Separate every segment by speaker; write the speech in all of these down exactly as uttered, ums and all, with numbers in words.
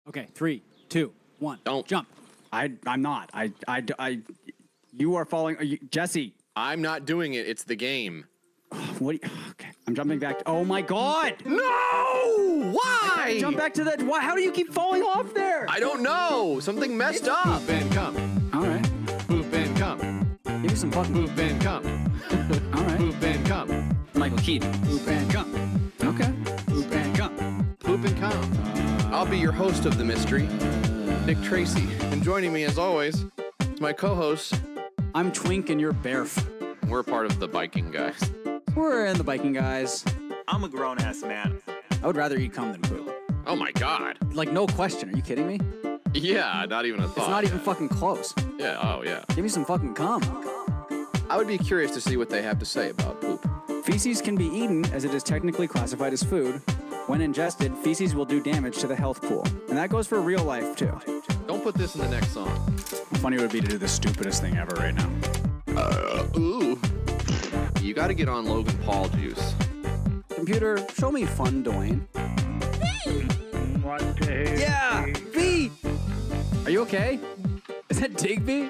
Speaker 1: Okay, three, two, one.
Speaker 2: Don't
Speaker 1: jump. I, I'm not. I, I, I. You are falling. Are you, Jesse?
Speaker 2: I'm not doing it. It's the game.
Speaker 1: What? Do you, okay, I'm jumping back. To, oh my God!
Speaker 2: No! Why?
Speaker 1: I jump back to that. Why? How do you keep falling off there?
Speaker 2: I don't know. Something messed
Speaker 1: It's,
Speaker 2: up.
Speaker 3: Poop and come.
Speaker 1: All right.
Speaker 3: Poop and come.
Speaker 1: Give me some fucking.
Speaker 3: Poop and come.
Speaker 1: All right.
Speaker 3: Poop and come.
Speaker 1: Michael Keaton. Poop and come. Okay. Poop and come.
Speaker 2: Poop and come. Uh, I'll be your host of the mystery, Nick Tracy. And joining me, as always, is my co-host.
Speaker 1: I'm Twink and you're Barf.
Speaker 2: We're part of the biking guys.
Speaker 1: We're in the biking guys.
Speaker 4: I'm a grown-ass man.
Speaker 1: I would rather eat cum than poop.
Speaker 2: Oh my God.
Speaker 1: Like, no question. Are you kidding me?
Speaker 2: Yeah, not even a thought.
Speaker 1: It's not even fucking close.
Speaker 2: Yeah, oh yeah.
Speaker 1: Give me some fucking cum.
Speaker 2: I would be curious to see what they have to say about poop.
Speaker 1: Feces can be eaten as it is technically classified as food. When ingested, feces will do damage to the health pool. And that goes for real life, too.
Speaker 2: Don't put this in the next song.
Speaker 1: How funny it would be to do the stupidest thing ever right now.
Speaker 2: Uh, ooh. You gotta get on Logan Paul juice.
Speaker 1: Computer, show me fun, Dwayne.
Speaker 5: What the
Speaker 1: Yeah! B! Are you okay? Is that Digby?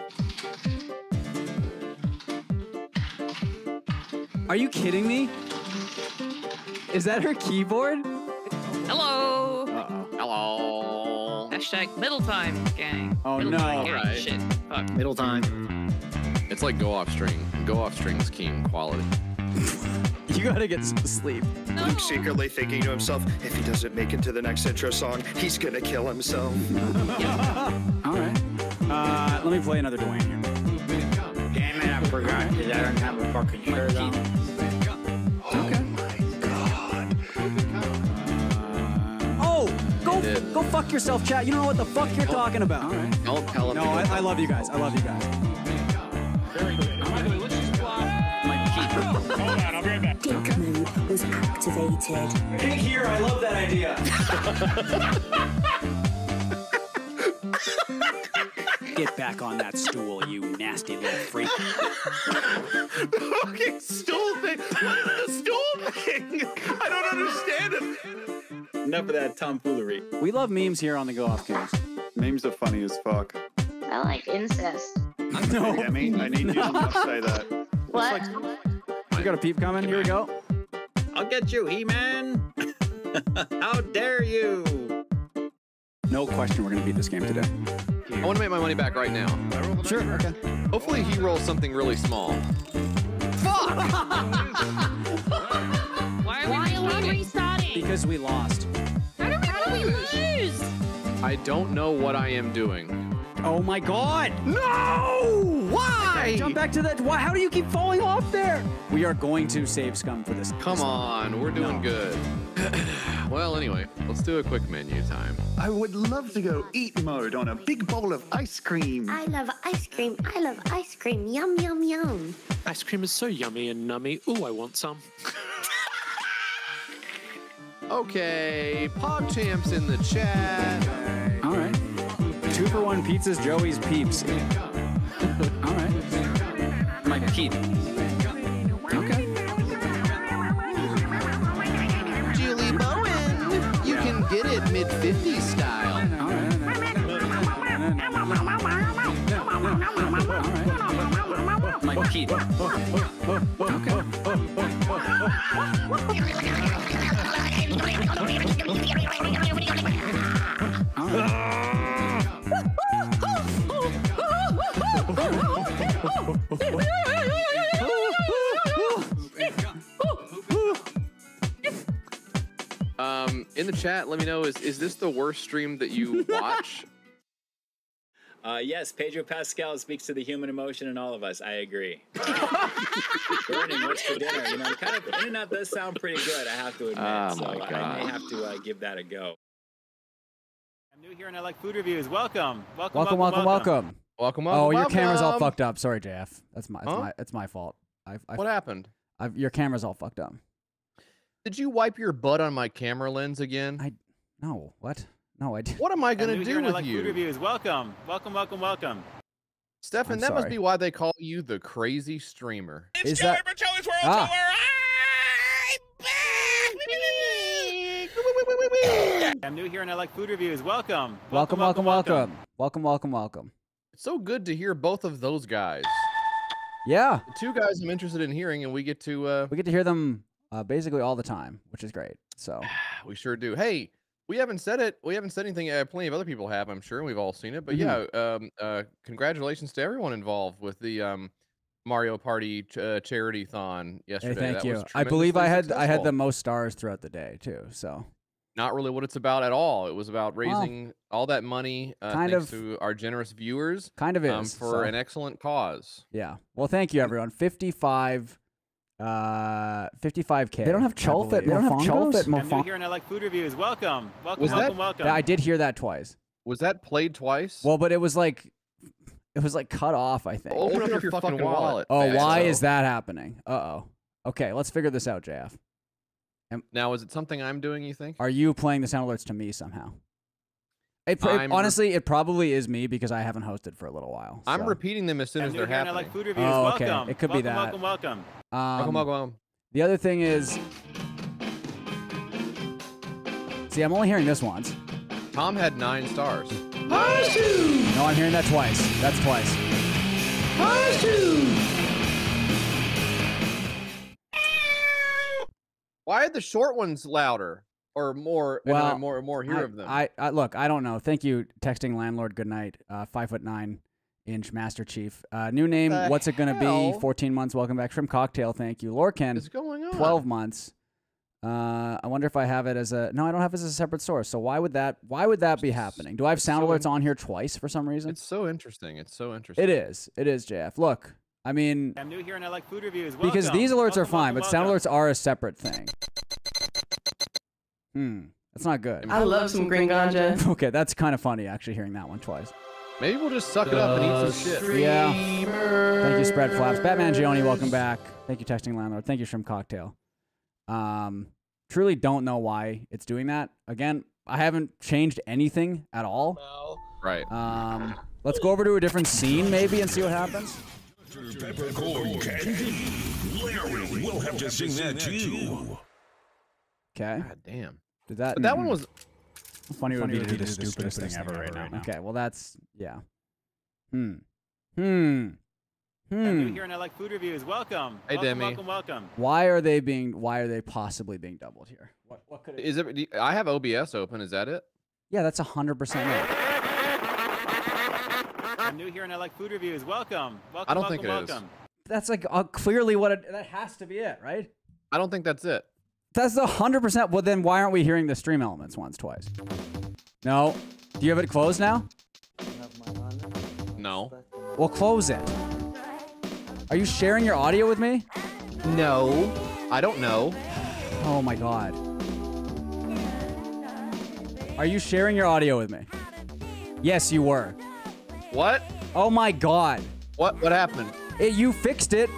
Speaker 1: Are you kidding me? Is that her keyboard?
Speaker 6: Hello.
Speaker 1: Uh-oh.
Speaker 2: Hello.
Speaker 6: Hashtag middle time, gang.
Speaker 1: Oh,
Speaker 6: middle
Speaker 1: no.
Speaker 6: Time, gang.
Speaker 2: Alright.
Speaker 6: Shit. Fuck.
Speaker 4: Middle time.
Speaker 2: It's like go off string. Go off string's king quality.
Speaker 1: You gotta get some sleep.
Speaker 6: No.
Speaker 7: Luke's secretly thinking to himself, if he doesn't make it to the next intro song, he's gonna kill himself.
Speaker 1: All right. Uh, let me play another Dwayne here.
Speaker 3: Poop and come.
Speaker 5: Damn it, I forgot because I don't have a fucking shirt on.
Speaker 1: Okay.
Speaker 3: Poop and come.
Speaker 1: Oh, go
Speaker 2: did.
Speaker 1: go fuck yourself, chat. You don't know what the fuck you're talking about. All right.
Speaker 2: Don't tell him.
Speaker 1: No,
Speaker 2: to go.
Speaker 1: I, I love you guys. I love you guys.
Speaker 3: Very good. By the way, let's just plot.
Speaker 5: Hold on, I'll be right back.
Speaker 8: Dick mode was activated.
Speaker 1: Hey, here, I love that idea. Get back on that stool, you nasty little freak.
Speaker 2: The fucking stool thing. What is the stool thing? I don't understand it.
Speaker 4: Enough of that tomfoolery.
Speaker 1: We love memes here on the Go Off Kings.
Speaker 7: Memes are funny as fuck.
Speaker 9: I like incest.
Speaker 1: No.
Speaker 7: I mean, I need you to not say that.
Speaker 9: What?
Speaker 1: You got a peep coming? Here we go.
Speaker 4: I'll get you, He-Man. How dare you?
Speaker 1: No question we're going to beat this game today.
Speaker 2: I want to make my money back right now.
Speaker 1: Sure, okay.
Speaker 2: Hopefully he rolls something really small. Fuck!
Speaker 6: Why are we
Speaker 9: Why are we
Speaker 6: restarting?
Speaker 9: restarting?
Speaker 1: Because we lost.
Speaker 6: How did we, how did we lose?
Speaker 2: I don't know what I am doing.
Speaker 1: Oh my God!
Speaker 2: No! Why?
Speaker 1: Jump back to that. Why? How do you keep falling off there? We are going to save scum for this.
Speaker 2: Come on, we're doing
Speaker 1: No.
Speaker 2: good. Well, anyway, let's do a quick menu time.
Speaker 7: I would love to go eat mode on a big bowl of ice cream.
Speaker 8: I love ice cream. I love ice cream. Yum, yum, yum.
Speaker 10: Ice cream is so yummy and nummy. Ooh, I want some.
Speaker 2: Okay, PogChamp's in the chat.
Speaker 1: All right. Two for one pizzas, Joey's Peeps. All right. Michael Keaton. Okay.
Speaker 2: Julie Bowen, you can get it mid fifties style.
Speaker 1: All right. All right. Michael Keaton. Okay. All right.
Speaker 2: Um, in the chat, let me know, is, is this the worst stream that you watch?
Speaker 4: Uh, yes, Pedro Pascal speaks to the human emotion in all of us. I agree. Burning, what's for dinner? You know, kind of, in and out does sound pretty good, I have to admit.
Speaker 2: Oh,
Speaker 4: so
Speaker 2: my
Speaker 4: I
Speaker 2: God.
Speaker 4: may have to uh, give that a go. I'm new here and I like food reviews. Welcome. Welcome,
Speaker 1: Welcome, welcome, welcome.
Speaker 2: Welcome, welcome,
Speaker 1: Oh, your
Speaker 2: welcome.
Speaker 1: camera's all fucked up. Sorry, J F. That's my, that's
Speaker 2: Huh?
Speaker 1: my, that's my fault. I've, I've,
Speaker 2: What happened?
Speaker 1: I've, your camera's all fucked up.
Speaker 2: Did you wipe your butt on my camera lens again?
Speaker 1: I, no, what? No, I did.
Speaker 2: What am I
Speaker 4: I'm
Speaker 2: gonna
Speaker 4: new
Speaker 2: do
Speaker 4: here and I
Speaker 2: with
Speaker 4: like
Speaker 2: you?
Speaker 4: food reviews. Welcome. Welcome, welcome, welcome.
Speaker 2: Stefan,
Speaker 1: I'm
Speaker 2: that must
Speaker 1: sorry.
Speaker 2: be why they call you the crazy streamer.
Speaker 1: Is that? Ah.
Speaker 4: I'm new here and I like food reviews. Welcome.
Speaker 1: Welcome, welcome, welcome. Welcome, welcome, welcome.
Speaker 2: It's so good to hear both of those guys.
Speaker 1: Yeah.
Speaker 2: The two guys I'm interested in hearing, and we get to uh,
Speaker 1: We get to hear them uh, basically all the time, which is great. So
Speaker 2: we sure do. Hey, we haven't said it. We haven't said anything. Uh, plenty of other people have, I'm sure. We've all seen it. But
Speaker 1: Mhm.
Speaker 2: yeah, um, uh, congratulations to everyone involved with the um, Mario Party ch uh, charity-thon
Speaker 1: hey,
Speaker 2: yesterday.
Speaker 1: thank
Speaker 2: that
Speaker 1: you.
Speaker 2: was
Speaker 1: I believe I had
Speaker 2: tremendously
Speaker 1: I had the
Speaker 2: successful.
Speaker 1: most stars throughout the day too. So
Speaker 2: Not really what it's about at all. It was about
Speaker 1: Well,
Speaker 2: raising all that money, uh,
Speaker 1: kind
Speaker 2: thanks
Speaker 1: of-
Speaker 2: to our generous viewers,
Speaker 1: kind of is
Speaker 2: um, for
Speaker 1: so.
Speaker 2: an excellent cause.
Speaker 1: Yeah. Well, thank you everyone. fifty-five, uh, fifty-five K.
Speaker 11: They don't have
Speaker 1: I
Speaker 11: Cholfit
Speaker 1: believe.
Speaker 11: They don't have Cholfit
Speaker 4: I'm new
Speaker 11: Mofang.
Speaker 4: here and I like food reviews. Welcome. Welcome,
Speaker 2: Was
Speaker 4: welcome,
Speaker 2: that-
Speaker 4: welcome.
Speaker 1: Yeah, I did hear that twice.
Speaker 2: Was that played twice?
Speaker 1: Well, but it was like it was like cut off, I think.
Speaker 2: Open up your fucking wallet.
Speaker 1: Oh, why
Speaker 2: Fatso.
Speaker 1: is that happening? Uh-oh. Okay, let's figure this out, J F.
Speaker 2: Now, is it something I'm doing, you think?
Speaker 1: Are you playing the sound alerts to me somehow? It, pr- it-
Speaker 2: I'm re-
Speaker 1: honestly, it probably is me because I haven't hosted for a little while.
Speaker 2: I'm
Speaker 1: so.
Speaker 2: repeating them as soon
Speaker 4: I'm
Speaker 2: as
Speaker 4: new
Speaker 2: they're
Speaker 4: here and I
Speaker 2: happening.
Speaker 4: like food reviews.
Speaker 1: Oh, okay.
Speaker 4: Welcome.
Speaker 1: It could be
Speaker 4: welcome,
Speaker 1: that.
Speaker 4: Welcome, welcome.
Speaker 1: Um,
Speaker 2: Welcome, welcome, welcome.
Speaker 1: The other thing is, see, I'm only hearing this once.
Speaker 2: Tom had nine stars.
Speaker 1: No, I'm hearing that twice. That's twice.
Speaker 2: Why are the short ones louder or more? and
Speaker 1: Well,
Speaker 2: I more more hear
Speaker 1: I,
Speaker 2: of them.
Speaker 1: I, I look. I don't know. Thank you, texting landlord. Good night. Uh, five foot nine inch Master Chief. Uh, new name.
Speaker 2: The
Speaker 1: What's it gonna
Speaker 2: hell?
Speaker 1: be? Fourteen months. Welcome back. Shrimp cocktail. Thank you, Lorcan.
Speaker 2: What's going on?
Speaker 1: Twelve months. Uh, I wonder if I have it as a no. I don't have it as a separate source. So why would that? Why would that be happening? Do I have sound
Speaker 2: so
Speaker 1: alerts on here twice for some reason?
Speaker 2: It's so interesting. It's so interesting.
Speaker 1: It is. It is, J F. Look, I mean,
Speaker 4: I'm new here and I like food reviews.
Speaker 1: because
Speaker 4: Welcome.
Speaker 1: these alerts
Speaker 4: welcome,
Speaker 1: are fine,
Speaker 4: welcome,
Speaker 1: but sound
Speaker 4: welcome.
Speaker 1: alerts are a separate thing. Hmm. That's not good.
Speaker 12: I love some green ganja.
Speaker 1: Okay, that's kind of funny actually hearing that one twice.
Speaker 2: Maybe we'll just suck it up and eat some shit.
Speaker 1: Yeah. Thank you, Spread Flaps. Batman Gioni, welcome back. Thank you, Texting Landlord. Thank you, Shrimp Cocktail. Um, truly don't know why it's doing that. Again, I haven't changed anything at all.
Speaker 2: Right.
Speaker 1: Um, let's go over to a different scene maybe and see what happens.
Speaker 13: Peppercorn candy. Larry will have to sing that too.
Speaker 1: Okay.
Speaker 2: God damn.
Speaker 1: Did that?
Speaker 2: But that one was.
Speaker 1: Funny, would be to do the stupidest thing ever right now. Okay, well that's yeah. Hmm. Hmm.
Speaker 4: I'm new
Speaker 1: Hmm.
Speaker 4: here and I like food reviews. Welcome.
Speaker 2: Hey,
Speaker 4: welcome,
Speaker 2: Demi.
Speaker 4: welcome, welcome.
Speaker 1: Why are they being? Why are they possibly being doubled here? What? What could it?
Speaker 2: Is it? do- I have O B S open. Is that it?
Speaker 1: Yeah, that's a hundred percent it.
Speaker 4: I'm new here and I like food reviews. Welcome. Welcome,
Speaker 2: I don't
Speaker 4: welcome,
Speaker 2: think it is.
Speaker 4: welcome.
Speaker 1: That's like uh, clearly what it. That has to be it, right?
Speaker 2: I don't think that's it.
Speaker 1: That's the hundred percent. Well, then why aren't we hearing the stream elements once, twice? No. Do you have it closed now?
Speaker 2: No.
Speaker 1: Well, close it. Are you sharing your audio with me?
Speaker 2: No. I don't know.
Speaker 1: Oh my god. Are you sharing your audio with me? Yes, you were.
Speaker 2: What?
Speaker 1: Oh my god.
Speaker 2: What? What happened?
Speaker 1: It, you fixed it.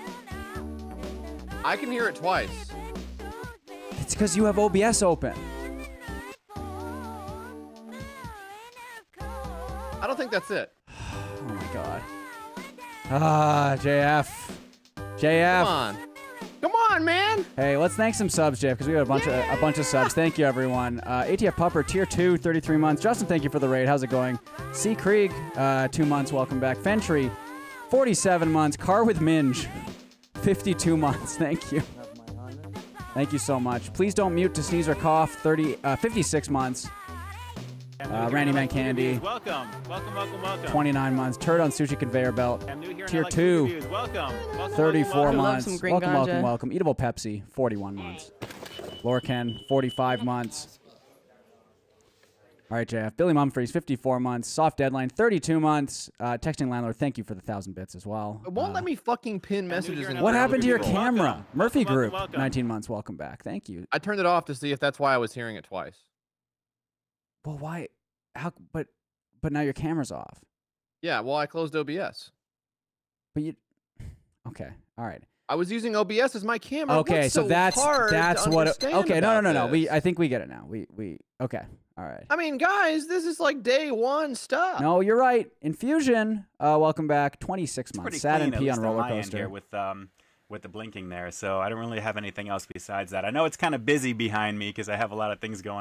Speaker 2: I can hear it twice.
Speaker 1: It's because you have O B S open.
Speaker 2: I don't think that's it.
Speaker 1: Oh my god. Ah, J F. J F.
Speaker 2: Come on. Come on, man.
Speaker 1: Hey, let's thank some subs, Jeff, because we got a bunch of a bunch of subs. Thank you, everyone. Uh, A T F Pupper, tier two, thirty-three months. Justin, thank you for the raid. How's it going? C. Krieg, uh, two months. Welcome back. Fentry, forty-seven months. Car with Minge, fifty-two months. Thank you. Thank you so much. Please don't mute to sneeze or cough. thirty, uh, fifty-six months. Uh, Randy Man Candy,
Speaker 4: Welcome. Welcome, welcome, welcome.
Speaker 1: twenty-nine months. Turd on Sushi Conveyor Belt,
Speaker 4: I'm new here and I
Speaker 1: tier
Speaker 4: like food
Speaker 1: two.
Speaker 4: reviews. Welcome. welcome
Speaker 1: thirty-four
Speaker 4: welcome, welcome.
Speaker 1: months.
Speaker 12: some green
Speaker 1: Welcome, welcome,
Speaker 12: ganja.
Speaker 1: welcome. Eatable Pepsi, forty-one months. Lorcan, forty-five months. All right, J F. Billy Mumfries, fifty-four months. Soft Deadline, thirty-two months. Uh, texting Landlord, thank you for the thousand bits as well.
Speaker 2: It won't
Speaker 1: Uh,
Speaker 2: let me fucking pin messages in.
Speaker 1: What happened to your
Speaker 4: Welcome.
Speaker 1: camera?
Speaker 4: Welcome.
Speaker 1: Murphy
Speaker 4: Welcome,
Speaker 1: Group,
Speaker 4: welcome.
Speaker 1: nineteen months. Welcome back. Thank you.
Speaker 2: I turned it off to see if that's why I was hearing it twice.
Speaker 1: Well, why? How? But, but now your camera's off.
Speaker 2: Yeah, well, I closed O B S.
Speaker 1: But you. Okay. All right.
Speaker 2: I was using O B S as my camera.
Speaker 1: Okay,
Speaker 2: What's
Speaker 1: so,
Speaker 2: so
Speaker 1: that's
Speaker 2: hard
Speaker 1: that's
Speaker 2: to
Speaker 1: what. It,
Speaker 2: understand
Speaker 1: okay, no, no,
Speaker 2: about
Speaker 1: no, no. We
Speaker 2: this?
Speaker 1: I think we get it now. We we okay. All right.
Speaker 2: I mean, guys, this is like day one stuff.
Speaker 1: No, you're right. Infusion. Uh, welcome back. twenty-six months.
Speaker 14: Pretty
Speaker 1: Sad
Speaker 14: clean,
Speaker 1: and
Speaker 14: at
Speaker 1: pee
Speaker 14: least
Speaker 1: on
Speaker 14: on
Speaker 1: roller
Speaker 14: my end
Speaker 1: coaster.
Speaker 14: here with um with the blinking there. So I don't really have anything else besides that. I know it's kind of busy behind me because I have a lot of things going on.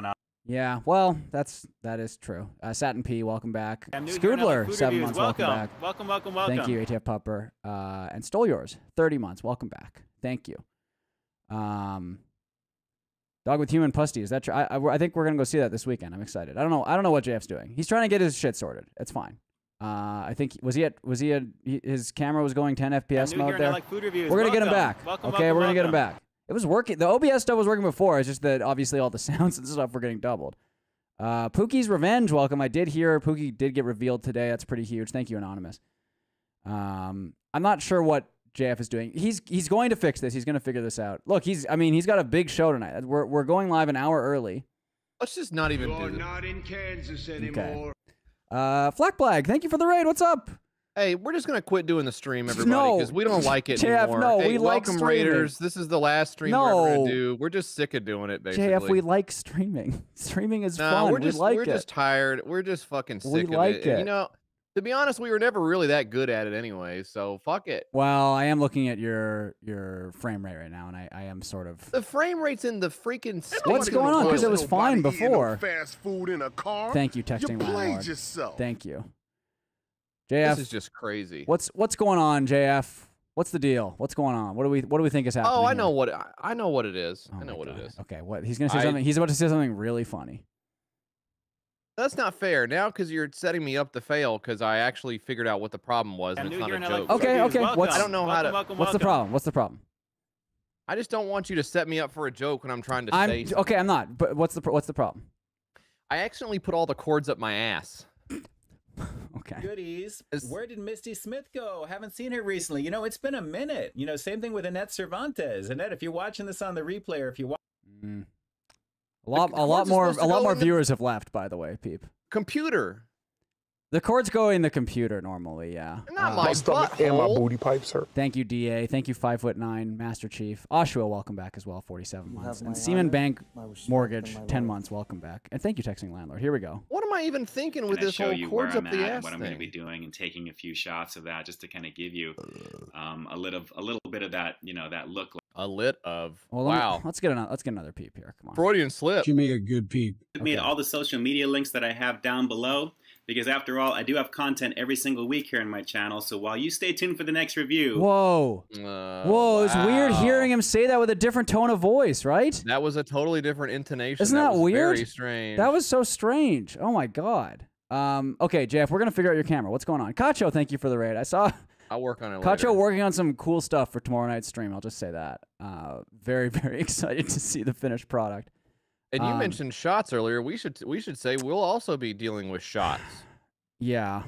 Speaker 1: Yeah, well, that's that is true. Uh, Satin P, welcome back.
Speaker 14: I'm new here and I like
Speaker 1: Scoodler,
Speaker 14: food
Speaker 1: seven
Speaker 14: reviews.
Speaker 1: months, welcome,
Speaker 14: Welcome.
Speaker 1: back.
Speaker 14: Welcome, welcome, welcome.
Speaker 1: Thank you, A T F Pupper. Uh, and Stole Yours, thirty months, welcome back. Thank you. Um, Dog with Human Pusty, is that true? I, I, I think we're gonna go see that this weekend. I'm excited. I don't know. I don't know what J F's doing. He's trying to get his shit sorted. It's fine. Uh, I think was he at was he at he, his camera was going ten F P S
Speaker 14: I'm new
Speaker 1: mode
Speaker 14: here and I
Speaker 1: there.
Speaker 14: like food reviews.
Speaker 1: We're gonna get him
Speaker 14: Welcome.
Speaker 1: back.
Speaker 14: Welcome,
Speaker 1: okay,
Speaker 14: welcome,
Speaker 1: we're gonna get him
Speaker 14: welcome.
Speaker 1: back. It was working. The O B S stuff was working before. It's just that obviously all the sounds and stuff were getting doubled. Uh, Pookie's Revenge, welcome. I did hear Pookie did get revealed today. That's pretty huge. Thank you, Anonymous. Um, I'm not sure what J F is doing. He's he's going to fix this. He's going to figure this out. Look, he's I mean he's got a big show tonight. We're we're going live an hour early.
Speaker 11: Let's just not even
Speaker 12: You're
Speaker 11: do this.
Speaker 12: not in Kansas anymore.
Speaker 1: Okay. Uh, Flack Blag, thank you for the raid. What's up?
Speaker 11: Hey, we're just gonna quit doing the stream, everybody,
Speaker 1: No.
Speaker 11: because we don't like it
Speaker 1: J F,
Speaker 11: anymore.
Speaker 1: no,
Speaker 11: hey,
Speaker 1: we like
Speaker 11: welcome,
Speaker 1: streaming.
Speaker 11: Raiders. This is the last stream we're
Speaker 1: No.
Speaker 11: ever gonna do. We're just sick of doing it, basically.
Speaker 1: J F, we like streaming. Streaming is
Speaker 11: no,
Speaker 1: fun.
Speaker 11: we're just
Speaker 1: we like
Speaker 11: we're
Speaker 1: it.
Speaker 11: just tired. We're just fucking sick
Speaker 1: We
Speaker 11: of
Speaker 1: like
Speaker 11: it. And,
Speaker 1: it.
Speaker 11: you know, to be honest, we were never really that good at it anyway. So fuck it.
Speaker 1: Well, I am looking at your your frame rate right now, and I, I am sort of.
Speaker 11: The frame rate's in the freaking.
Speaker 1: What's going on? Because it was fine
Speaker 12: Nobody eating no
Speaker 1: before.
Speaker 12: fast food in a car.
Speaker 1: Thank you, texting
Speaker 12: You
Speaker 1: landlord.
Speaker 12: played yourself.
Speaker 1: Thank you, J F.
Speaker 11: This is just crazy.
Speaker 1: What's what's going on, J F? What's the deal? What's going on? What do we what do we think is happening?
Speaker 11: Oh, I
Speaker 1: here?
Speaker 11: know what I, I know what it is.
Speaker 1: Oh
Speaker 11: I know
Speaker 1: my
Speaker 11: what
Speaker 1: God.
Speaker 11: it is.
Speaker 1: Okay, what he's gonna say
Speaker 11: I-
Speaker 1: something. He's about to say something really funny.
Speaker 11: That's not fair. Now, because you're setting me up to fail, because I actually figured out what the problem was, and
Speaker 14: I'm
Speaker 11: it's
Speaker 14: new
Speaker 11: not
Speaker 14: here
Speaker 11: a
Speaker 14: and I
Speaker 11: joke.
Speaker 14: like food
Speaker 1: Okay,
Speaker 14: reviews.
Speaker 1: okay.
Speaker 14: Welcome.
Speaker 1: What's-
Speaker 11: I don't know how
Speaker 14: welcome,
Speaker 11: to-
Speaker 14: Welcome,
Speaker 1: What's the
Speaker 14: welcome.
Speaker 1: problem? What's the problem?
Speaker 11: I just don't want you to set me up for a joke when I'm trying to
Speaker 1: I'm
Speaker 11: say. something.
Speaker 1: okay. I'm not. But what's the pro- what's the problem?
Speaker 11: I accidentally put all the cords up my ass.
Speaker 1: Okay.
Speaker 4: Goodies.
Speaker 11: It's-
Speaker 4: Where did Misty Smith go? Haven't seen her recently. You know, it's been a minute. You know, same thing with Annette Cervantes. Annette, if you're watching this on the replay, or if you watch.
Speaker 1: Mm. A lot
Speaker 11: The
Speaker 1: a lot
Speaker 11: cords are
Speaker 1: more
Speaker 11: supposed
Speaker 1: a
Speaker 11: to
Speaker 1: lot
Speaker 11: go
Speaker 1: more
Speaker 11: in the-
Speaker 1: viewers have left. By the way, peep.
Speaker 11: Computer.
Speaker 1: The cords go in the computer normally. Yeah.
Speaker 11: Not
Speaker 1: Uh,
Speaker 11: my
Speaker 12: stomach and my
Speaker 11: butthole.
Speaker 12: booty pipes hurt.
Speaker 1: Thank you, D A. Thank you, five foot nine, Master Chief. Oshua, welcome back as well, forty-seven months. And Seaman Bank Mortgage, ten months, welcome back. And thank you, Texting Landlord. Here we go.
Speaker 11: What am I even thinking with
Speaker 14: Gonna
Speaker 11: this
Speaker 14: show
Speaker 11: whole
Speaker 14: you where
Speaker 11: cords
Speaker 14: I'm
Speaker 11: up the
Speaker 14: at
Speaker 11: ass
Speaker 14: and what I'm going to
Speaker 11: thing?
Speaker 14: be doing, and taking a few shots of that just to kind of give you um, a little a little bit of that, you know, that look.
Speaker 11: A lit of.
Speaker 1: Well, let me-
Speaker 11: wow.
Speaker 1: let's get another. Let's get another peep here. Come on.
Speaker 11: Freudian slip.
Speaker 12: You made a good peep.
Speaker 14: I made all the social media links that I have down below, because after all, I do have content every single week here on my channel. So while you stay tuned for the next review.
Speaker 1: Whoa.
Speaker 11: Uh,
Speaker 1: Whoa, it's weird
Speaker 11: wow.
Speaker 1: hearing him say that with a different tone of voice, right?
Speaker 11: That was a totally different intonation.
Speaker 1: Isn't that
Speaker 11: was
Speaker 1: weird?
Speaker 11: Very strange.
Speaker 1: That was so strange. Oh my god. Um. Okay, Jeff, we're gonna figure out your camera. What's going on? Kacho, thank you for the raid. I saw
Speaker 11: I'll work on it
Speaker 1: Kacho
Speaker 11: later.
Speaker 1: working on some cool stuff for tomorrow night's stream. I'll just say that. Uh, very very excited to see the finished product.
Speaker 11: And you
Speaker 1: Um,
Speaker 11: mentioned shots earlier. We should we should say we'll also be dealing with shots.
Speaker 1: Yeah.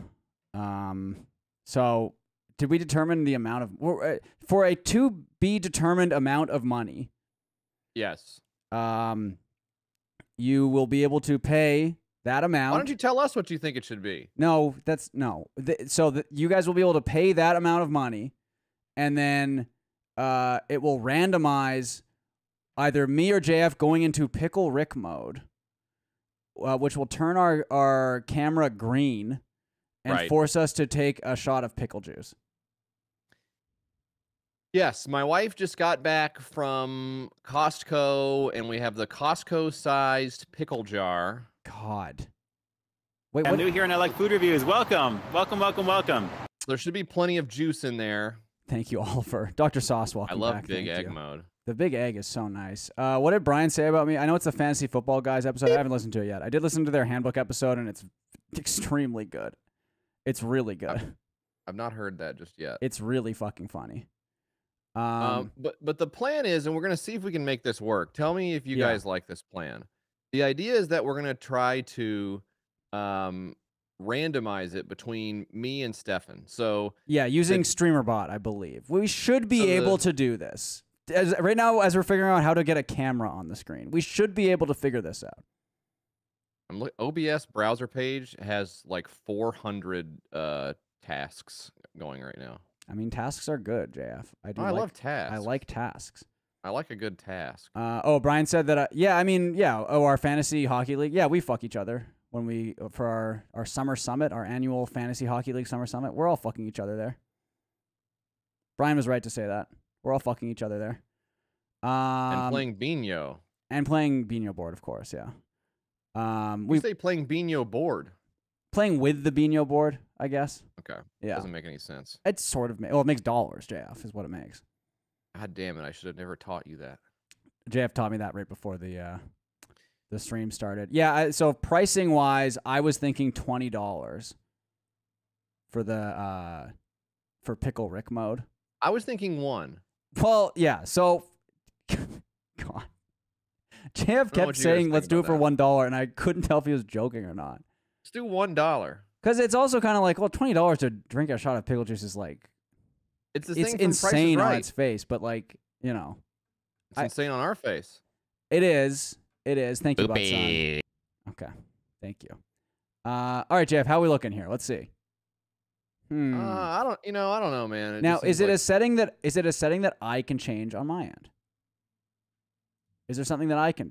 Speaker 1: Um. So, did we determine the amount of for a- for a to be determined amount of money?
Speaker 11: Yes.
Speaker 1: Um. You will be able to pay that amount.
Speaker 11: Why don't you tell us what you think it should be?
Speaker 1: No, that's no. Th- so that you guys will be able to pay that amount of money, and then uh, it will randomize either me or J F going into Pickle Rick mode, uh, which will turn our, our camera green and
Speaker 11: Right.
Speaker 1: force us to take a shot of pickle juice.
Speaker 11: Yes, my wife just got back from Costco, and we have the Costco-sized pickle jar.
Speaker 1: God. Wait,
Speaker 14: I'm
Speaker 1: what?
Speaker 14: new here and I like food reviews. Welcome. Welcome, welcome, welcome.
Speaker 11: There should be plenty of juice in there.
Speaker 1: Thank you, Oliver. Doctor Sauce,
Speaker 11: I
Speaker 1: welcome
Speaker 11: love
Speaker 1: back.
Speaker 11: Big
Speaker 1: Thank
Speaker 11: Egg
Speaker 1: you.
Speaker 11: mode.
Speaker 1: The Big Egg is so nice. Uh, what did Brian say about me? I know it's the Fantasy Football Guys episode. I haven't listened to it yet. I did listen to their handbook episode, and it's extremely good. It's really good.
Speaker 11: I've not heard that just yet.
Speaker 1: It's really fucking funny. Um,
Speaker 11: Um, but but the plan is, and we're gonna see if we can make this work. Tell me if you
Speaker 1: Yeah.
Speaker 11: guys like this plan. The idea is that we're gonna try to um, randomize it between me and Stefan. So
Speaker 1: yeah, using
Speaker 11: the-
Speaker 1: StreamerBot, I believe. We should be
Speaker 11: So the-
Speaker 1: able to do this. As, right now, as we're figuring out how to get a camera on the screen, we should be able to figure this out.
Speaker 11: I'm look, O B S browser page has like four hundred uh, tasks going right now.
Speaker 1: I mean, tasks are good, J F. I do.
Speaker 11: Oh, I
Speaker 1: like,
Speaker 11: love tasks.
Speaker 1: I like tasks.
Speaker 11: I like a good task.
Speaker 1: Uh, oh, Brian said that. Uh, yeah, I mean, yeah. Oh, our fantasy hockey league. Yeah, we fuck each other when we for our our summer summit, our annual fantasy hockey league summer summit. We're all fucking each other there. Brian was right to say that. We're all fucking each other there. Um,
Speaker 11: and playing Bino.
Speaker 1: and playing Bino board, of course. Yeah. Um,
Speaker 11: We
Speaker 1: we
Speaker 11: say playing Beano board.
Speaker 1: playing with the Beano board, I guess.
Speaker 11: Okay.
Speaker 1: Yeah.
Speaker 11: Doesn't make any sense.
Speaker 1: It's sort of ma- well, it makes dollars. J F is what it makes.
Speaker 11: God damn it! I should have never taught you that.
Speaker 1: J F taught me that right before the uh, the stream started. Yeah. I, so pricing wise, I was thinking twenty dollars for the uh, for Pickle Rick mode.
Speaker 11: I was thinking one.
Speaker 1: Well, yeah. So, God, J F kept saying, "Let's do it for one dollar," and I couldn't tell if he was joking or not.
Speaker 11: Let's do one dollar.
Speaker 1: Because it's also kind of like, well, twenty dollars to drink a shot of pickle juice is like,
Speaker 11: It's the
Speaker 1: it's
Speaker 11: thing from Price is
Speaker 1: insane on
Speaker 11: Right.
Speaker 1: its face, but like, you know,
Speaker 11: It's
Speaker 1: I-
Speaker 11: insane on our face.
Speaker 1: it is. It is. Thank you,
Speaker 11: Boopy.
Speaker 1: Butson. Okay, thank you. Uh, all right, J F, how are we looking here? Let's see. Hmm.
Speaker 11: Uh, I don't. You know, I don't know, man. It
Speaker 1: now,
Speaker 11: just
Speaker 1: is
Speaker 11: seems
Speaker 1: it
Speaker 11: like-
Speaker 1: a setting that is it a setting that I can change on my end? Is there something that I can do?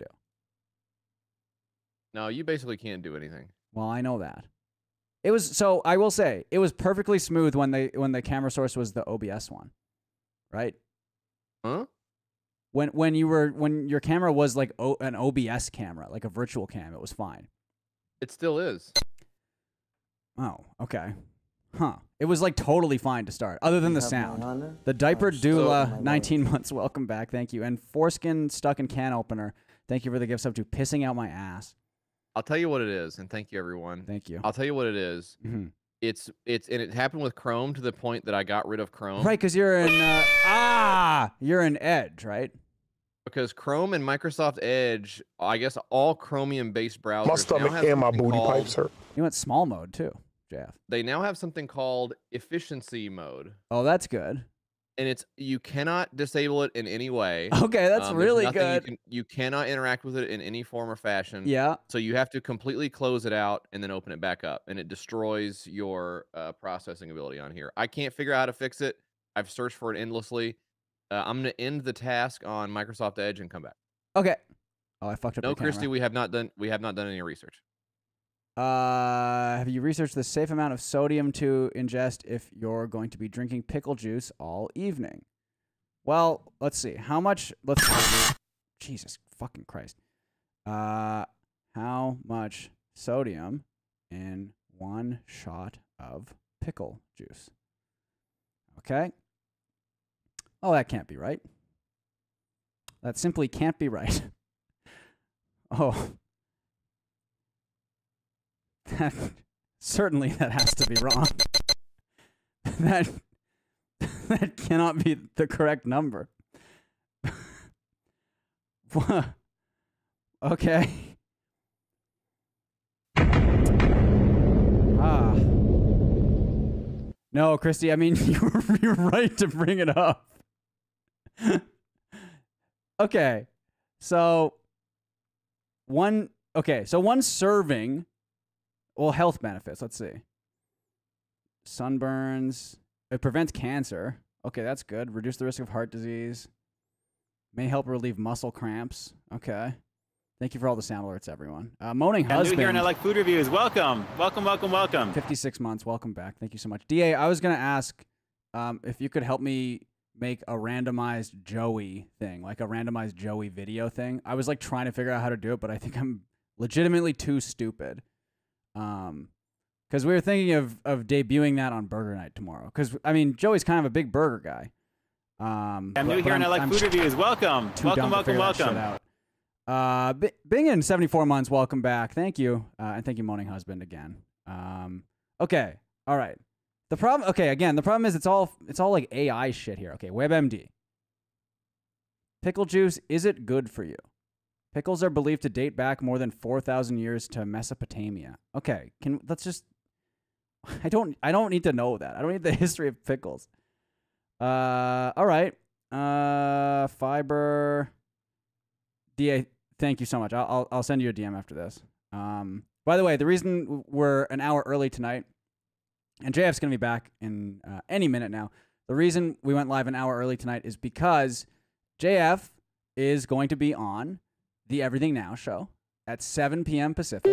Speaker 11: No, you basically can't do anything.
Speaker 1: Well, I know that. It was so I will say it was perfectly smooth when they when the camera source was the O B S one, right?
Speaker 11: Huh?
Speaker 1: When when you were when your camera was like o, an O B S camera, like a virtual cam, it was fine.
Speaker 11: It still is.
Speaker 1: Oh, okay. Huh. It was like totally fine to start, other than the sound. The diaper doula, nineteen months, welcome back, thank you. And foreskin stuck in can opener, thank you for the gifts up to pissing out my ass.
Speaker 11: I'll tell you what it is, and thank you, everyone.
Speaker 1: Thank you.
Speaker 11: I'll tell you what it is.
Speaker 1: Mhm.
Speaker 11: It's it's and it happened with Chrome to the point that I got rid of Chrome.
Speaker 1: Right, because you're in uh, ah, you're in Edge, right?
Speaker 11: Because Chrome and Microsoft Edge, I guess all Chromium-based browsers
Speaker 12: My
Speaker 11: now
Speaker 12: stomach
Speaker 11: have
Speaker 12: and my
Speaker 11: something
Speaker 12: booty
Speaker 11: called-
Speaker 12: pipes hurt.
Speaker 1: You went small mode too, J F.
Speaker 11: They now have something called efficiency mode,
Speaker 1: Oh, that's good.
Speaker 11: and it's you cannot disable it in any way.
Speaker 1: Okay, that's
Speaker 11: Um, there's
Speaker 1: really
Speaker 11: nothing
Speaker 1: good.
Speaker 11: You, can, you cannot interact with it in any form or fashion.
Speaker 1: Yeah.
Speaker 11: So you have to completely close it out and then open it back up, and it destroys your uh, processing ability on here. I can't figure out how to fix it. I've searched for it endlessly. Uh, I'm going to end the task on Microsoft Edge and come back.
Speaker 1: Okay. Oh, I fucked up
Speaker 11: No,
Speaker 1: the camera.
Speaker 11: Christy, we have not done we have not done any research.
Speaker 1: Uh, have you researched the safe amount of sodium to ingest if you're going to be drinking pickle juice all evening? Well, let's see. How much? Let's. Jesus fucking Christ. Uh, how much sodium in one shot of pickle juice? Okay. Oh, that can't be right. That simply can't be right. Oh. That, certainly that has to be wrong. that that cannot be the correct number. Okay. Ah. No, Christy, I mean, you're, you're right to bring it up. Okay. So, one, okay, so one serving, well, health benefits, let's see. Sunburns, it prevents cancer. Okay, that's good. Reduce the risk of heart disease. May help relieve muscle cramps. Okay. Thank you for all the sound alerts, everyone. Uh, moaning
Speaker 14: I'm new
Speaker 1: husband.
Speaker 14: here and I like food reviews. Welcome. Welcome, welcome, welcome.
Speaker 1: fifty-six months. Welcome back. Thank you so much. D A, I was going to ask um, if you could help me make a randomized Joey thing, like a randomized Joey video thing. I was like trying to figure out how to do it, but I think I'm legitimately too stupid. Um, because we were thinking of, of debuting that on Burger Night tomorrow. Because, I mean, Joey's kind of a big burger guy. Um,
Speaker 14: I'm
Speaker 1: but-
Speaker 14: new
Speaker 1: but
Speaker 14: here and I
Speaker 1: I'm-
Speaker 14: like
Speaker 1: I'm
Speaker 14: food reviews. Welcome.
Speaker 1: too
Speaker 14: Welcome,
Speaker 1: dumb to
Speaker 14: welcome,
Speaker 1: figure that shit
Speaker 14: welcome.
Speaker 1: out. Uh, B- Bingen, seventy-four months, welcome back. Thank you. Uh, and thank you, Moaning Husband, again. Um, okay. All right. The problem, okay, again, the problem is it's all, it's all like A I shit here. Okay, WebMD. Pickle juice, is it good for you? Pickles are believed to date back more than four thousand years to Mesopotamia. Okay, can, let's just, I don't, I don't need to know that. I don't need the history of pickles. Uh, all right. Uh, fiber. D A, thank you so much. I'll, I'll I'll send you a D M after this. Um, by the way, the reason we're an hour early tonight, and J F's gonna be back in uh, any minute now. The reason we went live an hour early tonight is because J F is going to be on the Everything Now show at seven p m Pacific.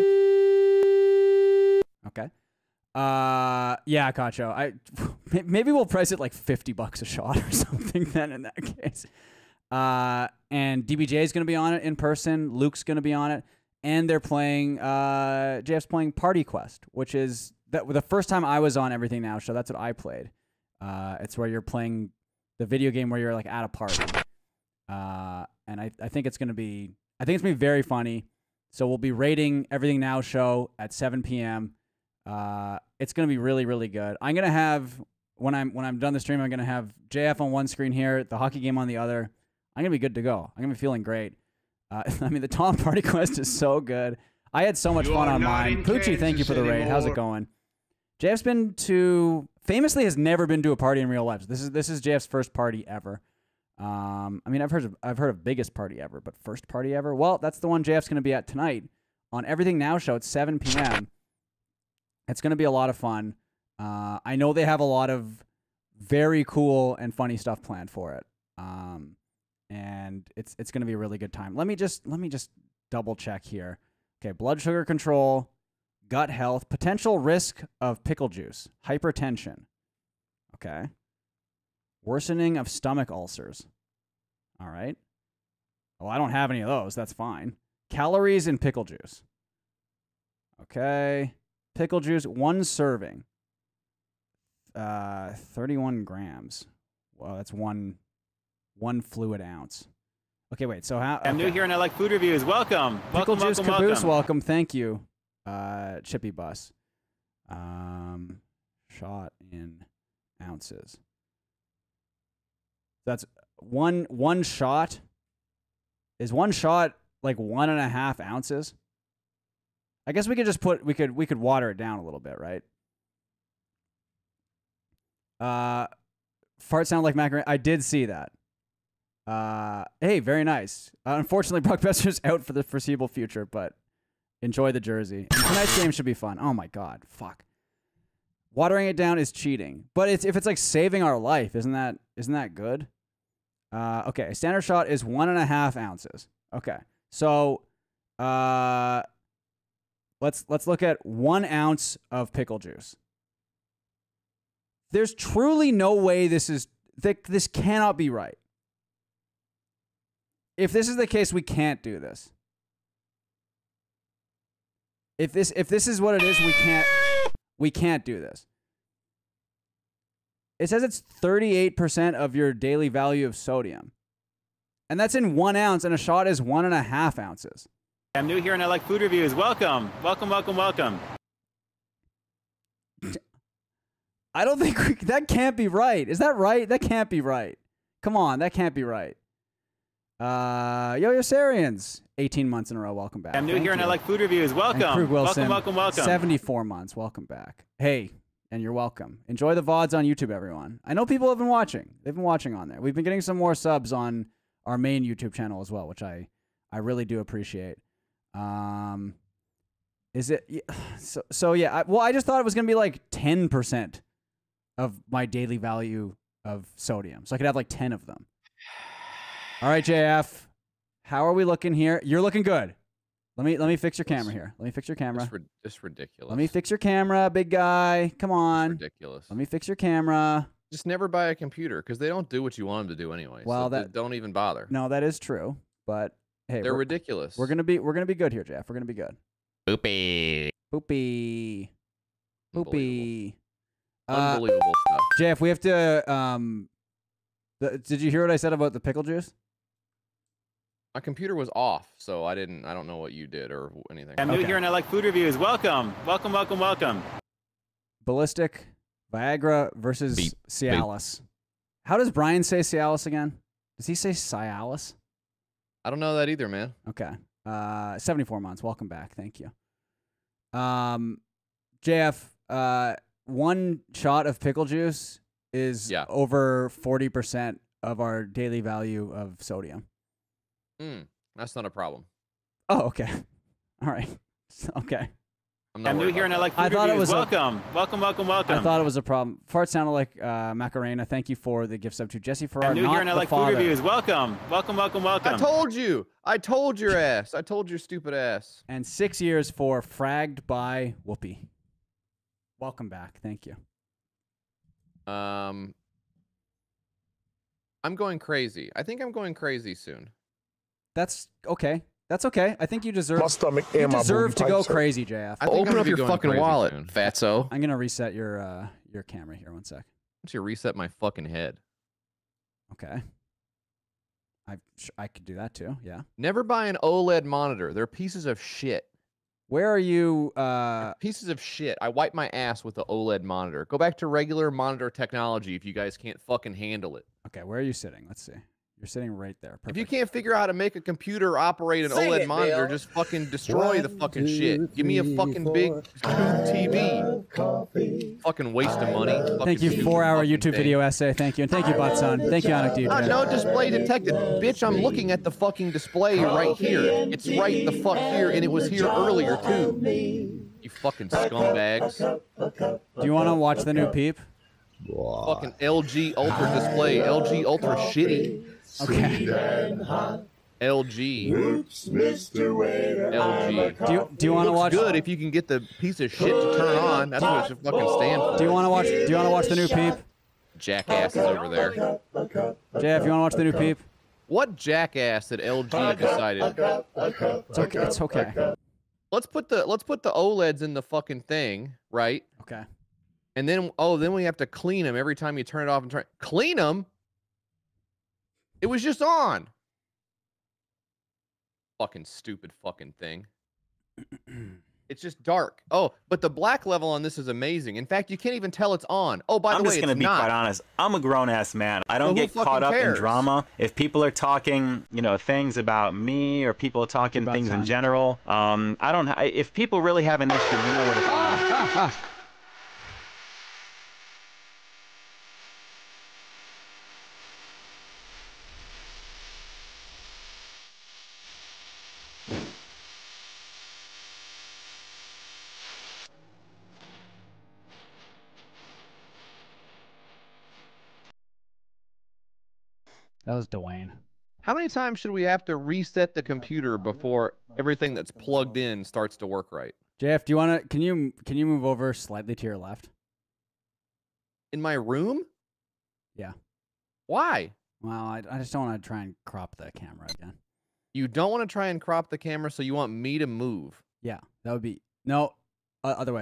Speaker 1: Okay. Uh, yeah, Concho. I maybe we'll price it like fifty bucks a shot or something. Then in that case. Uh, and D B J is going to be on it in person. Luke's going to be on it. and they're playing. Uh, J F's playing Party Quest, which is that the first time I was on Everything Now show. That's what I played. Uh, it's where you're playing the video game where you're like at a party. Uh, and I, I think it's gonna be I think it's gonna be very funny. So we'll be rating Everything Now show at seven p m Uh, it's gonna be really really good. I'm gonna have when I'm when I'm done the stream, I'm gonna have J F on one screen here, the hockey game on the other. I'm gonna be good to go. I'm gonna be feeling great. Uh, I mean, the Tom Party Quest is so good. I had so much
Speaker 12: You
Speaker 1: fun
Speaker 12: are
Speaker 1: on
Speaker 12: not
Speaker 1: mine.
Speaker 12: in
Speaker 1: Poochie, thank you for the
Speaker 12: Kansas
Speaker 1: raid. How's it
Speaker 12: anymore.
Speaker 1: going? J F's been to famously has never been to a party in real life. This is this is J F's first party ever. Um, I mean, I've heard of I've heard of biggest party ever, but first party ever. Well, that's the one J F's going to be at tonight on Everything Now show at seven p m It's going to be a lot of fun. Uh, I know they have a lot of very cool and funny stuff planned for it. Um, and it's it's going to be a really good time. Let me just let me just double check here. Okay, blood sugar control, gut health, potential risk of pickle juice, hypertension. Okay. Worsening of stomach ulcers. All right. Well, I don't have any of those. That's fine. Calories in pickle juice. Okay. Pickle juice, one serving. Uh, thirty-one grams. Well, that's one, one fluid ounce. Okay, wait. So how?
Speaker 14: I'm
Speaker 1: okay.
Speaker 14: new here and I like food reviews. Welcome.
Speaker 1: Pickle
Speaker 14: Welcome,
Speaker 1: juice
Speaker 14: welcome,
Speaker 1: caboose.
Speaker 14: welcome.
Speaker 1: Welcome. Thank you, uh, Chippy Bus. Um, shot in ounces. That's one one shot. Is one shot like one and a half ounces? I guess we could just put we could we could water it down a little bit, right? Uh, fart sound like macaroni. I did see that. Uh, hey, very nice. Uh, unfortunately, Brock Besser's out for the foreseeable future, but enjoy the jersey. And tonight's game should be fun. Oh my god, fuck. Watering it down is cheating, but it's if it's like saving our life, isn't that isn't that good? Uh, okay, a standard shot is one and a half ounces. Okay, so uh, let's let's look at one ounce of pickle juice. There's truly no way this is th this cannot be right. If this is the case, we can't do this. If this if this is what it is, we can't we can't do this. It says it's thirty-eight percent of your daily value of sodium. And that's in one ounce, and a shot is one and a half ounces.
Speaker 14: I'm new here and I like food reviews. Welcome. Welcome, welcome, welcome.
Speaker 1: I don't think we, that can't be right. Is that right? That can't be right. Come on, that can't be right. Uh, Yo-Yo Sarians, eighteen months in a row. Welcome back.
Speaker 14: I'm new
Speaker 1: Thank
Speaker 14: here and I
Speaker 1: you.
Speaker 14: like food reviews. Welcome.
Speaker 1: And Krug Wilson,
Speaker 14: welcome, welcome, welcome.
Speaker 1: seventy-four months. Welcome back. Hey, and you're welcome. Enjoy the V O Ds on YouTube, everyone. I know people have been watching. They've been watching on there. We've been getting some more subs on our main YouTube channel as well, which I, I really do appreciate. Um, is it so? So yeah. I, well, I just thought it was gonna be like ten percent of my daily value of sodium, so I could have like ten of them. All right, J F, how are we looking here? You're looking good. Let me let me fix your camera here. Let me fix your camera.
Speaker 11: It's, ri it's ridiculous.
Speaker 1: Let me fix your camera, big guy. Come on.
Speaker 11: It's ridiculous.
Speaker 1: Let me fix your camera.
Speaker 11: Just never buy a computer because they don't do what you want them to do anyway.
Speaker 1: Well,
Speaker 11: so
Speaker 1: that
Speaker 11: don't even bother.
Speaker 1: No, that is true. But hey,
Speaker 11: they're
Speaker 1: we're,
Speaker 11: ridiculous.
Speaker 1: We're gonna be we're gonna be good here, Jeff. We're gonna be good.
Speaker 11: Boopy.
Speaker 1: Boopy. Boopy.
Speaker 11: Unbelievable
Speaker 1: uh,
Speaker 11: stuff.
Speaker 1: Jeff, we have to. Um, the, did you hear what I said about the pickle juice?
Speaker 11: My computer was off, so I didn't. I don't know what you did or anything.
Speaker 14: I'm new
Speaker 1: Okay.
Speaker 14: here and I like food reviews. Welcome. Welcome, welcome, welcome.
Speaker 1: Ballistic, Viagra versus
Speaker 11: Beep.
Speaker 1: Cialis. How does Brian say Cialis again? Does he say Cialis?
Speaker 11: I don't know that either, man.
Speaker 1: Okay. Uh, seventy-four months. Welcome back. Thank you. Um, J F, uh, one shot of pickle juice is
Speaker 11: Yeah.
Speaker 1: over forty percent of our daily value of sodium.
Speaker 11: Mm, that's not a problem.
Speaker 1: Oh, okay. All right. Okay.
Speaker 11: I'm, not
Speaker 14: I'm new
Speaker 11: worried
Speaker 14: here
Speaker 11: about
Speaker 14: and I
Speaker 11: that.
Speaker 14: like food
Speaker 1: I thought it
Speaker 14: reviews.
Speaker 1: was a-
Speaker 14: welcome. welcome, welcome, welcome.
Speaker 1: I thought it was a problem. Fart sounded like uh, Macarena. Thank you for the gift sub to Jesse Farrar.
Speaker 14: I'm new
Speaker 1: not
Speaker 14: here and I
Speaker 1: the
Speaker 14: like
Speaker 1: father.
Speaker 14: food reviews. Welcome. Welcome, welcome, welcome.
Speaker 11: I told you. I told your ass. I told your stupid ass.
Speaker 1: And six years for Fragged by Whoopi. Welcome back. Thank you.
Speaker 11: Um, I'm going crazy. I think I'm going crazy soon.
Speaker 1: That's okay. That's okay. I think you deserve.
Speaker 12: My stomach
Speaker 1: you
Speaker 12: and my
Speaker 1: deserve
Speaker 12: booty
Speaker 1: to go
Speaker 12: pipes hurt.
Speaker 1: crazy, J F.
Speaker 11: I think I'm
Speaker 7: Open
Speaker 11: gonna
Speaker 7: up
Speaker 11: be
Speaker 7: your
Speaker 11: going
Speaker 7: fucking
Speaker 11: crazy
Speaker 7: wallet,
Speaker 11: soon.
Speaker 7: fatso.
Speaker 1: I'm gonna reset your uh, your camera here. One sec.
Speaker 11: Why don't you reset my fucking head?
Speaker 1: Okay. I I could do that too. Yeah.
Speaker 11: Never buy an OLED monitor. They're pieces of shit.
Speaker 1: Where are you? Uh,
Speaker 11: pieces of shit. I wipe my ass with the OLED monitor. Go back to regular monitor technology if you guys can't fucking handle it.
Speaker 1: okay. Where are you sitting? Let's see. You're sitting right there. Perfect.
Speaker 11: If you can't figure out how to make a computer operate an
Speaker 1: Sing
Speaker 11: OLED
Speaker 1: it,
Speaker 11: monitor,
Speaker 1: Bill.
Speaker 11: just fucking destroy the fucking shit. Give me a fucking big T V. Fucking waste of money.
Speaker 1: Thank
Speaker 11: Fucking
Speaker 1: you,
Speaker 11: stupid
Speaker 1: four-hour
Speaker 11: fucking
Speaker 1: YouTube
Speaker 11: thing.
Speaker 1: video essay. Thank you, and thank you, Butt Son. Thank you, Anik D J.
Speaker 11: Uh, no display detected. Bitch, I'm looking at the fucking display right here. It's right the fuck here, and it was here earlier, too. You fucking scumbags.
Speaker 1: Do you want to watch the new Peep?
Speaker 11: Fucking L G Ultra display. L G Ultra shitty.
Speaker 1: Okay.
Speaker 11: L G. L G.
Speaker 1: Do you do you want to
Speaker 11: Looks
Speaker 1: watch?
Speaker 11: good if you can get the piece of shit to turn on. That's what it should fucking stand for.
Speaker 1: Do you want to watch? Do you want to watch the new Peep?
Speaker 11: Jackasses over there.
Speaker 1: Jeff, you want to watch the new Peep?
Speaker 11: What jackass did L G decided?
Speaker 1: It's okay. It's okay.
Speaker 11: Let's put the let's put the OLEDs in the fucking thing, right?
Speaker 1: Okay.
Speaker 11: And then oh, then we have to clean them every time you turn it off and turn. Clean them. It was just on. Fucking stupid fucking thing. It's just dark. Oh, but the black level on this is amazing. In fact, you can't even tell it's on. Oh, by the
Speaker 15: I'm
Speaker 11: way,
Speaker 15: just gonna
Speaker 11: it's
Speaker 15: be
Speaker 11: not.
Speaker 15: quite honest. I'm a grown ass man. I don't
Speaker 11: Well, who
Speaker 15: get
Speaker 11: fucking
Speaker 15: caught up in
Speaker 11: cares?
Speaker 15: drama. If people are talking, you know, things about me or people talking things in general, um, I don't. I, if people really have an issue, you know what it is.
Speaker 1: That was Dwayne.
Speaker 11: How many times should we have to reset the computer before everything that's plugged in starts to work right?
Speaker 1: J F, do you want to? Can you can you move over slightly to your left?
Speaker 11: In my room?
Speaker 1: Yeah.
Speaker 11: Why?
Speaker 1: Well, I, I just don't want to try and crop the camera again.
Speaker 11: You don't want to try and crop the camera, so you want me to move.
Speaker 1: Yeah, that would be no uh, other way.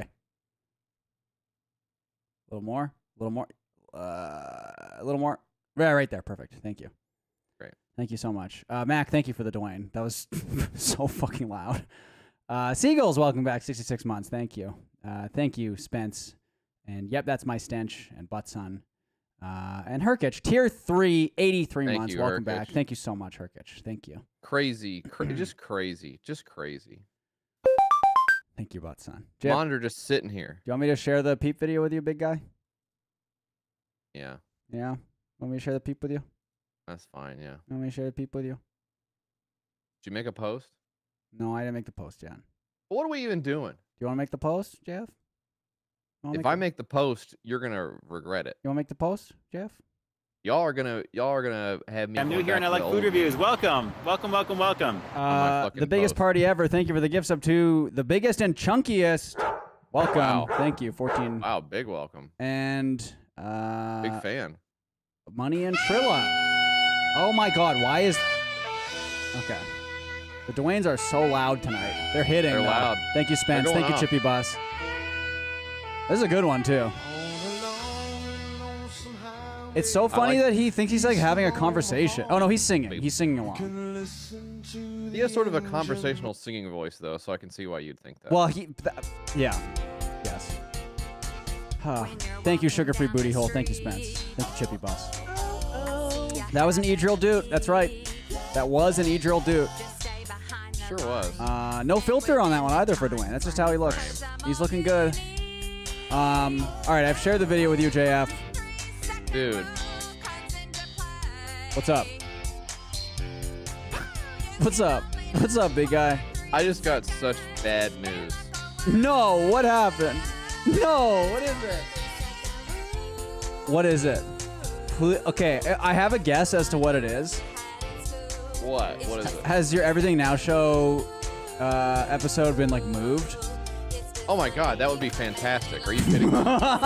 Speaker 1: A little more, a little more, uh, a little more. Right, right there. Perfect. Thank you.
Speaker 11: Great.
Speaker 1: Thank you so much, uh, Mac. Thank you for the Dwayne. That was so fucking loud. Uh, Seagulls, welcome back. sixty-six months. Thank you. Uh, thank you, Spence. And yep, that's my stench and butt son. Uh, and Herkich, tier three, eighty-three
Speaker 11: Thank
Speaker 1: months.
Speaker 11: you,
Speaker 1: welcome
Speaker 11: Herkich.
Speaker 1: back. Thank you so much, Herkich. Thank you.
Speaker 11: Crazy. Cra just crazy. Just crazy.
Speaker 1: Thank you, butt son. Jeff,
Speaker 11: Monitor just sitting here.
Speaker 1: do you want me to share the Peep video with you, big guy?
Speaker 11: Yeah.
Speaker 1: Yeah. Want me to share the Peep with you?
Speaker 11: That's fine, yeah.
Speaker 1: Want me to share the Peep with you?
Speaker 11: Did you make a post?
Speaker 1: No, I didn't make the post yet.
Speaker 11: What are we even doing?
Speaker 1: Do you want to make the post, Jeff?
Speaker 11: If I make the post, you're gonna regret it.
Speaker 1: You want to make the post, Jeff?
Speaker 11: Y'all are gonna y'all are gonna have me.
Speaker 15: I'm new
Speaker 11: going
Speaker 15: here
Speaker 11: back
Speaker 15: and I
Speaker 11: to
Speaker 15: like
Speaker 11: the
Speaker 15: food
Speaker 11: old
Speaker 15: reviews.
Speaker 11: days.
Speaker 15: Welcome, welcome, welcome, welcome.
Speaker 1: Uh, the biggest party ever. Thank you for the gifts up to the biggest and chunkiest. Welcome.
Speaker 11: Wow.
Speaker 1: Thank you. fourteen.
Speaker 11: Wow, big welcome.
Speaker 1: And uh,
Speaker 11: Big fan.
Speaker 1: Money and Trilla. Oh my God! Why is? Okay. The Dwaynes are so loud tonight. They're hitting.
Speaker 11: They're
Speaker 1: though.
Speaker 11: loud.
Speaker 1: Thank you, Spence.
Speaker 11: They're going
Speaker 1: Thank you,
Speaker 11: off.
Speaker 1: Chippy Bus. This is a good one too. It's so funny
Speaker 11: like-
Speaker 1: that he thinks he's like having a conversation. Oh no, he's singing. He's singing along.
Speaker 11: He has sort of a conversational singing voice, though, so I can see why you'd think that.
Speaker 1: Well, he, th yeah, yes. Huh. Thank you, Sugar Free Booty Hole. Thank you, Spence. Thank you, Chippy Bus. That was an E-Drill Dude. That's right. That was an E-Drill Dude.
Speaker 11: Sure was.
Speaker 1: Uh, no filter on that one either for Dwayne. That's just how he looks. He's looking good. Um, all right, I've shared the video with you, J F.
Speaker 11: Dude.
Speaker 1: What's up? What's up? What's up, big guy?
Speaker 11: I just got such bad news.
Speaker 1: No, what happened? No, what is it? What is it? Pl- Okay, I have a guess as to what it is.
Speaker 11: What? What is it?
Speaker 1: Has your Everything Now show uh, episode been like moved?
Speaker 11: Oh my God, that would be fantastic. Are you kidding me?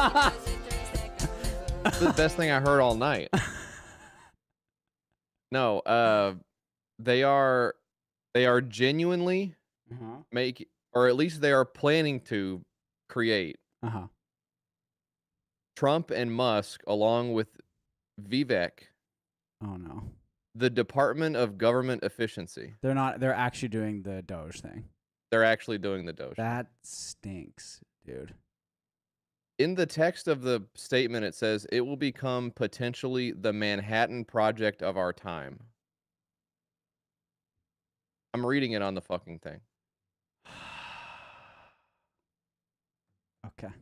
Speaker 11: That's the best thing I heard all night. No, uh, they are They are genuinely
Speaker 1: uh-huh.
Speaker 11: make, or at least they are planning to create
Speaker 1: uh-huh.
Speaker 11: Trump and Musk, along with Vivek.
Speaker 1: Oh no.
Speaker 11: The Department of Government Efficiency.
Speaker 1: They're not. They're actually doing the Doge thing.
Speaker 11: They're actually doing the Doge.
Speaker 1: That stinks, dude.
Speaker 11: In the text of the statement, it says it will become potentially the Manhattan Project of our time. I'm reading it on the fucking thing.
Speaker 1: Okay.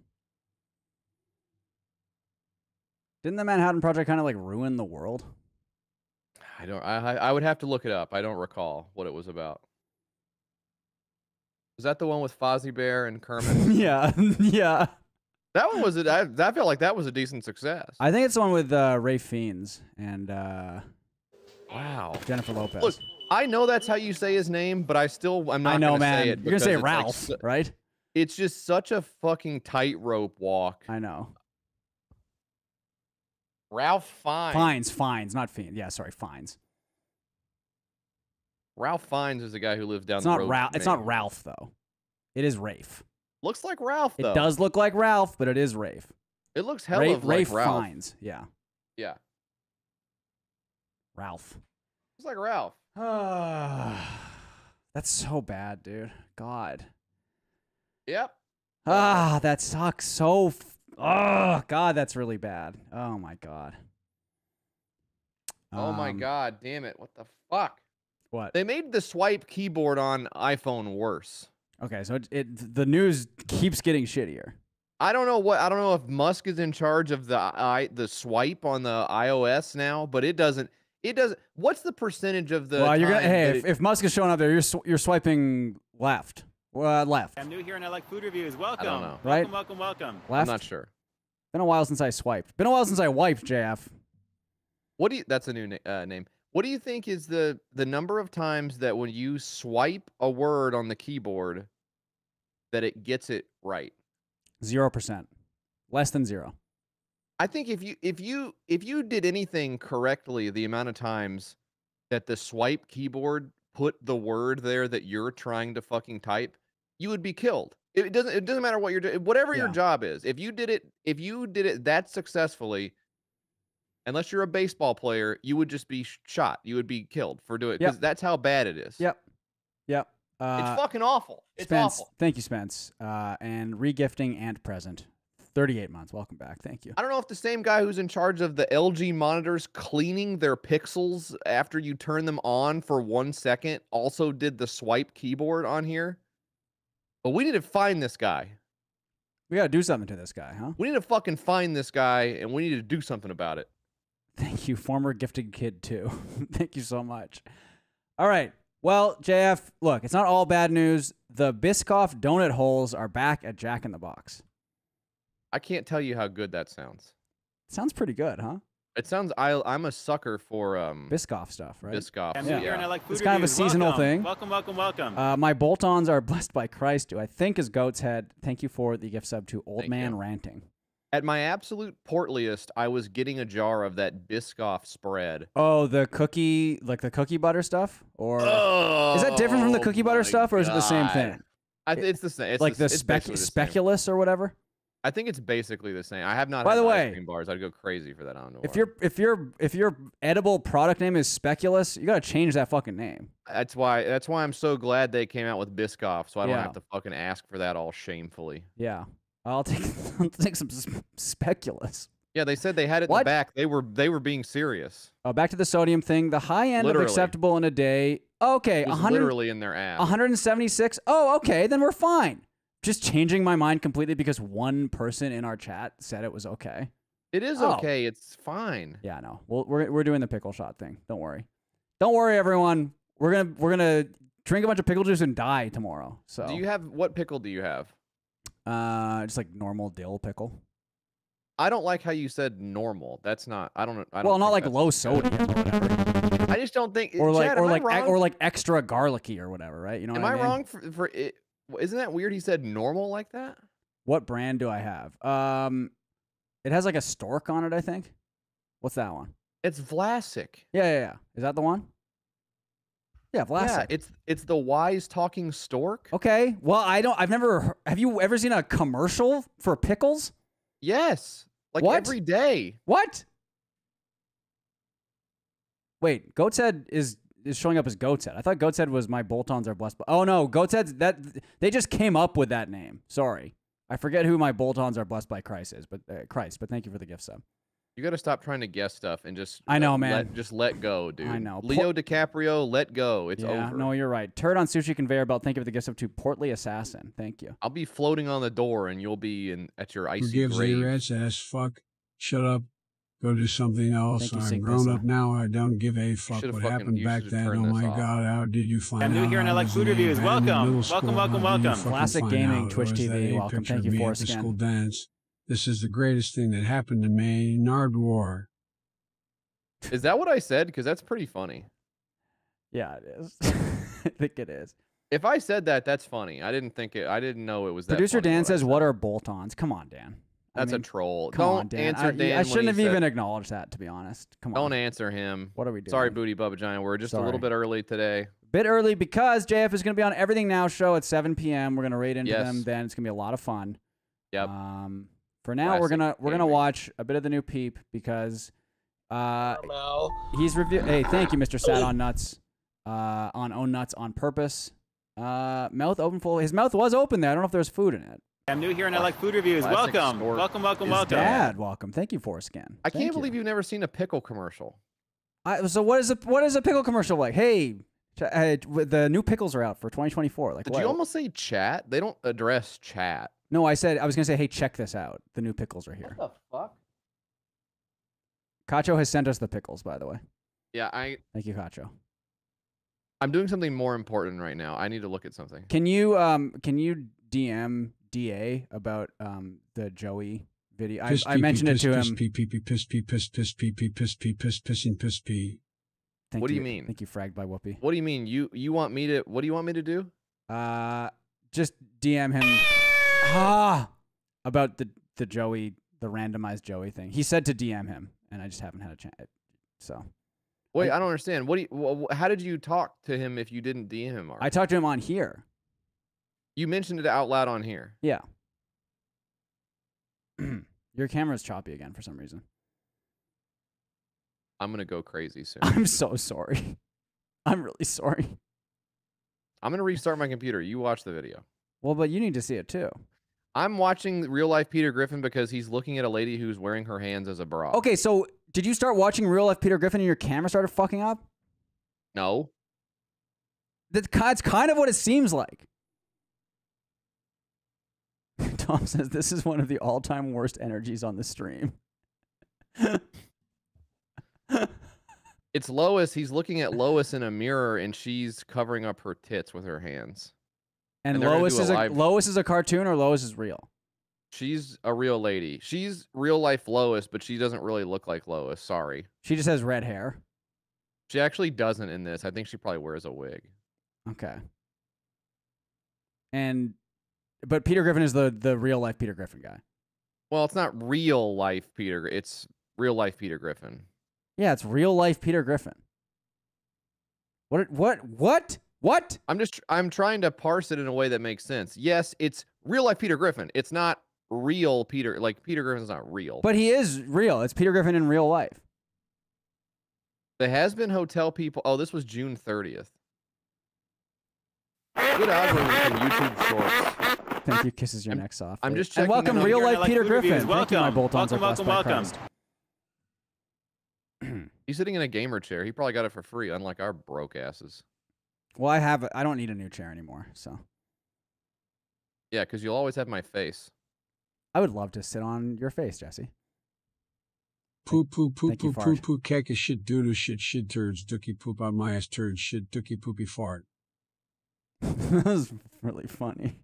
Speaker 1: Didn't the Manhattan Project kind of like ruin the world?
Speaker 11: I don't. I I would have to look it up. I don't recall what it was about. Was that the one with Fozzie Bear and Kermit?
Speaker 1: yeah, yeah.
Speaker 11: That one was it. I, I felt like that was a decent success.
Speaker 1: I think it's the one with uh, Ray Fiennes and uh,
Speaker 11: wow,
Speaker 1: Jennifer Lopez.
Speaker 11: Look, I know that's how you say his name, but I still I'm not.
Speaker 1: I know,
Speaker 11: gonna
Speaker 1: man.
Speaker 11: Say it
Speaker 1: You're gonna say
Speaker 11: it's
Speaker 1: Ralph,
Speaker 11: like,
Speaker 1: right?
Speaker 11: It's just such a fucking tightrope walk.
Speaker 1: I know.
Speaker 11: Ralph Fiennes.
Speaker 1: Fiennes, Fiennes, not Fiennes. Yeah, sorry, Fiennes.
Speaker 11: Ralph Fiennes is the guy who lives down
Speaker 1: It's
Speaker 11: the
Speaker 1: not
Speaker 11: road.
Speaker 1: Ralph.
Speaker 11: from
Speaker 1: It's
Speaker 11: me.
Speaker 1: not Ralph though. It is Rafe.
Speaker 11: Looks like Ralph though.
Speaker 1: It does look like Ralph, but it is Rafe.
Speaker 11: It looks hell
Speaker 1: Rafe,
Speaker 11: of like
Speaker 1: Rafe
Speaker 11: Ralph.
Speaker 1: Fiennes. Yeah.
Speaker 11: Yeah.
Speaker 1: Ralph.
Speaker 11: Looks like Ralph.
Speaker 1: That's so bad, dude. God.
Speaker 11: Yep.
Speaker 1: Ah, that sucks so. F oh, God, that's really bad. Oh my God.
Speaker 11: Oh my
Speaker 1: Um,
Speaker 11: God, damn it. What the fuck?
Speaker 1: What?
Speaker 11: They made the swipe keyboard on iPhone worse.
Speaker 1: Okay, so it, it the news keeps getting shittier.
Speaker 11: I don't know what I don't know if Musk is in charge of the i the swipe on the iOS now, but it doesn't it doesn't what's the percentage of the
Speaker 1: Well, you're gonna
Speaker 11: time
Speaker 1: hey,
Speaker 11: that
Speaker 1: if,
Speaker 11: it-
Speaker 1: if Musk is showing up there, you're sw you're swiping left. Uh, left.
Speaker 14: I'm new here and I like food reviews. Welcome.
Speaker 11: don't know.
Speaker 1: Right?
Speaker 14: Welcome, welcome, welcome.
Speaker 1: Left.
Speaker 11: I'm not sure.
Speaker 1: Been a while since I swiped. Been a while since I wiped, J F.
Speaker 11: What do you that's a new na uh, name. What do you think is the the number of times that when you swipe a word on the keyboard that it gets it right?
Speaker 1: Zero percent. Less than zero.
Speaker 11: I think if you if you if you did anything correctly, the amount of times that the swipe keyboard put the word there that you're trying to fucking type, you would be killed. It doesn't it doesn't matter what you're doing, whatever your
Speaker 1: Yeah.
Speaker 11: job is. If you did it if you did it that successfully, unless you're a baseball player, you would just be sh- shot. You would be killed for doing it because
Speaker 1: Yep.
Speaker 11: that's how bad it is.
Speaker 1: Yep. Yep. Uh,
Speaker 11: It's fucking awful. It's
Speaker 1: Spence,
Speaker 11: awful.
Speaker 1: thank you, Spence. Uh, and regifting and present. thirty-eight months. Welcome back. Thank you.
Speaker 11: I don't know if the same guy who's in charge of the L G monitors cleaning their pixels after you turn them on for one second also did the swipe keyboard on here. But we need to find this guy.
Speaker 1: We got to do something to this guy, huh?
Speaker 11: We need to fucking find this guy and we need to do something about it.
Speaker 1: Thank you, former gifted kid, too. Thank you so much. All right. Well, J F, look, it's not all bad news. The Biscoff donut holes are back at Jack in the Box.
Speaker 11: I can't tell you how good that sounds.
Speaker 1: Sounds pretty good, huh?
Speaker 11: It sounds I I'm a sucker for um
Speaker 1: Biscoff stuff, right?
Speaker 11: Biscoff.
Speaker 14: I'm
Speaker 1: Yeah.
Speaker 14: new here and I like food
Speaker 1: It's kind of a
Speaker 14: reviews.
Speaker 1: seasonal
Speaker 14: welcome.
Speaker 1: thing.
Speaker 14: Welcome, welcome, welcome.
Speaker 1: Uh, my bolt-ons are blessed by Christ, who I think is Goat's Head. Thank you for the gift sub to Old
Speaker 11: Thank
Speaker 1: Man
Speaker 11: you.
Speaker 1: Ranting.
Speaker 11: At my absolute portliest, I was getting a jar of that Biscoff spread.
Speaker 1: Oh, the cookie, like the cookie butter stuff? Or is that different from the cookie butter
Speaker 11: my
Speaker 1: stuff, or is it the same
Speaker 11: God.
Speaker 1: thing?
Speaker 11: I th- it's the same. It's
Speaker 1: like the,
Speaker 11: it's
Speaker 1: spec
Speaker 11: basically the same.
Speaker 1: speculous or whatever?
Speaker 11: I think it's basically the same. I have not
Speaker 1: By
Speaker 11: had
Speaker 1: the
Speaker 11: ice
Speaker 1: way,
Speaker 11: cream bars. I'd go crazy for that. I don't know.
Speaker 1: If
Speaker 11: why.
Speaker 1: your if your if your edible product name is speculous, you gotta change that fucking name.
Speaker 11: That's why that's why I'm so glad they came out with Biscoff, so I don't
Speaker 1: Yeah.
Speaker 11: have to fucking ask for that all shamefully.
Speaker 1: Yeah, I'll take I'll take some s- speculous.
Speaker 11: Yeah, they said they had it in
Speaker 1: What?
Speaker 11: the back. They were they were being serious.
Speaker 1: Oh, back to the sodium thing. The high end
Speaker 11: Literally.
Speaker 1: of acceptable in a day. Okay,
Speaker 11: It was
Speaker 1: one hundred,
Speaker 11: literally in their ass.
Speaker 1: one hundred seventy-six. Oh, okay, then we're fine. Just changing my mind completely because one person in our chat said it was okay.
Speaker 11: It is
Speaker 1: Oh.
Speaker 11: okay. It's fine.
Speaker 1: Yeah, no. Well, we're we're doing the pickle shot thing. Don't worry. Don't worry, everyone. We're gonna we're gonna drink a bunch of pickle juice and die tomorrow. So
Speaker 11: Do you have what pickle do you have?
Speaker 1: uh, just like normal dill pickle.
Speaker 11: I don't like how you said normal. That's not. I don't. I don't
Speaker 1: Well, not
Speaker 11: think
Speaker 1: like
Speaker 11: that's
Speaker 1: low
Speaker 11: good.
Speaker 1: sodium or whatever.
Speaker 11: I just don't think.
Speaker 1: Or like
Speaker 11: Chad,
Speaker 1: or
Speaker 11: am I
Speaker 1: like e-
Speaker 11: wrong?
Speaker 1: or like extra garlicky or whatever, right? You know
Speaker 11: Am
Speaker 1: what I
Speaker 11: I
Speaker 1: mean?
Speaker 11: wrong for for it? Isn't that weird? He said normal like that.
Speaker 1: What brand do I have? Um, it has like a stork on it, I think. What's that one?
Speaker 11: It's Vlasic.
Speaker 1: Yeah, yeah, yeah. Is that the one? Yeah, Vlasic.
Speaker 11: Yeah, it's it's the wise talking stork.
Speaker 1: Okay. Well, I don't. I've never. Have you ever seen a commercial for pickles?
Speaker 11: Yes, like
Speaker 1: What?
Speaker 11: every day.
Speaker 1: What? Wait, Goat's Head is is showing up as Goat's Head. I thought Goat's Head was my bolt-ons are blessed by. Oh no, Goat's Head. That they just came up with that name. Sorry, I forget who my bolt-ons are blessed by Christ is, but uh, Christ. But thank you for the gift sub.
Speaker 11: You got to stop trying to guess stuff and just.
Speaker 1: I know,
Speaker 11: uh,
Speaker 1: man.
Speaker 11: Let, just let go, dude.
Speaker 1: I know.
Speaker 11: Leo DiCaprio, let go. It's
Speaker 1: yeah,
Speaker 11: over.
Speaker 1: no, you're right. Turd on sushi conveyor belt. Thank you for the gift sub to Portly Assassin. Thank you.
Speaker 11: I'll be floating on the door, and you'll be in at your icy
Speaker 12: Who gives
Speaker 11: grave.
Speaker 12: a rat's ass fuck? Shut up. Go do something else.
Speaker 1: Thank you,
Speaker 12: I'm
Speaker 1: Sig
Speaker 12: grown
Speaker 1: Pizza.
Speaker 12: up now. I don't give a fuck
Speaker 11: should've
Speaker 12: what
Speaker 11: fucking-
Speaker 12: happened
Speaker 11: you
Speaker 12: back
Speaker 11: should've
Speaker 12: then.
Speaker 11: turned
Speaker 12: Oh
Speaker 11: this
Speaker 12: my
Speaker 11: off.
Speaker 12: god, how did you find
Speaker 14: I'm
Speaker 12: out?
Speaker 14: new here and I
Speaker 12: I
Speaker 14: like
Speaker 12: was
Speaker 14: food
Speaker 12: in
Speaker 14: reviews.
Speaker 12: abandoned
Speaker 14: Welcome.
Speaker 12: middle
Speaker 14: Welcome,
Speaker 12: school.
Speaker 14: welcome,
Speaker 12: How did you
Speaker 14: welcome.
Speaker 12: fucking
Speaker 1: Classic
Speaker 12: find
Speaker 1: Gaming,
Speaker 12: out? Or
Speaker 1: Twitch
Speaker 12: was
Speaker 1: T V,
Speaker 12: that a
Speaker 1: welcome.
Speaker 12: picture
Speaker 1: Thank
Speaker 12: of
Speaker 1: you,
Speaker 12: me at
Speaker 1: Forrest
Speaker 12: the
Speaker 1: Scan.
Speaker 12: school dance? This is the greatest thing that happened to me. Nard War.
Speaker 11: Is that what I said? Because that's pretty funny.
Speaker 1: Yeah, it is. I think it is.
Speaker 11: If I said that, that's funny. I didn't think it. I didn't know it was that.
Speaker 1: Producer
Speaker 11: funny
Speaker 1: Dan
Speaker 11: what I
Speaker 1: says,
Speaker 11: said.
Speaker 1: "What are bolt-ons?" Come on, Dan. I
Speaker 11: That's
Speaker 1: mean,
Speaker 11: a troll.
Speaker 1: Come
Speaker 11: Don't
Speaker 1: on, Dan.
Speaker 11: answer
Speaker 1: I,
Speaker 11: Dan.
Speaker 1: I
Speaker 11: when
Speaker 1: shouldn't
Speaker 11: he
Speaker 1: have
Speaker 11: said-
Speaker 1: even acknowledged that, to be honest. Come on.
Speaker 11: Don't answer him.
Speaker 1: What are we doing?
Speaker 11: Sorry, Booty Bubba Giant. We're just a little
Speaker 1: Sorry.
Speaker 11: bit early today.
Speaker 1: Bit early because J F is going to be on Everything Now show at seven P M We're going to raid into
Speaker 11: Yes.
Speaker 1: them. Then it's going to be a lot of fun.
Speaker 11: Yep.
Speaker 1: Um, for now, we're
Speaker 11: Classic
Speaker 1: gonna we're gonna
Speaker 11: gaming.
Speaker 1: watch a bit of the new Peep because uh, he's review. Hey, thank you, Mister Sat on Nuts. Uh, on Own Nuts on purpose. Uh, mouth open full. His mouth was open there. I don't know if there's food in it.
Speaker 14: I'm new here and I like food reviews.
Speaker 11: Classic
Speaker 14: Welcome.
Speaker 11: stork.
Speaker 14: Welcome, welcome,
Speaker 1: His
Speaker 14: welcome.
Speaker 1: dad, welcome. Thank you, Foreskin.
Speaker 11: I
Speaker 1: Thank
Speaker 11: can't believe
Speaker 1: you.
Speaker 11: you've never seen a pickle commercial.
Speaker 1: I, so what is a what is a pickle commercial like? Hey, ch- uh, the new pickles are out for twenty twenty-four. Like,
Speaker 11: Did
Speaker 1: what?
Speaker 11: you almost say chat? They don't address chat.
Speaker 1: No, I said I was gonna say, hey, check this out. The new pickles are here.
Speaker 11: What the fuck?
Speaker 1: Cacho has sent us the pickles, by the way.
Speaker 11: Yeah, I.
Speaker 1: Thank you, Cacho.
Speaker 11: I'm doing something more important right now. I need to look at something.
Speaker 1: Can you um can you D M D A about um the Joey video? I,
Speaker 12: Piss,
Speaker 1: I
Speaker 12: pee,
Speaker 1: mentioned
Speaker 12: pee,
Speaker 1: it to
Speaker 12: piss,
Speaker 1: him.
Speaker 12: Piss, pee, pee, piss, pee, piss, piss, pee, pee, piss, pee, piss, pissing, piss, pee.
Speaker 1: Thank
Speaker 11: What do you mean?
Speaker 1: Thank you, fragged by Whoopi.
Speaker 11: What do you mean? You you want me to? What do you want me to do?
Speaker 1: Uh, just D M him. Ah, about the the Joey the randomized Joey thing. He said to D M him, and I just haven't had a chance. So.
Speaker 11: Wait, I don't understand. What do you? Wh- how did you talk to him if you didn't D M him? Already?
Speaker 1: I talked to him on here.
Speaker 11: You mentioned it out loud on here.
Speaker 1: Yeah. Your camera's choppy again for some reason.
Speaker 11: I'm gonna go crazy soon.
Speaker 1: I'm so sorry. I'm really sorry.
Speaker 11: I'm gonna restart my computer. You watch the video.
Speaker 1: Well, but you need to see it too.
Speaker 11: I'm watching real life Peter Griffin because he's looking at a lady who's wearing her hands as a bra.
Speaker 1: Okay, so did you start watching real life Peter Griffin and your camera started fucking up?
Speaker 11: No.
Speaker 1: That's that's kind of what it seems like. Tom says this is one of the all-time worst energies on the stream.
Speaker 11: It's Lois. He's looking at Lois in a mirror, and she's covering up her tits with her hands.
Speaker 1: And,
Speaker 11: And they're gonna
Speaker 1: Lois
Speaker 11: do a
Speaker 1: is a
Speaker 11: live-
Speaker 1: Lois is a cartoon or Lois is real?
Speaker 11: She's a real lady. She's real life Lois, but she doesn't really look like Lois. Sorry.
Speaker 1: She just has red hair.
Speaker 11: She actually doesn't in this. I think she probably wears a wig.
Speaker 1: Okay. And but Peter Griffin is the the real life Peter Griffin guy.
Speaker 11: Well, it's not real life Peter. Gr- It's real life Peter Griffin.
Speaker 1: Yeah, it's real life Peter Griffin. What what what? What?
Speaker 11: I'm just I'm trying to parse it in a way that makes sense. Yes, it's real life Peter Griffin. It's not real Peter. Like Peter Griffin's not real.
Speaker 1: But he is real. It's Peter Griffin in real life.
Speaker 11: The Has Been Hotel people. Oh, this was June thirtieth. Good algorithm from YouTube Shorts.
Speaker 1: Thank you. Kisses your necks off.
Speaker 11: I'm just
Speaker 1: And
Speaker 11: checking.
Speaker 1: welcome,
Speaker 11: the-
Speaker 1: real
Speaker 14: You're
Speaker 1: life
Speaker 14: like
Speaker 1: Peter
Speaker 14: food
Speaker 1: Griffin.
Speaker 14: reviews.
Speaker 1: Thank you, my
Speaker 14: Welcome.
Speaker 1: bolt-ons are
Speaker 14: Welcome,
Speaker 1: blessed
Speaker 14: welcome,
Speaker 1: by
Speaker 14: welcome.
Speaker 1: Christ.
Speaker 11: He's sitting in a gamer chair. He probably got it for free, unlike our broke asses.
Speaker 1: Well, I have. I don't need a new chair anymore. So
Speaker 11: Yeah, because you'll always have my face.
Speaker 1: I would love to sit on your face, Jesse.
Speaker 12: Poo poo poo
Speaker 1: Thank you,
Speaker 12: poo poo
Speaker 1: Fart.
Speaker 12: poo caca shit doodoo shit shit turds dookie poop on my ass turd shit dookie poopy fart.
Speaker 1: That was really funny.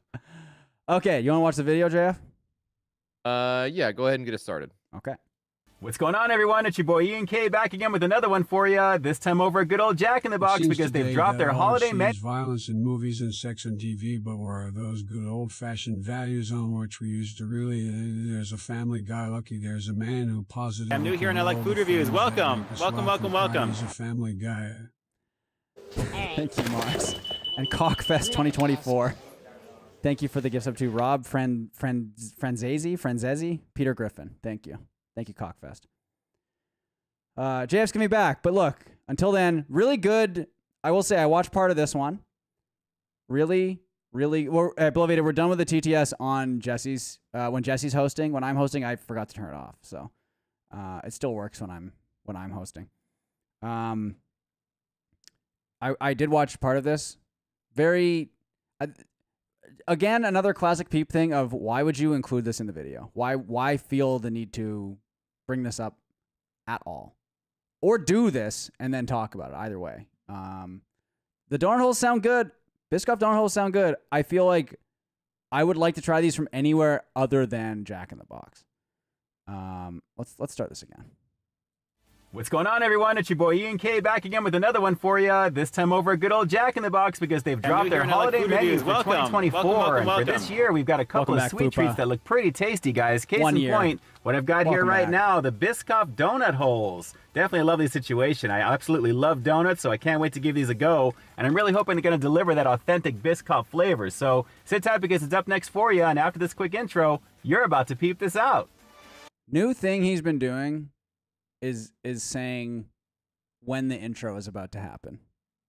Speaker 1: Okay, you want to watch the video, J F?
Speaker 11: Uh, yeah. Go ahead and get it started.
Speaker 1: Okay.
Speaker 15: What's going on, everyone? It's your boy Ian K back again with another one for you. This time over a good old Jack in the Box because they've dropped their holiday menu.
Speaker 12: Violence in movies and sex on T V, but were those good old-fashioned values on which we used to really? Uh, there's a Family Guy. Lucky there's a man who positive.
Speaker 15: I'm new here and I like food reviews. Welcome, welcome, welcome, welcome.
Speaker 12: He's a Family Guy.
Speaker 1: Thank you, Mars. And Cockfest twenty twenty-four. Thank you for the gifts up to Rob, friend, friend, Franzese, Franzese, Peter Griffin. Thank you. Thank you, Cockfest. Uh, J F's gonna be back, but look, until then, really good. I will say I watched part of this one. Really, really, we're, uh, Beloved, we're done with the T T S on Jesse's, uh, when Jesse's hosting. When I'm hosting, I forgot to turn it off, so uh, it still works when I'm when I'm hosting. Um, I I did watch part of this. Very, uh, again, another classic Peep thing of why would you include this in the video? Why why feel the need to bring this up at all? Or do this and then talk about it, either way. Um, the donut holes sound good. Biscoff donut holes sound good. I feel like I would like to try these from anywhere other than Jack in the Box. Um, let's let's start this again.
Speaker 15: What's going on, everyone? It's your boy Ian K back again with another one for you. This time over a good old Jack in the Box because they've dropped their holiday menu for twenty twenty-four.
Speaker 14: Welcome, welcome, welcome.
Speaker 15: And for this year, we've got a couple
Speaker 1: Welcome
Speaker 15: of
Speaker 1: back,
Speaker 15: sweet
Speaker 1: Poopa.
Speaker 15: treats that look pretty tasty, guys. Case
Speaker 1: One
Speaker 15: in
Speaker 1: year.
Speaker 15: point, what I've got here
Speaker 1: Welcome
Speaker 15: right
Speaker 1: back.
Speaker 15: now, the Biscoff donut holes. Definitely a lovely situation. I absolutely love donuts, so I can't wait to give these a go. And I'm really hoping they're going to deliver that authentic Biscoff flavor. So sit tight because it's up next for you. And after this quick intro, you're about to peep this out.
Speaker 1: New thing he's been doing is is saying when the intro is about to happen.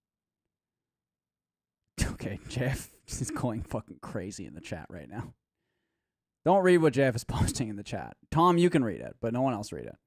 Speaker 1: Okay, J F is going fucking crazy in the chat right now. Don't read what J F is posting in the chat. Tom, you can read it, but no one else read it.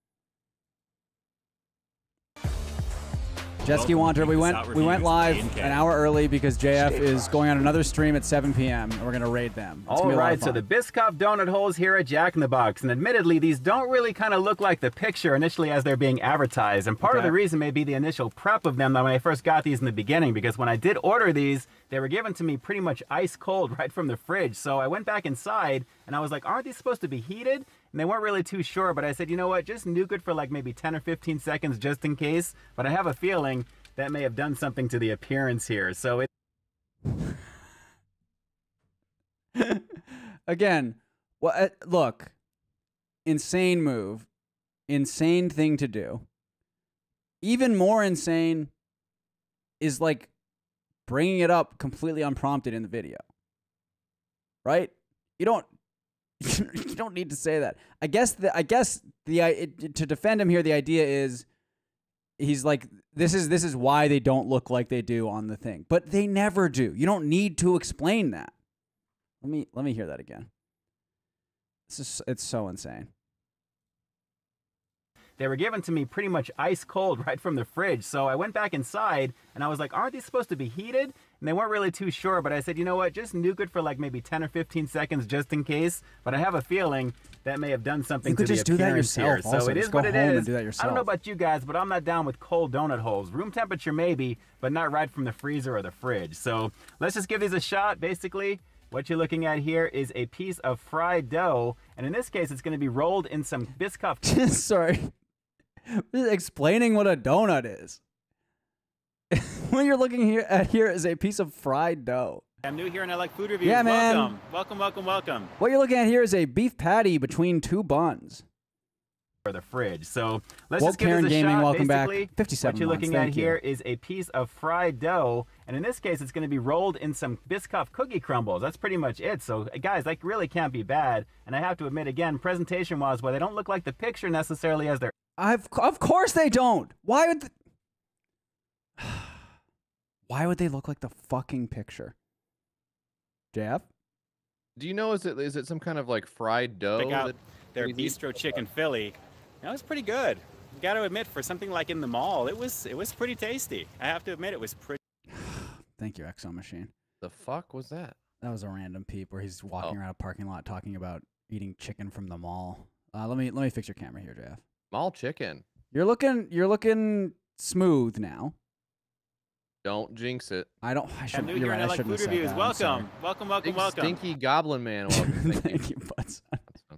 Speaker 1: Jet Ski Wanter, we went we went live an hour early because J F is going on another stream at seven p m and we're gonna raid them. It's
Speaker 15: All
Speaker 1: gonna be a lot
Speaker 15: right,
Speaker 1: of
Speaker 15: so
Speaker 1: fun.
Speaker 15: the Biscoff donut holes here at Jack in the Box, and admittedly, these don't really kind of look like the picture initially as they're being advertised, and part of
Speaker 1: Okay.
Speaker 15: the reason may be the initial prep of them that when I first got these in the beginning, because when I did order these, they were given to me pretty much ice cold right from the fridge, so I went back inside, and I was like, aren't these supposed to be heated? And they weren't really too sure, but I said, you know what, just nuke it for like maybe ten or fifteen seconds just in case, but I have a feeling that may have done something to the appearance here, so it...
Speaker 1: Again, well, uh, look, insane move, insane thing to do. Even more insane is like bringing it up completely unprompted in the video, right? You don't, you don't need to say that. I guess the, I guess the it, to defend him here, the idea is he's like this is this is why they don't look like they do on the thing, but they never do. You don't need to explain that. Let me let me hear that again. This is it's so insane.
Speaker 15: They were given to me pretty much ice cold right from the fridge. So I went back inside and I was like, aren't these supposed to be heated? And they weren't really too sure, but I said, you know what, just nuke it for like maybe ten or fifteen seconds just in case. But I have a feeling that may have done something
Speaker 1: You
Speaker 15: to
Speaker 1: could
Speaker 15: the
Speaker 1: just do that
Speaker 15: appearance
Speaker 1: yourself
Speaker 15: here. So
Speaker 1: also.
Speaker 15: it
Speaker 1: Just
Speaker 15: is
Speaker 1: go
Speaker 15: what it
Speaker 1: home and
Speaker 15: is.
Speaker 1: do that
Speaker 15: I don't
Speaker 1: yourself.
Speaker 15: know about you guys, but I'm not down with cold donut holes. Room temperature maybe, but not right from the freezer or the fridge. So let's just give these a shot. Basically, what you're looking at here is a piece of fried dough. And in this case, it's going to be rolled in some Biscoff.
Speaker 1: Sorry. Just explaining what a donut is. What you're looking here at here is a piece of fried dough.
Speaker 15: I'm new here and I like food reviews.
Speaker 1: Yeah, man.
Speaker 15: Welcome, welcome, welcome, welcome.
Speaker 1: What you're looking at here is a beef patty between two buns.
Speaker 15: For the fridge. So let's
Speaker 1: Woke
Speaker 15: just give
Speaker 1: Karen
Speaker 15: this a
Speaker 1: Gaming,
Speaker 15: shot.
Speaker 1: welcome back.
Speaker 15: Basically,
Speaker 1: fifty-seven
Speaker 15: What you're
Speaker 1: months,
Speaker 15: looking at
Speaker 1: thank you.
Speaker 15: here is a piece of fried dough, and in this case, it's going to be rolled in some Biscoff cookie crumbles. That's pretty much it. So guys, that really can't be bad. And I have to admit, again, presentation-wise, while they don't look like the picture necessarily as they're
Speaker 1: I've of course they don't. Why would? The, why would they look like the fucking picture? Jeff?
Speaker 11: Do you know, is it is it some kind of like fried dough?
Speaker 14: Check out
Speaker 11: that
Speaker 14: their
Speaker 11: we eat?
Speaker 14: bistro chicken Philly. That was pretty good. Got to admit, for something like in the mall, it was it was pretty tasty. I have to admit, it was pretty.
Speaker 1: Thank you, Exo Machine.
Speaker 11: The fuck was that?
Speaker 1: That was a random peep where he's walking around a parking lot talking about eating chicken from the mall. Uh, let me let me fix your camera here, Jeff.
Speaker 11: Mall chicken.
Speaker 1: You're looking you're looking smooth now.
Speaker 11: Don't jinx it.
Speaker 1: I don't. I
Speaker 14: I'm
Speaker 1: shouldn't.
Speaker 14: new
Speaker 1: You're
Speaker 14: here
Speaker 1: right.
Speaker 14: and I
Speaker 1: I
Speaker 14: like
Speaker 1: shouldn't
Speaker 14: food
Speaker 1: have said
Speaker 14: reviews.
Speaker 1: that. I'm sorry.
Speaker 14: Welcome, welcome, welcome,
Speaker 11: Big
Speaker 14: welcome.
Speaker 11: stinky goblin man. Welcome. Thank,
Speaker 1: Thank
Speaker 11: you.
Speaker 1: you, Butson.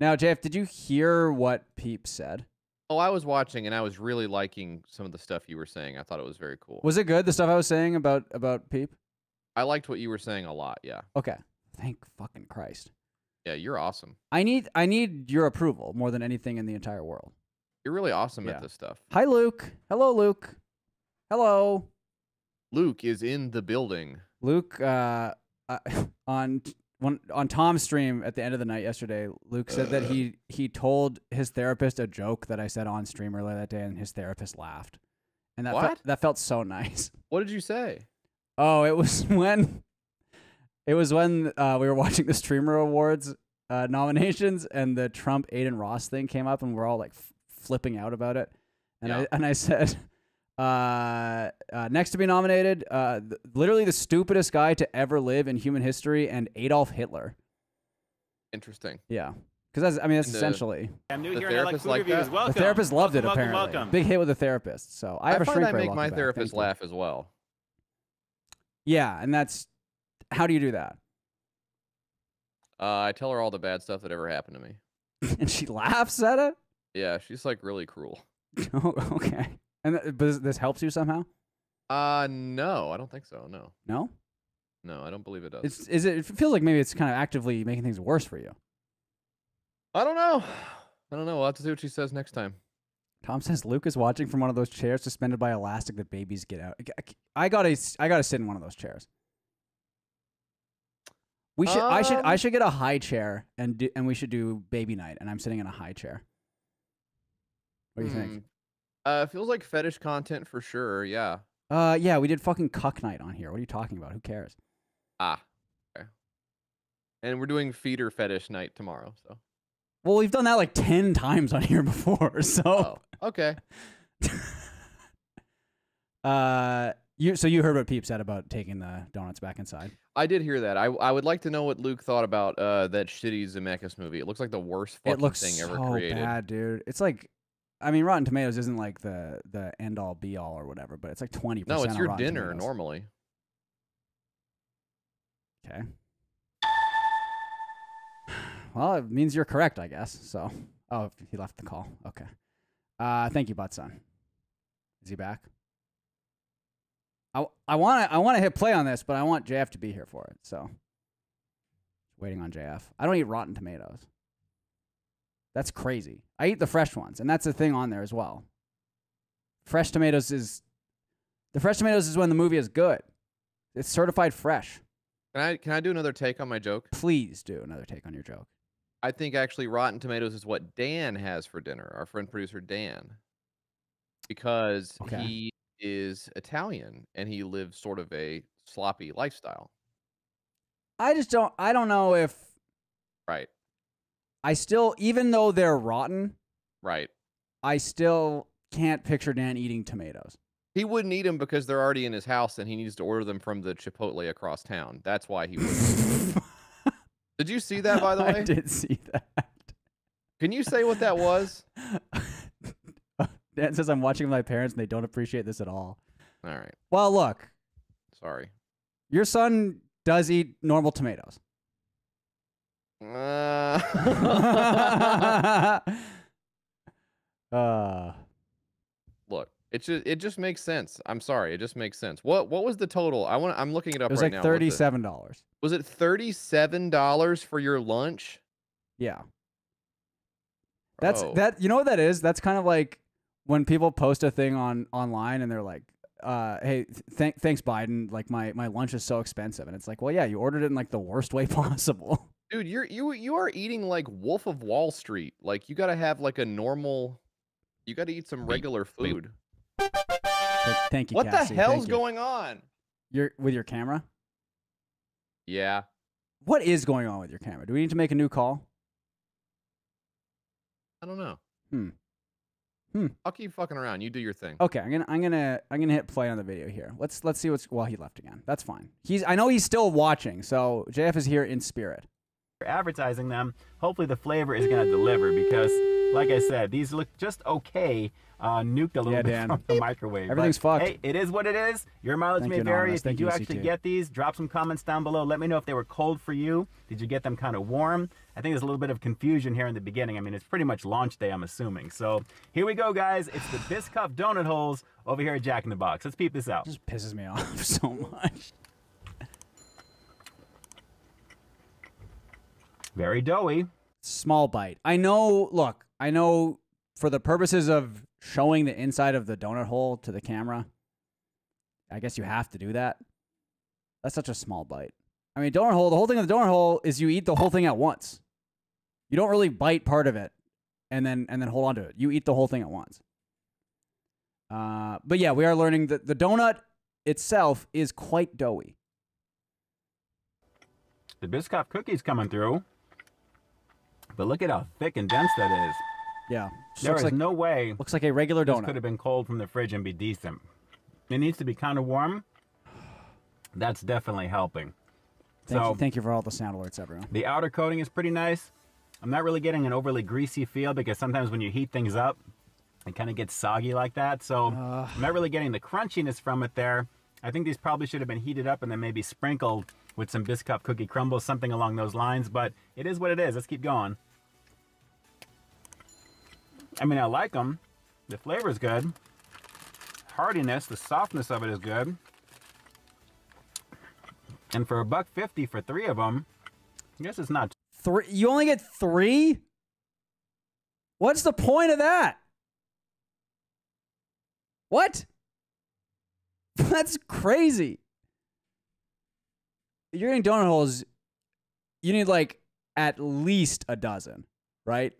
Speaker 1: Now, J F, did you hear what Peep said?
Speaker 11: Oh, I was watching and I was really liking some of the stuff you were saying. I thought it was very cool.
Speaker 1: Was it good, the stuff I was saying about, about Peep?
Speaker 11: I liked what you were saying a lot, yeah.
Speaker 1: Okay. Thank fucking Christ.
Speaker 11: Yeah, you're awesome.
Speaker 1: I need I need your approval more than anything in the entire world.
Speaker 11: You're really awesome
Speaker 1: Yeah.
Speaker 11: at this stuff.
Speaker 1: Hi, Luke. Hello, Luke. Hello.
Speaker 11: Luke is in the building.
Speaker 1: Luke, uh, uh, on one on Tom's stream at the end of the night yesterday, Luke said that he he told his therapist a joke that I said on stream earlier that day, and his therapist laughed, and that
Speaker 11: What?
Speaker 1: Felt, that felt so nice.
Speaker 11: What did you say?
Speaker 1: Oh, it was when it was when uh, we were watching the Streamer Awards uh, nominations, and the Trump Aiden Ross thing came up, and we're all like f flipping out about it, and
Speaker 11: Yeah.
Speaker 1: I and I said. Uh, uh, next to be nominated, uh, th literally the stupidest guy to ever live in human history, and Adolf Hitler.
Speaker 11: Interesting.
Speaker 1: Yeah, because that's I mean that's
Speaker 11: And the-
Speaker 1: essentially
Speaker 15: I'm new
Speaker 11: The
Speaker 15: here and I like
Speaker 11: therapist
Speaker 15: food
Speaker 11: like
Speaker 15: reviews.
Speaker 11: that?
Speaker 15: Welcome.
Speaker 1: the therapist loved
Speaker 15: welcome,
Speaker 1: it.
Speaker 15: welcome,
Speaker 1: Apparently,
Speaker 15: welcome.
Speaker 1: big hit with the therapist. So I
Speaker 11: I,
Speaker 1: have a
Speaker 11: find
Speaker 1: shrink
Speaker 11: I
Speaker 1: ray.
Speaker 11: make
Speaker 1: Welcome
Speaker 11: my
Speaker 1: back.
Speaker 11: therapist
Speaker 1: Thank you.
Speaker 11: laugh as well.
Speaker 1: Yeah, and that's how do you do that?
Speaker 11: Uh, I tell her all the bad stuff that ever happened to me.
Speaker 1: And she laughs at it.
Speaker 11: Yeah, she's like really cruel.
Speaker 1: Oh, okay. And th but this, this helps you somehow?
Speaker 11: Uh, no, I don't think so. No,
Speaker 1: No.
Speaker 11: no, I don't believe it does.
Speaker 1: It's is it? It feels like maybe it's kind of actively making things worse for you.
Speaker 11: I don't know. I don't know. We'll have to see what she says next time.
Speaker 1: Tom says Luke is watching from one of those chairs suspended by elastic that babies get out. I gotta, I gotta sit in one of those chairs. We should, I should, I
Speaker 11: Um,
Speaker 1: should get a high chair and do, and we should do baby night, and I'm sitting in a high chair. What do you
Speaker 11: Hmm.
Speaker 1: think?
Speaker 11: Uh, feels like fetish content for sure. Yeah.
Speaker 1: Uh, yeah, we did fucking cuck night on here. What are you talking about? Who cares?
Speaker 11: Ah. Okay. And we're doing feeder fetish night tomorrow. So.
Speaker 1: Well, we've done that like ten times on here before, so.
Speaker 11: Oh. Okay.
Speaker 1: uh, you so you heard what Peep said about taking the donuts back inside?
Speaker 11: I did hear that. I I would like to know what Luke thought about uh that shitty Zemeckis movie. It looks like the worst fucking
Speaker 1: It looks
Speaker 11: thing
Speaker 1: so
Speaker 11: ever created.
Speaker 1: bad, dude. It's like, I mean, Rotten Tomatoes isn't like the the end all be all or whatever, but it's like twenty percent.
Speaker 11: No, it's your
Speaker 1: Rotten
Speaker 11: dinner
Speaker 1: Tomatoes.
Speaker 11: normally.
Speaker 1: Okay. Well, it means you're correct, I guess. So, oh, he left the call. Okay. Uh, thank you, Buttson. Is he back? I I want to I want to hit play on this, but I want J F to be here for it. So, waiting on J F. I don't eat Rotten Tomatoes. That's crazy. I eat the fresh ones, and that's the thing on there as well. Fresh tomatoes is the fresh tomatoes is when the movie is good. It's certified fresh.
Speaker 11: Can I can I do another take on my joke?
Speaker 1: Please do another take on your joke.
Speaker 11: I think actually Rotten Tomatoes is what Dan has for dinner, our friend producer Dan. Because
Speaker 1: Okay.
Speaker 11: he is Italian and he lives sort of a sloppy lifestyle.
Speaker 1: I just don't I don't know if
Speaker 11: Right.
Speaker 1: I still even though they're rotten,
Speaker 11: Right.
Speaker 1: I still can't picture Dan eating tomatoes.
Speaker 11: He wouldn't eat them because they're already in his house and he needs to order them from the Chipotle across town. That's why he wouldn't. Did you see that, by the way?
Speaker 1: I did see that.
Speaker 11: Can you say what that was?
Speaker 1: Dan says I'm watching with my parents and they don't appreciate this at all.
Speaker 11: All right.
Speaker 1: Well, look.
Speaker 11: Sorry.
Speaker 1: Your son does eat normal tomatoes.
Speaker 11: Uh...
Speaker 1: uh
Speaker 11: Look, it just it just makes sense. I'm sorry, it just makes sense. What what was the total? I want I'm looking it up
Speaker 1: It was
Speaker 11: right
Speaker 1: like
Speaker 11: now.
Speaker 1: thirty-seven dollars.
Speaker 11: Was it thirty-seven dollars for your lunch?
Speaker 1: Yeah. That's
Speaker 11: Oh.
Speaker 1: that you know what that is? That's kind of like when people post a thing on online and they're like, uh, hey, th thanks Biden, like my my lunch is so expensive. And it's like, well, yeah, you ordered it in like the worst way possible.
Speaker 11: Dude, you're you you are eating like Wolf of Wall Street. Like you got to have like a normal you got to eat some regular food.
Speaker 1: Th- Thank you,
Speaker 11: What
Speaker 1: Cassie.
Speaker 11: the hell's
Speaker 1: Thank you.
Speaker 11: going on?
Speaker 1: You're with your camera?
Speaker 11: Yeah.
Speaker 1: What is going on with your camera? Do we need to make a new call?
Speaker 11: I don't know.
Speaker 1: Hmm. Hmm.
Speaker 11: I'll keep fucking around. You do your thing.
Speaker 1: Okay, I'm gonna I'm gonna I'm gonna hit play on the video here. Let's let's see what's well he left again. That's fine. He's I know he's still watching, so J F is here in spirit.
Speaker 15: Advertising them, hopefully the flavor is going to deliver because like I said, these look just okay. Uh, nuked a little
Speaker 1: Yeah,
Speaker 15: bit
Speaker 1: Dan.
Speaker 15: from the microwave.
Speaker 1: Everything's
Speaker 15: but,
Speaker 1: fucked.
Speaker 15: Hey, it is what it is. Your mileage
Speaker 1: Thank
Speaker 15: may
Speaker 1: you,
Speaker 15: vary.
Speaker 1: Anonymous.
Speaker 15: If
Speaker 1: Thank
Speaker 15: you
Speaker 1: you,
Speaker 15: do actually
Speaker 1: C T.
Speaker 15: get these, drop some comments down below. Let me know if they were cold for you. Did you get them kind of warm? I think there's a little bit of confusion here in the beginning. I mean, it's pretty much launch day, I'm assuming. So here we go, guys. It's the Biscoff donut holes over here at Jack in the Box. Let's peep this out.
Speaker 1: It just pisses me off so much.
Speaker 15: Very doughy.
Speaker 1: Small bite. I know, look, I know for the purposes of showing the inside of the donut hole to the camera, I guess you have to do that. That's such a small bite. I mean, donut hole, the whole thing of the donut hole is you eat the whole thing at once. You don't really bite part of it and then and then hold on to it. You eat the whole thing at once. Uh, but yeah, we are learning that the donut itself is quite doughy.
Speaker 15: The Biscoff cookie's coming through. But look at how thick and dense that is.
Speaker 1: Yeah.
Speaker 15: There is
Speaker 1: like,
Speaker 15: no way
Speaker 1: looks like a regular donut.
Speaker 15: This could have been cold from the fridge and be decent. It needs to be kind of warm. That's definitely helping.
Speaker 1: Thank,
Speaker 15: so,
Speaker 1: you, thank you for all the sound alerts, everyone.
Speaker 15: The outer coating is pretty nice. I'm not really getting an overly greasy feel because sometimes when you heat things up, it kind of gets soggy like that. So uh, I'm not really getting the crunchiness from it there. I think these probably should have been heated up and then maybe sprinkled with some Biscoff cookie crumbles, something along those lines. But it is what it is. Let's keep going. I mean, I like them. The flavor is good. Hardiness, the softness of it is good. And for a buck fifty for three of them, I guess it's not.
Speaker 1: Three? You only get three? What's the point of that? What? That's crazy. You're getting donut holes. You need like at least a dozen, right?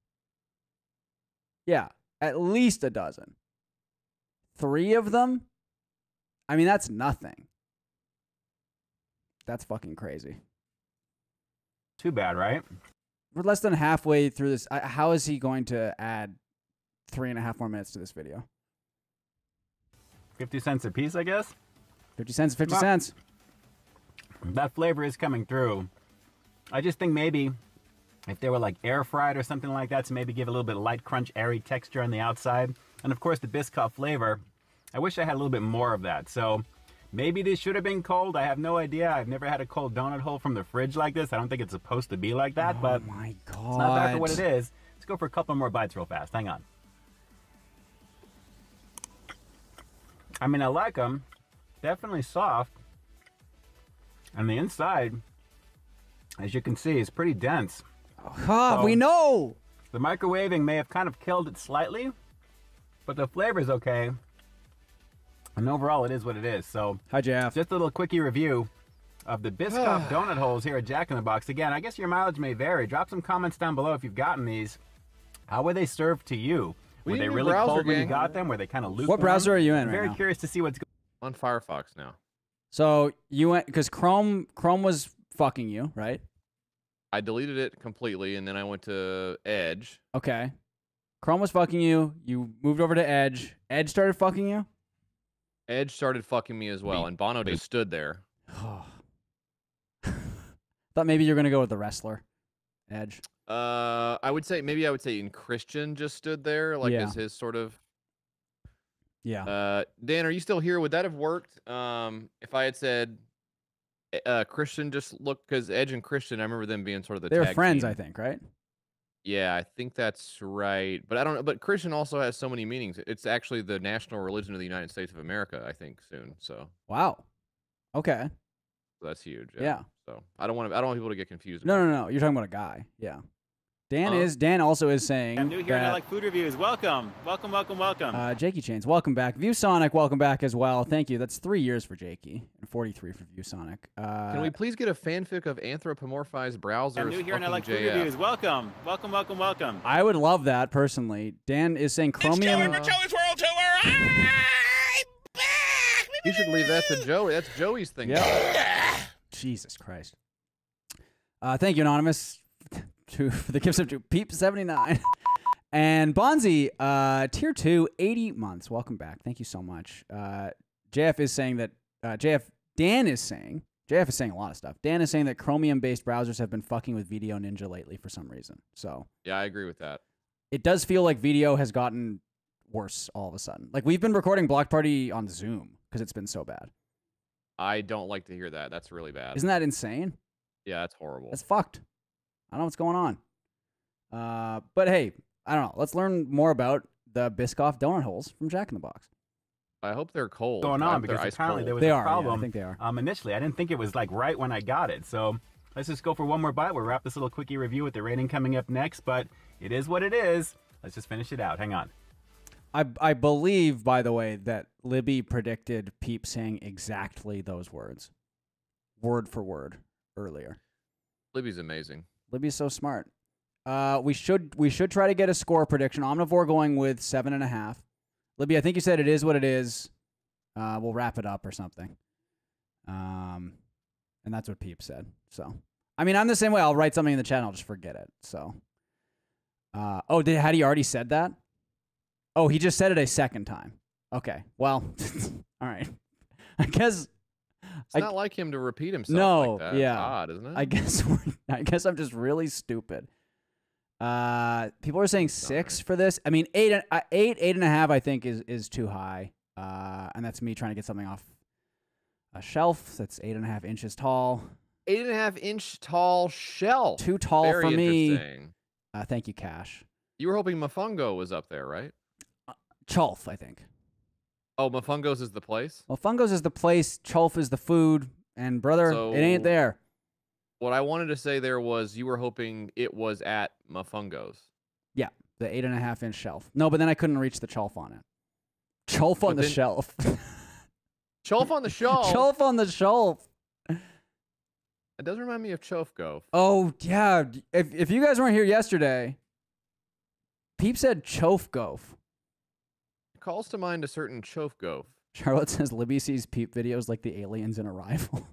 Speaker 1: Yeah, at least a dozen. Three of them? I mean, that's nothing. That's fucking crazy.
Speaker 15: Too bad, right?
Speaker 1: We're less than halfway through this. I, how is he going to add three and a half more minutes to this video?
Speaker 15: fifty cents a piece, I guess?
Speaker 1: fifty cents, fifty cents.
Speaker 15: That flavor is coming through. I just think maybe if they were like air fried or something like that to maybe give a little bit of light crunch, airy texture on the outside. And of course the Biscoff flavor. I wish I had a little bit more of that. So maybe this should have been cold. I have no idea. I've never had a cold donut hole from the fridge like this. I don't think it's supposed to be like that,
Speaker 1: oh
Speaker 15: but
Speaker 1: my God.
Speaker 15: It's not bad for what it is. Let's go for a couple more bites real fast. Hang on. I mean, I like them. Definitely soft. And the inside, as you can see, is pretty dense.
Speaker 1: Oh, so we know.
Speaker 15: The microwaving may have kind of killed it slightly, but the flavor is okay. And overall, it is what it is. So,
Speaker 1: hi, Jeff.
Speaker 15: Just a little quickie review of the Biscoff donut holes here at Jack in the Box. Again, I guess your mileage may vary. Drop some comments down below if you've gotten these. How were they served to you?
Speaker 11: We
Speaker 15: were they
Speaker 11: need a
Speaker 15: really
Speaker 11: browser,
Speaker 15: cold when you
Speaker 11: gang.
Speaker 15: got them? Were they kind of lukewarm?
Speaker 1: What browser are you in
Speaker 15: I'm
Speaker 1: right
Speaker 15: very
Speaker 1: now?
Speaker 15: curious to see what's going
Speaker 11: on Firefox now.
Speaker 1: So you went because Chrome Chrome was fucking you, right?
Speaker 11: I deleted it completely, and then I went to Edge.
Speaker 1: Okay. Chrome was fucking you. You moved over to Edge. Edge started fucking you?
Speaker 11: Edge started fucking me as well, and Bono just stood there.
Speaker 1: Thought maybe you're gonna go with the wrestler, Edge.
Speaker 11: Uh, I would say maybe I would say in Christian just stood there, like
Speaker 1: Yeah.
Speaker 11: as his sort of.
Speaker 1: Yeah.
Speaker 11: Uh, Dan, are you still here? Would that have worked? Um, if I had said, uh, Christian just looked because Edge and Christian, I remember them being sort of the.
Speaker 1: They were
Speaker 11: tag
Speaker 1: friends,
Speaker 11: team.
Speaker 1: I think, right?
Speaker 11: Yeah, I think that's right. But I don't know. But Christian also has so many meanings. It's actually the national religion of the United States of America, I think, soon. So.
Speaker 1: Wow. Okay.
Speaker 11: So that's huge.
Speaker 1: Yeah.
Speaker 11: Yeah. So I don't want to. I don't want people to get confused.
Speaker 1: No, no, no. You're talking about a guy. Yeah. Dan
Speaker 11: Uh,
Speaker 1: is. Dan also is saying.
Speaker 15: I'm new here and I
Speaker 1: that,
Speaker 15: like food reviews. Welcome. Welcome, welcome, welcome.
Speaker 1: Uh, Jakey Chains, welcome back. ViewSonic, welcome back as well. Thank you. That's three years for Jakey and forty-three for ViewSonic. Uh,
Speaker 11: Can we please get a fanfic of anthropomorphized browsers?
Speaker 15: I'm new here and I like food
Speaker 11: J F?
Speaker 15: reviews. Welcome. Welcome, welcome, welcome.
Speaker 1: I would love that personally. Dan is saying Chromium.
Speaker 13: Joey's World Tour.
Speaker 11: You should leave that to Joey. That's Joey's thing.
Speaker 1: Yeah. Jesus Christ. Uh, thank you, Anonymous, to, for the gifts of to Peep seventy-nine. And Bonzi, uh, tier two, eighty months. Welcome back. Thank you so much. Uh, J F is saying that, uh, J F, Dan is saying, J F is saying a lot of stuff. Dan is saying that Chromium-based browsers have been fucking with Video Ninja lately for some reason. So
Speaker 11: Yeah, I agree with that.
Speaker 1: it does feel like video has gotten worse all of a sudden. Like we've been recording Block Party on Zoom because it's been so bad.
Speaker 11: I don't like to hear that. That's really bad.
Speaker 1: Isn't that insane?
Speaker 11: Yeah, that's horrible.
Speaker 1: That's fucked. I don't know what's going on. Uh, but hey, I don't know. Let's learn more about the Biscoff donut holes from Jack in the Box.
Speaker 11: I hope they're cold.
Speaker 15: Going
Speaker 11: I
Speaker 15: on
Speaker 11: hope they're
Speaker 15: because
Speaker 11: ice
Speaker 15: apparently
Speaker 11: cold.
Speaker 15: there was
Speaker 1: They
Speaker 15: a
Speaker 1: are, yeah, I
Speaker 15: problem.
Speaker 1: think they are.
Speaker 15: Um, initially, I didn't think it was like right when I got it. So let's just go for one more bite. We'll wrap this little quickie review with the rating coming up next. But it is what it is. Let's just finish it out. Hang on.
Speaker 1: I I believe, by the way, that Libby predicted Peep saying exactly those words, word for word, earlier.
Speaker 11: Libby's amazing.
Speaker 1: Libby's so smart. Uh, we should we should try to get a score prediction. Omnivore going with seven and a half. Libby, I think you said it is what it is. Uh, we'll wrap it up or something. Um, and that's what Peep said. So, I mean, I'm the same way. I'll write something in the chat and I'll just forget it. So, uh, oh, did had he already said that? Oh, he just said it a second time. Okay, well, all right. I guess
Speaker 11: It's
Speaker 1: I,
Speaker 11: not like him to repeat himself
Speaker 1: no,
Speaker 11: like that.
Speaker 1: yeah,
Speaker 11: It's odd, isn't it?
Speaker 1: I guess we're, I guess I'm just really stupid. Uh, people are saying six for this. I mean, eight, uh, eight, eight and a half. I think is is too high. Uh, and that's me trying to get something off a shelf that's eight and a half inches tall.
Speaker 11: Eight and a half inch tall shelf.
Speaker 1: Too tall
Speaker 11: Very
Speaker 1: for me.
Speaker 11: interesting.
Speaker 1: Uh, thank you, Cash.
Speaker 11: You were hoping Mofungo was up there, right?
Speaker 1: Uh, Cholf, I think.
Speaker 11: Oh, Mofungo's is the place?
Speaker 1: Mofungo's is the place. Cholf is the food. And brother,
Speaker 11: So-
Speaker 1: it ain't there.
Speaker 11: What I wanted to say there was you were hoping it was at Mofungo's.
Speaker 1: Yeah, the eight and a half inch shelf. No, but then I couldn't reach the Cholf on it. Cholf on
Speaker 11: But
Speaker 1: the
Speaker 11: then-
Speaker 1: shelf.
Speaker 11: Cholf on the shelf.
Speaker 1: Cholf on the shelf.
Speaker 11: It does remind me of Chofgo.
Speaker 1: Oh, yeah. If if you guys weren't here yesterday, Peep said Chof Gof.
Speaker 11: It calls to mind a certain Chofgo.
Speaker 1: Charlotte says Libby sees Peep videos like the aliens in Arrival.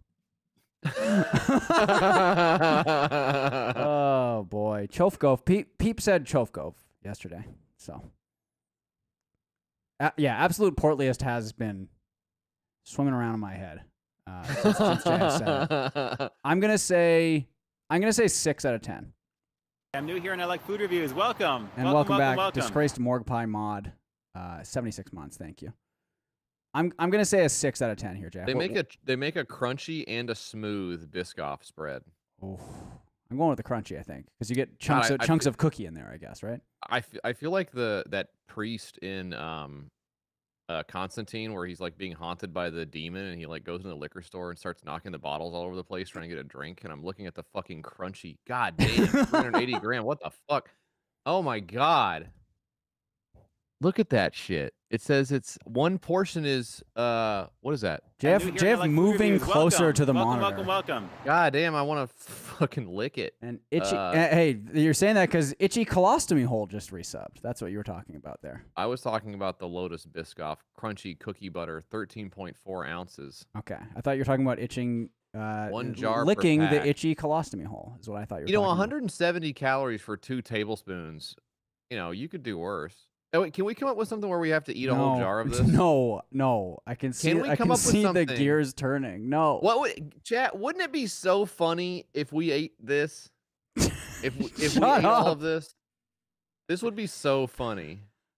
Speaker 1: Oh, boy. Chof Gof. Peep, Peep said Chof Gof yesterday. So, uh, yeah, Absolute Portliest has been swimming around in my head. Uh, since, since Jay said it. I'm gonna say I'm gonna say six out of ten.
Speaker 15: I'm new here and I like food reviews. Welcome.
Speaker 1: And
Speaker 15: welcome,
Speaker 1: welcome, back,
Speaker 15: welcome.
Speaker 1: Disgraced Morgue Pie Mod. Uh, seventy-six months. Thank you. I'm I'm gonna say a six out of ten here, Jack.
Speaker 11: They
Speaker 1: What-
Speaker 11: make a they make a crunchy and a smooth Biscoff spread.
Speaker 1: Oh, I'm going with the crunchy. I think because you get chunks
Speaker 11: I-
Speaker 1: of
Speaker 11: I
Speaker 1: chunks
Speaker 11: feel-
Speaker 1: of cookie in there. I guess, right?
Speaker 11: I, f- I feel like the that priest in um uh Constantine where he's like being haunted by the demon and he like goes into the liquor store and starts knocking the bottles all over the place trying to get a drink and I'm looking at the fucking crunchy. God damn, three hundred eighty gram. What the fuck? Oh my god. Look at that shit. It says it's one portion is uh what is that?
Speaker 15: I'm
Speaker 1: Jeff
Speaker 15: new here and I
Speaker 1: Jeff
Speaker 15: like food
Speaker 1: moving
Speaker 15: reviews.
Speaker 1: closer
Speaker 15: Welcome.
Speaker 1: to the
Speaker 15: welcome,
Speaker 1: monitor.
Speaker 15: Welcome, welcome,
Speaker 11: God damn, I want to fucking lick it.
Speaker 1: And itchy.
Speaker 11: Uh,
Speaker 1: uh, hey, you're saying that because itchy colostomy hole just resubbed. That's what you were talking about there.
Speaker 11: I was talking about the Lotus Biscoff crunchy cookie butter, thirteen point four ounces.
Speaker 1: Okay, I thought you were talking about itching. Uh,
Speaker 11: One jar per
Speaker 1: licking the
Speaker 11: pack.
Speaker 1: itchy colostomy hole is what I thought you were.
Speaker 11: You know,
Speaker 1: talking
Speaker 11: one
Speaker 1: about.
Speaker 11: hundred seventy calories for two tablespoons. You know, you could do worse. Oh, wait, can we come up with something where we have to eat a whole
Speaker 1: No,
Speaker 11: jar of this?
Speaker 1: No, no. I can see.
Speaker 11: Can we
Speaker 1: I
Speaker 11: come
Speaker 1: can
Speaker 11: up with
Speaker 1: see the
Speaker 11: something?
Speaker 1: gears turning. No.
Speaker 11: What would chat? Wouldn't it be so funny if we ate this? If we, if we
Speaker 1: Shut
Speaker 11: ate all
Speaker 1: up.
Speaker 11: of this, this would be so funny.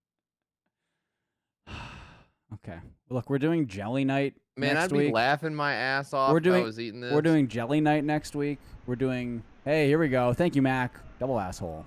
Speaker 1: Okay. Look, we're doing jelly night
Speaker 11: Man,
Speaker 1: next
Speaker 11: I'd be
Speaker 1: week.
Speaker 11: laughing my ass off
Speaker 1: We're
Speaker 11: if
Speaker 1: doing.
Speaker 11: I was eating this.
Speaker 1: We're doing jelly night next week. We're doing. Hey, here we go. Thank you, Mac. Double asshole.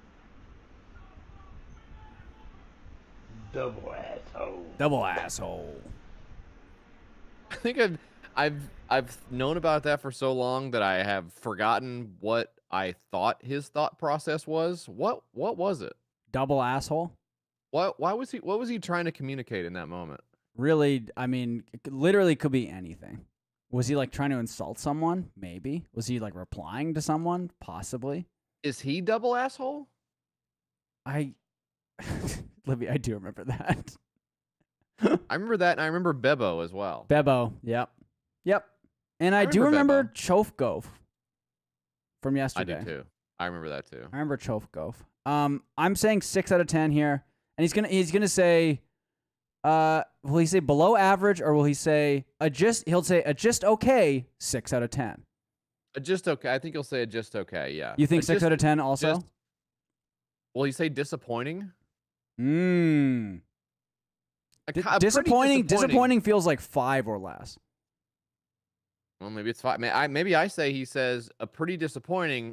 Speaker 5: Double asshole.
Speaker 1: Double asshole.
Speaker 11: I think I've I've I've known about that for so long that I have forgotten what I thought his thought process was. What what was it?
Speaker 1: Double asshole.
Speaker 11: What why was he what was he trying to communicate in that moment?
Speaker 1: Really, I mean, it could- literally could be anything. Was he like trying to insult someone? Maybe. Was he like replying to someone? Possibly.
Speaker 11: Is he double asshole?
Speaker 1: I, Libby, I do remember that.
Speaker 11: I remember that, and I remember Bebo as well.
Speaker 1: Bebo. Yep. Yep. And I,
Speaker 11: I
Speaker 1: do
Speaker 11: remember
Speaker 1: remember Chof Gof from
Speaker 11: I
Speaker 1: yesterday.
Speaker 11: do too. I remember that too.
Speaker 1: I remember Chof Gof. Um, I'm saying six out of ten here, and he's gonna he's gonna say, uh, will he say below average or will he say a just? He'll say a just okay six out of ten.
Speaker 11: Uh, Just okay. I think you'll say just okay. Yeah.
Speaker 1: You think
Speaker 11: Uh,
Speaker 1: six
Speaker 11: just-
Speaker 1: out of ten also?
Speaker 11: just- Will you say disappointing?
Speaker 1: Mmm.
Speaker 11: A
Speaker 1: Di-
Speaker 11: ki- a pretty
Speaker 1: disappointing,
Speaker 11: disappointing.
Speaker 1: disappointing feels like five or less.
Speaker 11: Well, maybe it's five. May- I, maybe I say he says a pretty disappointing.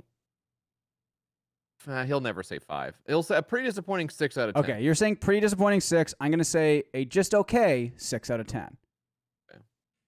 Speaker 11: Uh, he'll never say five. He'll say a pretty disappointing six out of ten.
Speaker 1: Okay, you're saying pretty disappointing six. I'm going to say a just okay six out of ten.
Speaker 11: Okay.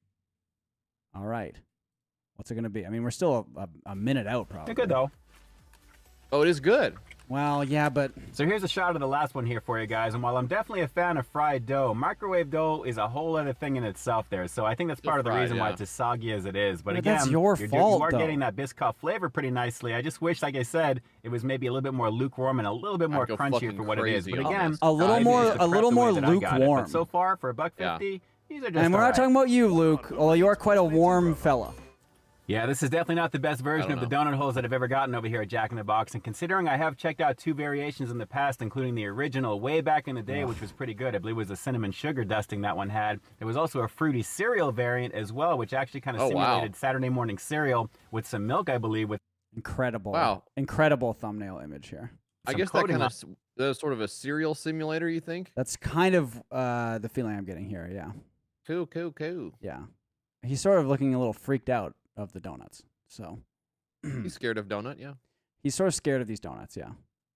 Speaker 1: All right. What's it going to be? I mean, we're still a, a, a minute out, probably.
Speaker 15: They're good, though.
Speaker 11: Oh, it is good.
Speaker 1: Well, yeah, but...
Speaker 15: So here's a shot of the last one here for you guys. And while I'm definitely a fan of fried dough, microwave dough is a whole other thing in itself there. So I think that's part of the
Speaker 11: fried,
Speaker 15: reason why
Speaker 11: yeah.
Speaker 15: it's as soggy as it is. But
Speaker 1: Yeah,
Speaker 15: again,
Speaker 1: that's your
Speaker 15: you're,
Speaker 1: fault,
Speaker 15: you are
Speaker 1: though.
Speaker 15: getting that Biscoff flavor pretty nicely. I just wish, like I said, it was maybe a little bit more lukewarm and a little bit more
Speaker 11: go
Speaker 15: crunchier
Speaker 11: fucking
Speaker 15: for what it is.
Speaker 11: crazy
Speaker 15: But
Speaker 11: on
Speaker 15: again,
Speaker 11: this.
Speaker 1: A little
Speaker 15: uh,
Speaker 1: more-
Speaker 15: it's the
Speaker 1: a
Speaker 15: prep
Speaker 1: little
Speaker 15: the way
Speaker 1: more
Speaker 15: that I got it.
Speaker 1: lukewarm.
Speaker 15: But so far, for a buck
Speaker 11: Yeah.
Speaker 15: fifty, these are just
Speaker 1: And we're
Speaker 15: all
Speaker 1: not
Speaker 15: right.
Speaker 1: talking about you, Luke, although you are quite a warm fella.
Speaker 15: Yeah, this is definitely not the best version
Speaker 11: don't
Speaker 15: of the donut holes that I've ever gotten over here at Jack in the Box. And considering I have checked out two variations in the past, including the original way back in the day, which was pretty good. I believe it was a cinnamon sugar dusting that one had. There was also a fruity cereal variant as well, which actually kind of
Speaker 11: Oh, wow.
Speaker 15: simulated Saturday morning cereal with some milk, I believe, with
Speaker 1: Incredible.
Speaker 11: Wow.
Speaker 1: Incredible thumbnail image here.
Speaker 11: I
Speaker 15: some
Speaker 11: guess that
Speaker 15: coating
Speaker 11: kind
Speaker 15: on-
Speaker 11: of that's sort of a cereal simulator. You think?
Speaker 1: That's kind of uh, the feeling I'm getting here, yeah.
Speaker 11: Cool, cool, cool.
Speaker 1: Yeah. He's sort of looking a little freaked out of the donuts. So
Speaker 11: He's scared of donut. Yeah.
Speaker 1: he's sort of scared of these donuts, yeah.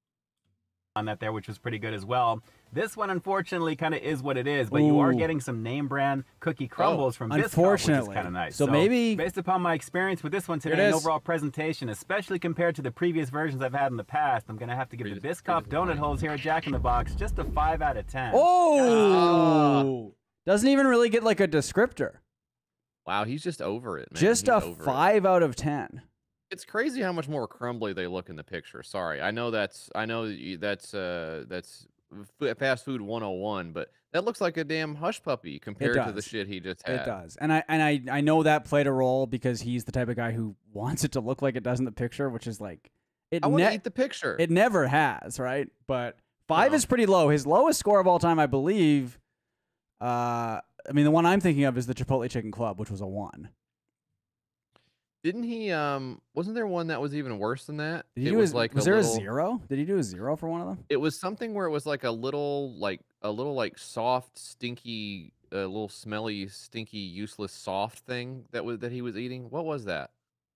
Speaker 15: on that there, which was pretty good as well. This one, unfortunately, kind of is what it is, but you are
Speaker 1: Ooh.
Speaker 15: getting some name brand cookie crumbles from Biscoff, which is
Speaker 1: Unfortunately.
Speaker 15: kind of nice.
Speaker 1: So maybe-
Speaker 15: based upon my experience with this one
Speaker 1: Here it
Speaker 15: today and
Speaker 1: is.
Speaker 15: overall presentation, especially compared to the previous versions I've had in the past, I'm going to have to give the Biscoff donut holes here at Jack in the Box just a five out of ten.
Speaker 1: Oh! Doesn't even really get like a descriptor.
Speaker 11: Wow, he's just over it, man.
Speaker 1: Just
Speaker 11: He's
Speaker 1: a
Speaker 11: over it.
Speaker 1: five out of ten.
Speaker 11: It's crazy how much more crumbly they look in the picture. Sorry, I know that's I know that you- that's uh that's f- fast food one oh one, but that looks like a damn hush puppy compared to the
Speaker 1: does.
Speaker 11: shit he just had.
Speaker 1: It does. And I and I, I know that played a role because he's the type of guy who wants it to look like it does in the picture, which is like it
Speaker 11: I want to
Speaker 1: ne-
Speaker 11: eat the picture.
Speaker 1: it never has, right? But five
Speaker 11: No.
Speaker 1: is pretty low. His lowest score of all time, I believe. Uh, I mean, the one I'm thinking of is the Chipotle Chicken Club, which was a one.
Speaker 11: Didn't he? Um, wasn't there one that was even worse than that?
Speaker 1: Did he
Speaker 11: it
Speaker 1: do
Speaker 11: was
Speaker 1: a,
Speaker 11: like
Speaker 1: was
Speaker 11: a
Speaker 1: there
Speaker 11: little,
Speaker 1: a zero? Did he do a zero for one of them?
Speaker 11: It was something where it was like a little, like a little, like soft, stinky, a uh, little smelly, stinky, useless, soft thing that was that he was eating. What was that?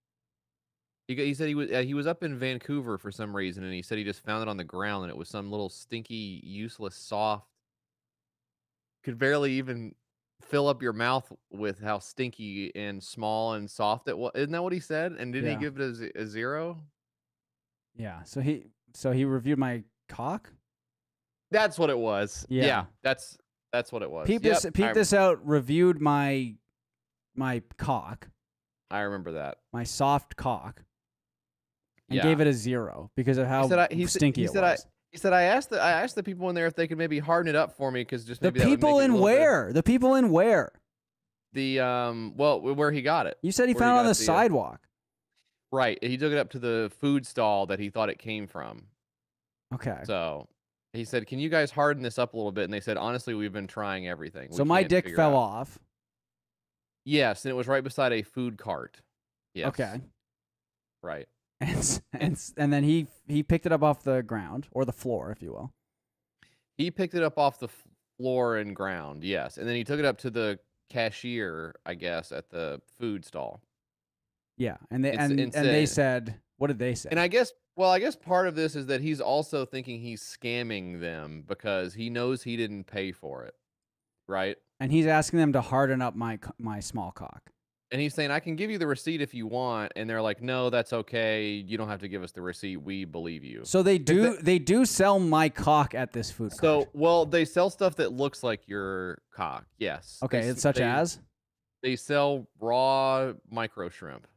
Speaker 11: He, got- he said he was uh, he was up in Vancouver for some reason, and he said he just found it on the ground, and it was some little stinky, useless, soft. Could barely even fill up your mouth with how stinky and small and soft it was. Isn't that what he said? And did
Speaker 1: Yeah.
Speaker 11: he give it a, z- a zero?
Speaker 1: Yeah. So he so he reviewed my cock.
Speaker 11: That's what it was.
Speaker 1: Yeah.
Speaker 11: Yeah, that's that's what it was.
Speaker 1: Peep
Speaker 11: Yep,
Speaker 1: this peep
Speaker 11: I,
Speaker 1: this out. Reviewed my my cock,
Speaker 11: I remember that.
Speaker 1: my soft cock, and
Speaker 11: Yeah.
Speaker 1: gave it a zero because of how
Speaker 11: He said I, he said-
Speaker 1: stinky
Speaker 11: he
Speaker 1: it
Speaker 11: said
Speaker 1: was.
Speaker 11: I, he said I asked the I asked the people in there if they could maybe harden it up for me because just
Speaker 1: The
Speaker 11: maybe that would
Speaker 1: people
Speaker 11: make it a
Speaker 1: in
Speaker 11: little bit-
Speaker 1: where? The people in where?
Speaker 11: The um well where he got it.
Speaker 1: You said he
Speaker 11: Where
Speaker 1: found it on
Speaker 11: got
Speaker 1: the
Speaker 11: uh,
Speaker 1: sidewalk.
Speaker 11: Right. He took it up to the food stall that he thought it came from.
Speaker 1: Okay.
Speaker 11: So he said, "Can you guys harden this up a little bit?" And they said, "Honestly, we've been trying everything." We
Speaker 1: So my
Speaker 11: can't
Speaker 1: dick
Speaker 11: figure
Speaker 1: fell
Speaker 11: out."
Speaker 1: off.
Speaker 11: Yes, and it was right beside a food cart. Yes.
Speaker 1: Okay.
Speaker 11: Right.
Speaker 1: And s- and s- and then he he picked it up off the ground or the floor, if you will.
Speaker 11: He picked it up off the f- floor and ground. Yes, and then he took it up to the cashier, I guess, at the food stall.
Speaker 1: Yeah, and they
Speaker 11: It's
Speaker 1: and, and they
Speaker 11: insane.
Speaker 1: said, what did they say?
Speaker 11: And I guess, well, I guess part of this is that he's also thinking he's scamming them because he knows he didn't pay for it, right?
Speaker 1: And he's asking them to harden up my co- my small cock.
Speaker 11: And he's saying, "I can give you the receipt if you want," and they're like, "No, that's okay. You don't have to give us the receipt. We believe you."
Speaker 1: So they do they do sell my cock at this food cart.
Speaker 11: So, well, they sell stuff that looks like your cock. Yes.
Speaker 1: Okay,
Speaker 11: They s-
Speaker 1: it's such
Speaker 11: they-
Speaker 1: as
Speaker 11: They sell raw micro shrimp.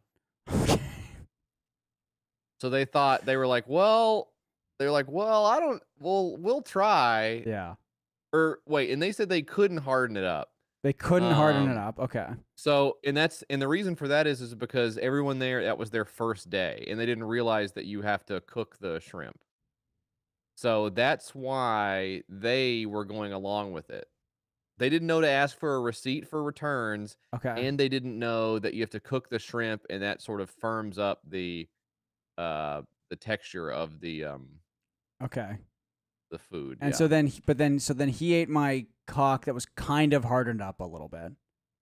Speaker 11: So they thought they were like, well, they're like, well, I don't. Well, we'll try.
Speaker 1: Yeah.
Speaker 11: Or wait, and they said they couldn't harden it up.
Speaker 1: They couldn't harden
Speaker 11: Um,
Speaker 1: it up. Okay.
Speaker 11: So, and that's and the reason for that is is because everyone there, that was their first day, and they didn't realize that you have to cook the shrimp. So that's why they were going along with it. They didn't know to ask for a receipt for returns,
Speaker 1: Okay.
Speaker 11: and they didn't know that you have to cook the shrimp, and that sort of firms up the uh the texture of the um
Speaker 1: Okay.
Speaker 11: The food.
Speaker 1: And
Speaker 11: yeah.
Speaker 1: so then, but then, so then he ate my cock that was kind of hardened up a little bit.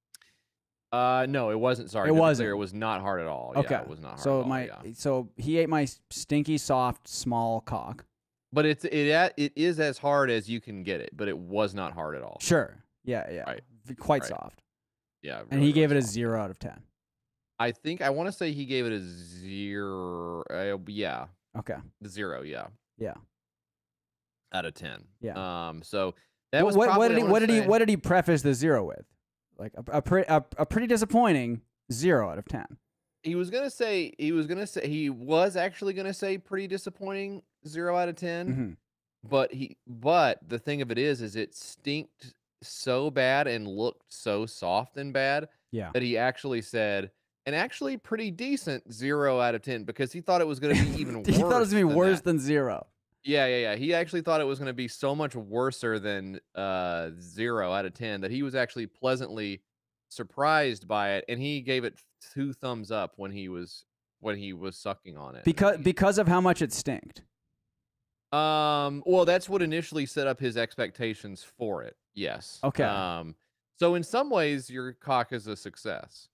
Speaker 11: Uh, no, it wasn't. Sorry,
Speaker 1: It
Speaker 11: to be
Speaker 1: wasn't.
Speaker 11: clear, it was not hard at all.
Speaker 1: Okay.
Speaker 11: Yeah, it was not hard
Speaker 1: so
Speaker 11: at all.
Speaker 1: my,
Speaker 11: yeah.
Speaker 1: so he ate my stinky, soft, small cock.
Speaker 11: But it's it a- it is as hard as you can get it, but it was not hard at all.
Speaker 1: Sure. Yeah. Yeah.
Speaker 11: Right.
Speaker 1: Quite
Speaker 11: Right.
Speaker 1: soft.
Speaker 11: Yeah.
Speaker 1: And
Speaker 11: really,
Speaker 1: he gave
Speaker 11: really
Speaker 1: it a
Speaker 11: soft.
Speaker 1: zero out of ten.
Speaker 11: I think I want to say he gave it a zero. Uh, yeah.
Speaker 1: Okay.
Speaker 11: Zero. Yeah.
Speaker 1: Yeah.
Speaker 11: Out of ten.
Speaker 1: Yeah.
Speaker 11: Um. So that
Speaker 1: What,
Speaker 11: was
Speaker 1: what,
Speaker 11: probably,
Speaker 1: what did
Speaker 11: I
Speaker 1: he?
Speaker 11: wanna
Speaker 1: What did he?
Speaker 11: say-
Speaker 1: What did he preface the zero with? Like a a, pre, a a pretty disappointing zero out of ten.
Speaker 11: He was gonna say he was gonna say he was actually gonna say pretty disappointing zero out of ten.
Speaker 1: Mhm.
Speaker 11: But he but the thing of it is is it stinked so bad and looked so soft and bad
Speaker 1: Yeah.
Speaker 11: that he actually said an actually pretty decent zero out of ten because he thought it was gonna be even worse.
Speaker 1: He thought it was gonna be
Speaker 11: than
Speaker 1: worse
Speaker 11: that.
Speaker 1: than zero.
Speaker 11: Yeah, yeah, yeah. He actually thought it was gonna be so much worser than uh zero out of ten that he was actually pleasantly surprised by it, and he gave it two thumbs up when he was when he was sucking on it.
Speaker 1: Because because of how much it stinked.
Speaker 11: Um, well, that's what initially set up his expectations for it. Yes.
Speaker 1: Okay.
Speaker 11: Um, so in some ways, your cock is a success.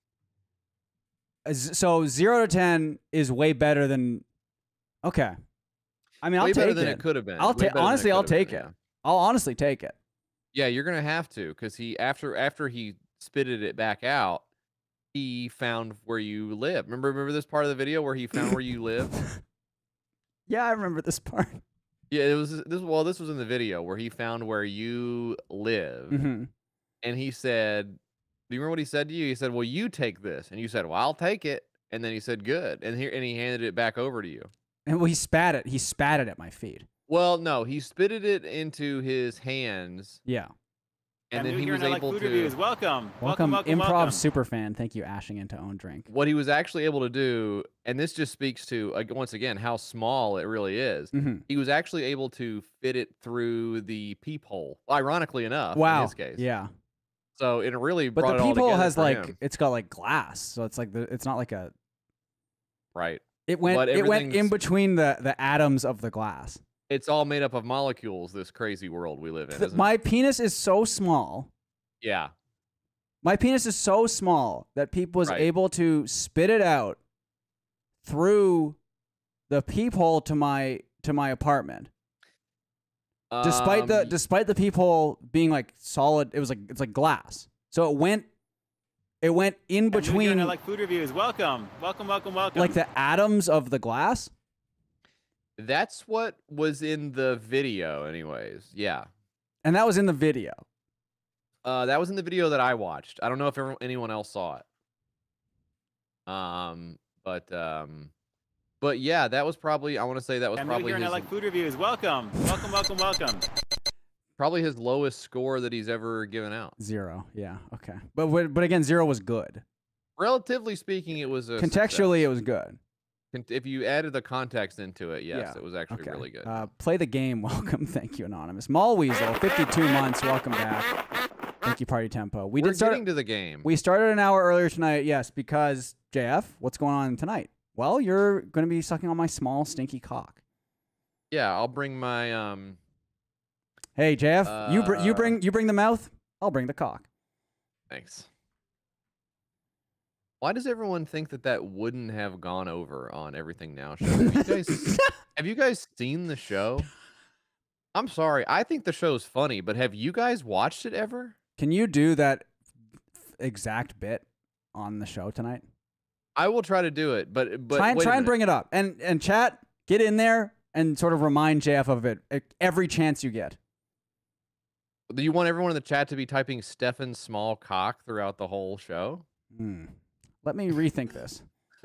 Speaker 1: As- So zero to ten is way better than. Okay. I mean, I'll
Speaker 11: Way
Speaker 1: take
Speaker 11: better than
Speaker 1: it.
Speaker 11: it could have been.
Speaker 1: I'll
Speaker 11: Way
Speaker 1: take.
Speaker 11: better than it
Speaker 1: Honestly,
Speaker 11: could
Speaker 1: I'll
Speaker 11: have been,
Speaker 1: take it.
Speaker 11: yeah.
Speaker 1: I'll honestly take it.
Speaker 11: Yeah, you're gonna have to because he after after he spitted it back out, he found where you live. Remember, remember this part of the video where he found where you live?
Speaker 1: Yeah, I remember this part.
Speaker 11: Yeah, it was this. Well, this was in the video where he found where you live,
Speaker 1: Mhm.
Speaker 11: and he said, "Do you remember what he said to you?" He said, "Well, you take this," and you said, "Well, I'll take it," and then he said, "Good," and here and he handed it back over to you.
Speaker 1: And well, he spat it. He spat it at my feet.
Speaker 11: Well, no, he spitted it into his hands,
Speaker 1: Yeah.
Speaker 11: and
Speaker 15: I'm
Speaker 11: then
Speaker 15: new
Speaker 11: he
Speaker 15: here
Speaker 11: was
Speaker 15: and I like
Speaker 11: able
Speaker 15: food
Speaker 11: to.
Speaker 15: reviews. Welcome.
Speaker 1: Welcome,
Speaker 15: Welcome, welcome,
Speaker 1: improv
Speaker 15: welcome.
Speaker 1: super fan. Thank you, ashing into own drink.
Speaker 11: What he was actually able to do, and this just speaks to like, once again how small it really is.
Speaker 1: Mhm.
Speaker 11: He was actually able to fit it through the peephole. Ironically enough,
Speaker 1: Wow.
Speaker 11: in his case.
Speaker 1: Yeah.
Speaker 11: So it really
Speaker 1: But
Speaker 11: brought
Speaker 1: the
Speaker 11: it all
Speaker 1: peephole
Speaker 11: together
Speaker 1: has
Speaker 11: for
Speaker 1: like
Speaker 11: him.
Speaker 1: it's got like glass, so it's like the it's not like a.
Speaker 11: Right.
Speaker 1: It went
Speaker 11: But
Speaker 1: it went in
Speaker 11: everything's-
Speaker 1: between the the atoms of the glass.
Speaker 11: It's all made up of molecules. This crazy world we live in.
Speaker 1: Th-
Speaker 11: Isn't
Speaker 1: My
Speaker 11: it?
Speaker 1: penis is so small.
Speaker 11: Yeah.
Speaker 1: My penis is so small that Peep was
Speaker 11: Right.
Speaker 1: able to spit it out through the peephole to my to my apartment. Despite the
Speaker 11: Um,
Speaker 1: despite the peephole being like solid, it was like it's like glass. So it went it went in
Speaker 15: I'm new here
Speaker 1: between
Speaker 15: and I like food reviews. Welcome. Welcome, welcome, welcome.
Speaker 1: like the atoms of the glass.
Speaker 11: That's what was in the video, anyways. Yeah.
Speaker 1: And that was in the video.
Speaker 11: Uh, that was in the video that I watched. I don't know if everyone, anyone else saw it. Um, but um, but yeah, that was probably. I want to say that was
Speaker 15: I'm new
Speaker 11: probably
Speaker 15: here and I
Speaker 11: his,
Speaker 15: like food reviews. Welcome. Welcome, welcome, welcome.
Speaker 11: probably his lowest score that he's ever given out.
Speaker 1: Zero. Yeah. Okay. But but but again, zero was good.
Speaker 11: Relatively speaking, it was a
Speaker 1: Contextually,
Speaker 11: success.
Speaker 1: it was good.
Speaker 11: Con- If you added the context into it, yes,
Speaker 1: Yeah.
Speaker 11: it was actually
Speaker 1: Okay.
Speaker 11: really good.
Speaker 1: Uh, play the game. Welcome. Thank you, Anonymous. Mall Weasel, fifty-two months. Welcome back. Thank you, Party Tempo. We
Speaker 11: We're
Speaker 1: did start.
Speaker 11: getting to the game.
Speaker 1: We started an hour earlier tonight. Yes, because J F, what's going on tonight? Well, you're going to be sucking on my small, stinky cock.
Speaker 11: Yeah, I'll bring my um.
Speaker 1: Hey, J F, you br- you
Speaker 11: Uh,
Speaker 1: bring you bring the mouth. I'll bring the cock.
Speaker 11: Thanks. Why does everyone think that that wouldn't have gone over on Everything Now show? Have you guys, have you guys seen the show? I'm sorry. I think the show's funny, but have you guys watched it ever?
Speaker 1: Can you do that exact bit on the show tonight?
Speaker 11: I will try to do it, but but
Speaker 1: try and
Speaker 11: wait a
Speaker 1: try and
Speaker 11: minute.
Speaker 1: bring it up, and and chat, get in there and sort of remind J F of it e- every chance you get.
Speaker 11: Do you want everyone in the chat to be typing Stefan small cock throughout the whole show?
Speaker 1: Hmm. Let me rethink this.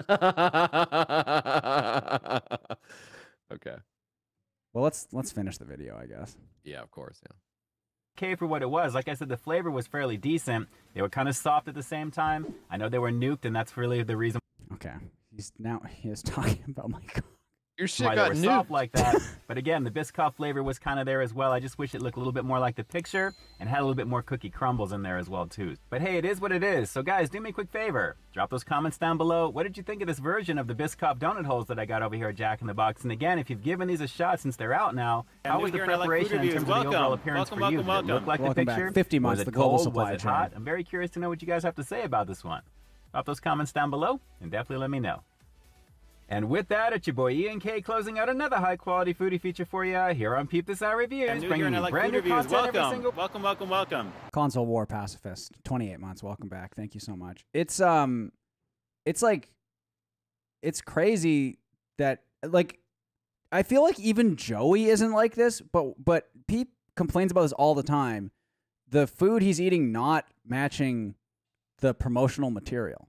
Speaker 11: Okay.
Speaker 1: Well, let's let's finish the video, I guess.
Speaker 11: Yeah, of course. Yeah.
Speaker 15: Okay for what it was. Like I said, the flavor was fairly decent. They were kind of soft at the same time. I know they were nuked, and that's really the reason.
Speaker 1: Okay. He's now he is talking about my cock.
Speaker 11: Your shit
Speaker 15: why
Speaker 11: got
Speaker 15: they were soft
Speaker 11: nuked.
Speaker 15: like that. But again, the Biscoff flavor was kind of there as well. I just wish it looked a little bit more like the picture and had a little bit more cookie crumbles in there as well too. But hey, it is what it is. So guys, do me a quick favor. Drop those comments down below. What did you think of this version of the Biscoff donut holes that I got over here at Jack in the Box? And again, if you've given these a shot since they're out now,
Speaker 14: I'm
Speaker 15: how
Speaker 14: new
Speaker 15: was the
Speaker 14: here and I like food
Speaker 15: preparation in
Speaker 14: reviews.
Speaker 15: terms of
Speaker 14: Welcome.
Speaker 15: the overall appearance
Speaker 14: Welcome,
Speaker 15: for you?
Speaker 14: welcome,
Speaker 15: Did it look
Speaker 14: welcome.
Speaker 15: like
Speaker 1: Welcome
Speaker 15: the
Speaker 1: back.
Speaker 15: picture?
Speaker 1: fifty months,
Speaker 15: Was it
Speaker 1: the global
Speaker 15: cold?
Speaker 1: supply
Speaker 15: Was it
Speaker 1: chain.
Speaker 15: hot? I'm very curious to know what you guys have to say about this one. Drop those comments down below and definitely let me know. And with that, it's your boy Ian K closing out another high-quality foodie feature for you here on Peep This Out Reviews,
Speaker 14: I'm new
Speaker 15: bringing
Speaker 14: here and I
Speaker 15: you
Speaker 14: like
Speaker 15: brand
Speaker 14: food
Speaker 15: new
Speaker 14: reviews.
Speaker 15: content every
Speaker 14: Welcome.
Speaker 15: single...
Speaker 14: Welcome, welcome, welcome.
Speaker 1: Console War Pacifist, twenty-eight months. Welcome back. Thank you so much. It's um, it's like, it's crazy that like, I feel like even Joey isn't like this, but but Pete complains about this all the time. The food he's eating not matching the promotional material.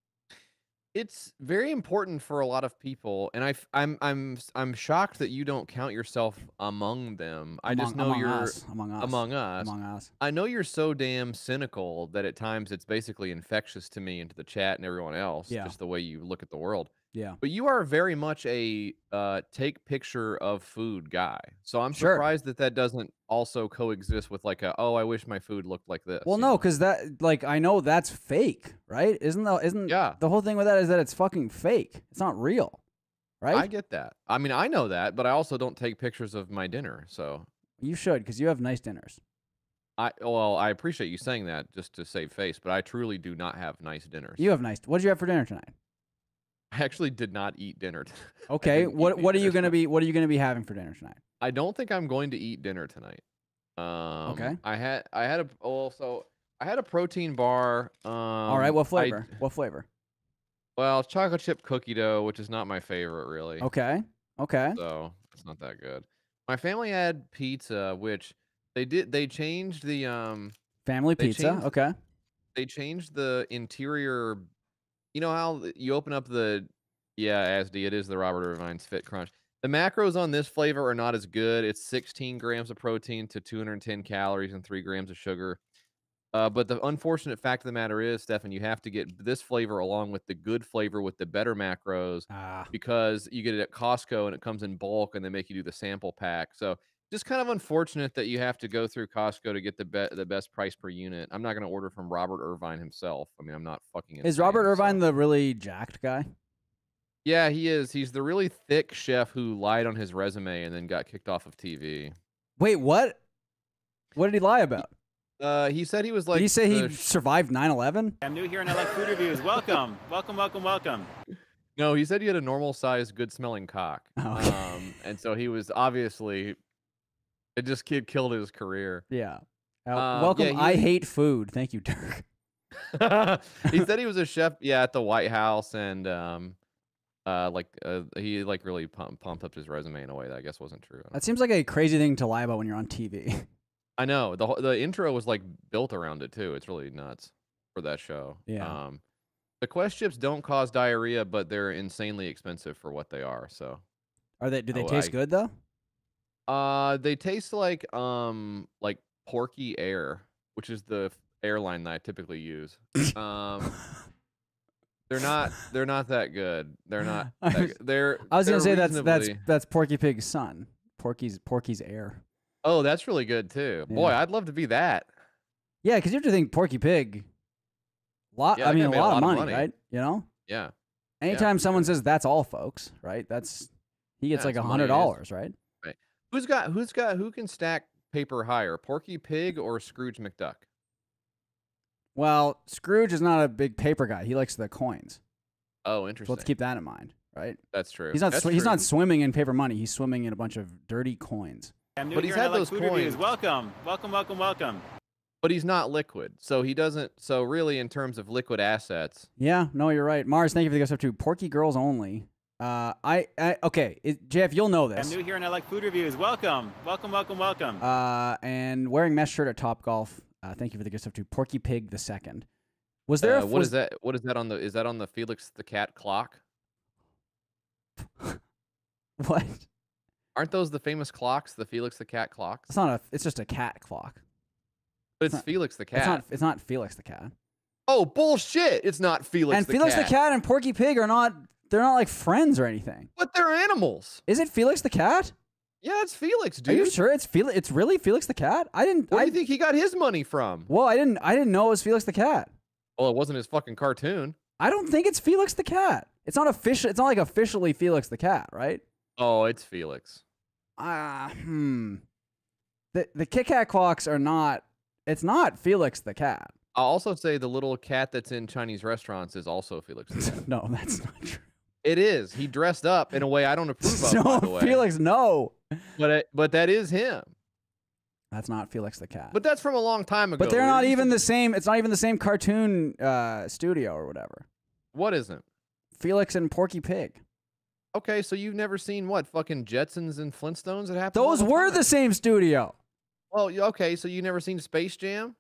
Speaker 11: It's very important for a lot of people, and I, I'm, I'm, I'm shocked that you don't count yourself among them. I
Speaker 1: Among-
Speaker 11: just know
Speaker 1: among
Speaker 11: you're
Speaker 1: us, among us,
Speaker 11: among us.
Speaker 1: among us.
Speaker 11: I know you're so damn cynical that at times it's basically infectious to me and to the chat and everyone else.
Speaker 1: Yeah.
Speaker 11: Just the way you look at the world.
Speaker 1: Yeah.
Speaker 11: But you are very much a uh, take picture of food guy. So I'm
Speaker 1: Sure.
Speaker 11: surprised that that doesn't also coexist with like a, oh, I wish my food looked like this.
Speaker 1: Well, no, because that, like, I know that's fake, right? Isn't the isn't
Speaker 11: Yeah.
Speaker 1: the whole thing with that is that it's fucking fake. It's not real, right?
Speaker 11: I get that. I mean, I know that, but I also don't take pictures of my dinner. So
Speaker 1: You should, because you have nice dinners.
Speaker 11: I, well, I appreciate you saying that just to save face, but I truly do not have nice dinners.
Speaker 1: You have nice. What did you have for dinner tonight?
Speaker 11: I actually did not eat dinner. t- I
Speaker 1: Okay,
Speaker 11: didn't eat
Speaker 1: what what are
Speaker 11: dinner
Speaker 1: you gonna
Speaker 11: tonight.
Speaker 1: be What are you gonna be having for dinner tonight?
Speaker 11: I don't think I'm going to eat dinner tonight. Um,
Speaker 1: Okay.
Speaker 11: I had I had a also I had a protein bar. Um,
Speaker 1: All right, what
Speaker 11: I-
Speaker 1: flavor? What flavor?
Speaker 11: well, it's chocolate chip cookie dough, which is not my favorite really.
Speaker 1: Okay, okay.
Speaker 11: So it's not that good. My family had pizza, which they did. They changed the um.
Speaker 1: Family
Speaker 11: they
Speaker 1: pizza.
Speaker 11: changed-
Speaker 1: Okay.
Speaker 11: They changed the interior. You know how th- you open up the yeah, A S D. It is the Robert Irvine's Fit Crunch. The macros on this flavor are not as good. It's sixteen grams of protein to two hundred ten calories and three grams of sugar. Uh, but the unfortunate fact of the matter is, Stefan, you have to get this flavor along with the good flavor with the better macros
Speaker 1: Ah.
Speaker 11: because you get it at Costco and it comes in bulk and they make you do the sample pack. So just kind of unfortunate that you have to go through Costco to get the be- the best price per unit. I'm not going to order from Robert Irvine himself. I mean, I'm not fucking.
Speaker 1: Is
Speaker 11: insane,
Speaker 1: Robert
Speaker 11: so-
Speaker 1: Irvine the really jacked guy?
Speaker 11: Yeah, he is. He's the really thick chef who lied on his resume and then got kicked off of T V.
Speaker 1: Wait, what? What did he lie about?
Speaker 11: Uh, he said he was like.
Speaker 1: did he say he
Speaker 11: the-
Speaker 1: survived nine eleven?
Speaker 14: I'm new here and I like food reviews. Welcome, welcome, welcome, welcome.
Speaker 11: No, he said he had a normal sized, good smelling cock.
Speaker 1: Oh, okay.
Speaker 11: Um, and so he was obviously. It just kid killed his career.
Speaker 1: Yeah. Uh,
Speaker 11: Um,
Speaker 1: welcome.
Speaker 11: yeah, he
Speaker 1: I
Speaker 11: was-
Speaker 1: hate food. Thank you, Dirk.
Speaker 11: He said he was a chef, yeah, at the White House, and um, uh, like uh, he like really pump, pumped up his resume in a way that I guess wasn't true.
Speaker 1: That seems like a crazy thing to lie about when you're on T V.
Speaker 11: I know the whole- the intro was like built around it too. It's really nuts for that show.
Speaker 1: Yeah.
Speaker 11: Um, the Quest chips don't cause diarrhea, but they're insanely expensive for what they are. So.
Speaker 1: Are they? Do they
Speaker 11: Oh,
Speaker 1: taste
Speaker 11: I-
Speaker 1: good though?
Speaker 11: Uh, they taste like um like Porky Air, which is the f- airline that I typically use. Um, they're not they're not that good. They're not.
Speaker 1: I
Speaker 11: That
Speaker 1: was-
Speaker 11: good. They're.
Speaker 1: I was gonna
Speaker 11: they're
Speaker 1: say that's that's
Speaker 11: reasonably-
Speaker 1: that's Porky Pig's son. Porky's Porky's heir.
Speaker 11: Oh, that's really good too. Boy,
Speaker 1: Yeah.
Speaker 11: I'd love to be that.
Speaker 1: Yeah, because you have to think Porky Pig. Lot.
Speaker 11: Yeah,
Speaker 1: I
Speaker 11: that
Speaker 1: mean,
Speaker 11: guy
Speaker 1: a
Speaker 11: made a
Speaker 1: lot,
Speaker 11: lot
Speaker 1: of
Speaker 11: of
Speaker 1: money,
Speaker 11: money.
Speaker 1: right? You know.
Speaker 11: Yeah.
Speaker 1: Anytime
Speaker 11: for
Speaker 1: someone
Speaker 11: sure.
Speaker 1: says that's all, folks, right? That's he gets
Speaker 11: Yeah,
Speaker 1: like
Speaker 11: it's
Speaker 1: a
Speaker 11: money,
Speaker 1: hundred
Speaker 11: it is.
Speaker 1: dollars, right?
Speaker 11: Right. Who's got who's got who can stack paper higher, Porky Pig or Scrooge McDuck?
Speaker 1: Well, Scrooge is not a big paper guy. He likes the coins.
Speaker 11: Oh,
Speaker 1: So
Speaker 11: interesting.
Speaker 1: let's keep that in mind, right?
Speaker 11: That's true.
Speaker 1: He's not.
Speaker 11: That's
Speaker 1: Sw- he's
Speaker 11: true.
Speaker 1: not swimming in paper money. He's swimming in a bunch of dirty coins.
Speaker 14: I'm new
Speaker 11: But
Speaker 14: here
Speaker 11: he's
Speaker 14: and I
Speaker 11: had
Speaker 14: like
Speaker 11: those
Speaker 14: food reviews.
Speaker 11: coins.
Speaker 14: Welcome, welcome, welcome, welcome.
Speaker 11: But he's not liquid, so he doesn't. So really, in terms of liquid assets,
Speaker 1: Yeah. No, you're right. Mars, thank you for the gift up to Porky Girls Only. Uh, I, I okay, it, Jeff, you'll know
Speaker 14: I'm
Speaker 1: this.
Speaker 14: new here and I like food reviews. Welcome, welcome, welcome, welcome.
Speaker 1: Uh, and wearing mesh shirt at Top Golf. Uh, thank you for the gift up to Porky Pig the second. Was there
Speaker 11: uh,
Speaker 1: a
Speaker 11: what
Speaker 1: was,
Speaker 11: is that? What is that on the? Is that on the Felix the Cat clock?
Speaker 1: What?
Speaker 11: Aren't those the famous clocks, the Felix the Cat clocks?
Speaker 1: It's not a. It's just a cat clock.
Speaker 11: But it's
Speaker 1: not-
Speaker 11: Felix the Cat.
Speaker 1: It's not. It's not Felix the cat.
Speaker 11: Oh bullshit! It's not Felix.
Speaker 1: and
Speaker 11: the
Speaker 1: Felix
Speaker 11: Cat.
Speaker 1: the cat and Porky Pig are not they're not like friends or anything.
Speaker 11: But they're animals.
Speaker 1: Is it Felix the cat?
Speaker 11: Yeah, it's Felix, dude.
Speaker 1: Are you sure it's Felix? It's really Felix the cat? I didn't.
Speaker 11: Where
Speaker 1: I
Speaker 11: do you think he got his money from?
Speaker 1: Well, I didn't. I didn't know it was Felix the cat.
Speaker 11: Well, it wasn't his fucking cartoon.
Speaker 1: I don't think it's Felix the cat. It's not official. It's not like officially Felix the cat, right?
Speaker 11: Oh, it's Felix.
Speaker 1: Ah, uh, hmm. The the Kit Kat clocks are not. It's not Felix the cat.
Speaker 11: I'll also say the little cat that's in Chinese restaurants is also Felix the cat.
Speaker 1: No, that's not true.
Speaker 11: It is. He dressed up in a way I don't approve of.
Speaker 1: No,
Speaker 11: by the way.
Speaker 1: Felix, no.
Speaker 11: But it, but that is him.
Speaker 1: That's not Felix the cat.
Speaker 11: But that's from a long time ago.
Speaker 1: But they're not even the same. It's not even the same cartoon uh, studio or whatever.
Speaker 11: What isn't?
Speaker 1: Felix and Porky Pig.
Speaker 11: Okay, so you've never seen what fucking Jetsons and Flintstones that happened?
Speaker 1: Those were the same studio.
Speaker 11: Well, okay, so you never seen Space Jam?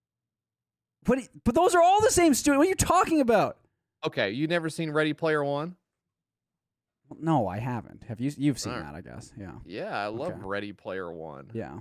Speaker 1: But but those are all the same studio. What are you talking about?
Speaker 11: Okay, you never seen Ready Player One?
Speaker 1: No, I haven't. Have you? You've seen
Speaker 11: Right.
Speaker 1: that, I guess. Yeah.
Speaker 11: Yeah, I love
Speaker 1: Okay.
Speaker 11: Ready Player One.
Speaker 1: Yeah.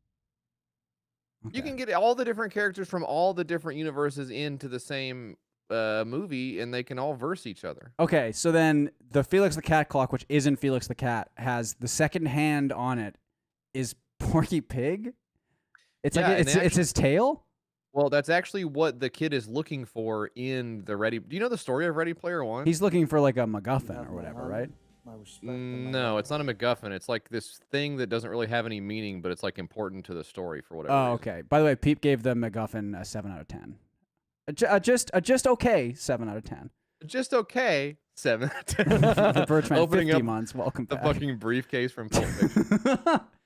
Speaker 11: You can get all the different characters from all the different universes into the same uh, movie, and they can all verse each other.
Speaker 1: Okay, so then the Felix the Cat clock, which isn't Felix the Cat, has the second hand on it is Porky Pig. It's
Speaker 11: Yeah,
Speaker 1: like
Speaker 11: and
Speaker 1: it's
Speaker 11: they
Speaker 1: it's his tail.
Speaker 11: Well, that's actually what the kid is looking for in the Ready. Do you know the story of Ready Player One?
Speaker 1: He's looking for like a MacGuffin or whatever, right?
Speaker 11: Mm, no, it's not a MacGuffin. It's like this thing that doesn't really have any meaning, but it's like important to the story for whatever.
Speaker 1: Oh,
Speaker 11: reason.
Speaker 1: okay. By the way, Peep gave the MacGuffin a seven out of ten. A, ju- a just a just okay seven out of ten.
Speaker 11: Just okay. Seven. out of ten.
Speaker 1: The Birchman,
Speaker 11: Opening
Speaker 1: fifty
Speaker 11: up
Speaker 1: months. Welcome
Speaker 11: the
Speaker 1: back.
Speaker 11: fucking briefcase from Pulp Fiction.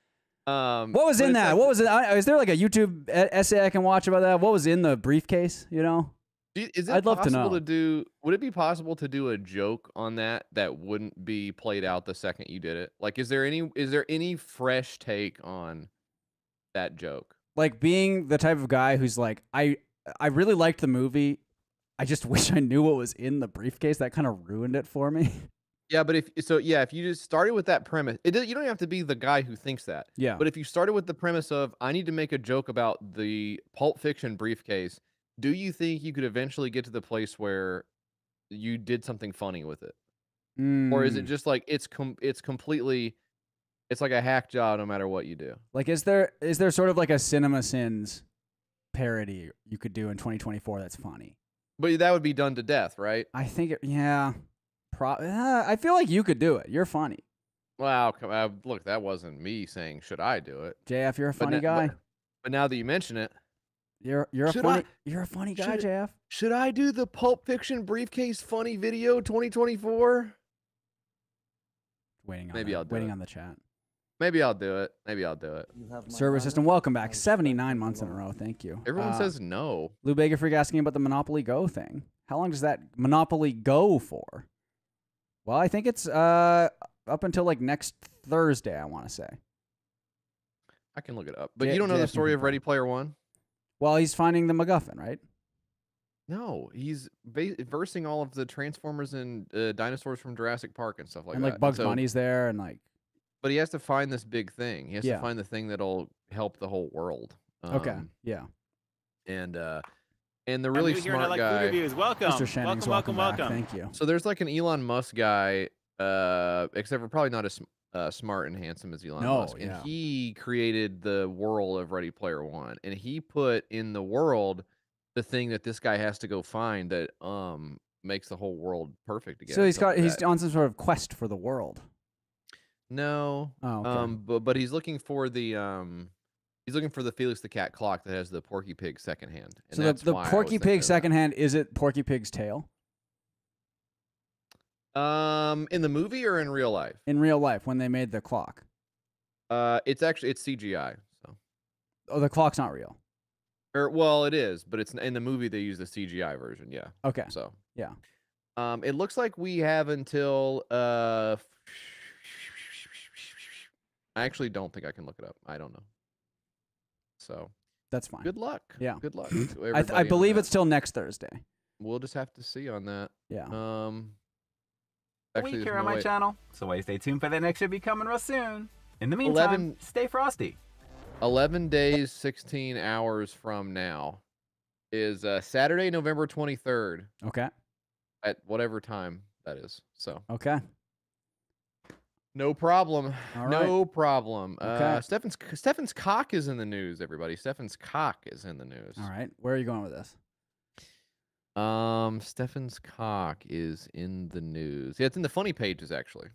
Speaker 11: um,
Speaker 1: What was
Speaker 11: but
Speaker 1: in
Speaker 11: it's
Speaker 1: that?
Speaker 11: like-
Speaker 1: What was it? I- Is there like a YouTube e- essay I can watch about that? What was in the briefcase? You know?
Speaker 11: Do- Is it
Speaker 1: I'd love to
Speaker 11: possible
Speaker 1: know.
Speaker 11: to do? Would it be possible to do a joke on that that wouldn't be played out the second you did it? Like, is there any? Is there any fresh take on that joke?
Speaker 1: Like being the type of guy who's like, I I really liked the movie. I just wish I knew what was in the briefcase. That kind of ruined it for me.
Speaker 11: Yeah, but if so, yeah, if you just started with that premise, it does, you don't have to be the guy who thinks that.
Speaker 1: Yeah.
Speaker 11: But if you started with the premise of I need to make a joke about the Pulp Fiction briefcase, do you think you could eventually get to the place where you did something funny with it, or is it
Speaker 1: Mm.
Speaker 11: just like it's com- it's completely, it's like a hack job no matter what you do?
Speaker 1: Like, is there is there sort of like a Cinema Sins parody you could do in twenty twenty-four that's funny?
Speaker 11: But that would be done to death, right?
Speaker 1: I think, it, yeah. Pro- uh, I feel like you could do it. You're funny.
Speaker 11: Wow, come- uh, look, that wasn't me saying should I do it.
Speaker 1: J F, you're a
Speaker 11: But
Speaker 1: funny
Speaker 11: na-
Speaker 1: guy.
Speaker 11: But, but now that you mention it,
Speaker 1: You're you're a
Speaker 11: Should
Speaker 1: funny
Speaker 11: I-
Speaker 1: you're a funny guy,
Speaker 11: should-
Speaker 1: J F.
Speaker 11: should I do the Pulp Fiction briefcase funny video twenty twenty-four?
Speaker 1: Waiting on
Speaker 11: Maybe
Speaker 1: the,
Speaker 11: I'll do
Speaker 1: waiting
Speaker 11: it.
Speaker 1: on the chat.
Speaker 11: Maybe I'll do it. Maybe I'll do it.
Speaker 1: Server system, welcome back. seventy-nine months in a row. Thank you.
Speaker 11: Everyone
Speaker 1: Uh,
Speaker 11: says no.
Speaker 1: Lou Bega Freak asking about the Monopoly Go thing. How long does that Monopoly go for? Well, I think it's uh up until like next Thursday, I want to say.
Speaker 11: I can look it up. But
Speaker 1: J-
Speaker 11: you don't know the
Speaker 1: J F
Speaker 11: story
Speaker 1: can
Speaker 11: of Ready Player One?
Speaker 1: Well, he's finding the MacGuffin, right?
Speaker 11: No, he's ba- versing all of the Transformers and uh, dinosaurs from Jurassic Park and stuff like
Speaker 1: and
Speaker 11: that.
Speaker 1: like Bugs
Speaker 11: so-
Speaker 1: Bunny's there, and like
Speaker 11: But he has to find this big thing. He has
Speaker 1: Yeah.
Speaker 11: to find the thing that'll help the whole world.
Speaker 1: okay,
Speaker 11: Um,
Speaker 1: yeah.
Speaker 11: And uh, and the really
Speaker 14: I'm here and I
Speaker 11: smart
Speaker 14: like
Speaker 11: guy.
Speaker 14: food reviews. Welcome,
Speaker 1: Mister Shannings,
Speaker 14: welcome, welcome,
Speaker 1: back.
Speaker 14: welcome.
Speaker 1: Thank you.
Speaker 11: So there's like an Elon Musk guy, uh, except for probably not as sm- uh, smart and handsome as Elon
Speaker 1: No,
Speaker 11: Musk. And
Speaker 1: yeah.
Speaker 11: he created the world of Ready Player One, and he put in the world the thing that this guy has to go find that um makes the whole world perfect again.
Speaker 1: So he's got he's
Speaker 11: that.
Speaker 1: on some sort of quest for the world.
Speaker 11: No.
Speaker 1: Oh, okay.
Speaker 11: Um, but but he's looking for the um, he's looking for the Felix the Cat clock that has the Porky Pig second hand. And
Speaker 1: So the,
Speaker 11: that's
Speaker 1: the
Speaker 11: why I was
Speaker 1: Porky
Speaker 11: thinking
Speaker 1: Pig
Speaker 11: of
Speaker 1: second hand, is it Porky Pig's tail?
Speaker 11: that. Um, in the movie or in real life?
Speaker 1: In real life, when they made the clock.
Speaker 11: Uh, it's actually it's C G I. So,
Speaker 1: Oh, the clock's not real.
Speaker 11: or well, it is, but it's in the movie they use the C G I version. Yeah.
Speaker 1: Okay.
Speaker 11: So,
Speaker 1: Yeah.
Speaker 11: um, it looks like we have until uh. I actually don't think I can look it up. I don't know. So
Speaker 1: That's fine.
Speaker 11: good luck.
Speaker 1: Yeah.
Speaker 11: Good luck.
Speaker 1: I,
Speaker 11: to
Speaker 1: th- I
Speaker 11: everybody on
Speaker 1: believe
Speaker 11: that.
Speaker 1: it's till next Thursday.
Speaker 11: We'll just have to see on that.
Speaker 1: Yeah.
Speaker 11: Um.
Speaker 15: week
Speaker 11: there's
Speaker 15: here
Speaker 11: no
Speaker 15: on my
Speaker 11: way-
Speaker 15: channel, so wait, stay tuned for that next should be coming real soon. In the meantime,
Speaker 11: eleven
Speaker 15: stay frosty.
Speaker 11: eleven days, sixteen hours from now is uh, Saturday, November twenty-third
Speaker 1: Okay.
Speaker 11: at whatever time that is. So
Speaker 1: Okay.
Speaker 11: no problem.
Speaker 1: All
Speaker 11: no
Speaker 1: right.
Speaker 11: problem.
Speaker 1: Okay.
Speaker 11: Uh, Stefan's Stefan's cock is in the news. Everybody, Stefan's cock is in the news.
Speaker 1: All right. Where are you going with this?
Speaker 11: Um, Stefan's cock is in the news. Yeah, it's in the funny pages actually.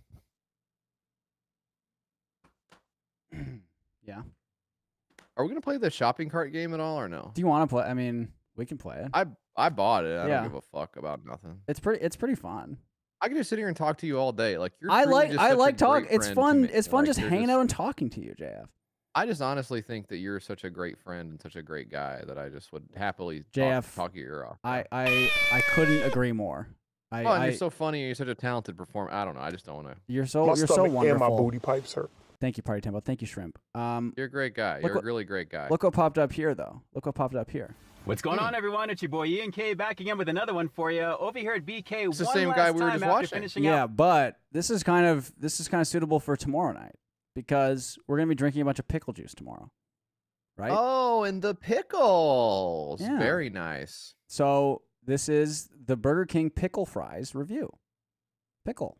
Speaker 1: Yeah.
Speaker 11: Are we gonna play the shopping cart game at all or no?
Speaker 1: Do you want to play? I mean, we can play it.
Speaker 11: I I bought it. I
Speaker 1: Yeah.
Speaker 11: don't give a fuck about nothing.
Speaker 1: It's pretty. It's pretty fun.
Speaker 11: I can just sit here and talk to you all day. Like you're.
Speaker 1: I
Speaker 11: truly
Speaker 1: like.
Speaker 11: just
Speaker 1: I
Speaker 11: such a
Speaker 1: like talk.
Speaker 11: great
Speaker 1: It's
Speaker 11: friend to
Speaker 1: fun.
Speaker 11: me.
Speaker 1: It's fun
Speaker 11: Like,
Speaker 1: just
Speaker 11: you're
Speaker 1: hanging out and talking to you, J F.
Speaker 11: I just honestly think that you're such a great friend and such a great guy that I just would happily
Speaker 1: J F,
Speaker 11: talk, talk your ear off.
Speaker 1: I I I couldn't agree more. I,
Speaker 11: oh, and
Speaker 1: I
Speaker 11: you're so funny. And you're such a talented performer. I don't know. I just don't want to.
Speaker 1: you're so
Speaker 2: My
Speaker 1: you're so
Speaker 2: stomach
Speaker 1: wonderful.
Speaker 2: and my booty pipes hurt.
Speaker 1: Thank you, Party Tempo. Thank you, Shrimp. Um,
Speaker 11: You're a great guy.
Speaker 1: look
Speaker 11: You're
Speaker 1: what-
Speaker 11: a really great guy.
Speaker 1: look what popped up here, though. Look what popped up here.
Speaker 15: What's going on, everyone? It's your boy Ian K back again with another one for you. Over here at B K,
Speaker 11: It's the
Speaker 15: one
Speaker 11: same
Speaker 15: last
Speaker 11: guy we were
Speaker 15: time
Speaker 11: just
Speaker 15: after
Speaker 11: watching.
Speaker 15: finishing
Speaker 1: Yeah,
Speaker 15: up.
Speaker 1: but this is kind of this is kind of suitable for tomorrow night because we're gonna be drinking a bunch of pickle juice tomorrow, right?
Speaker 11: Oh, and the pickles.
Speaker 1: Yeah.
Speaker 11: Very nice.
Speaker 1: So this is the Burger King pickle fries review. Pickle.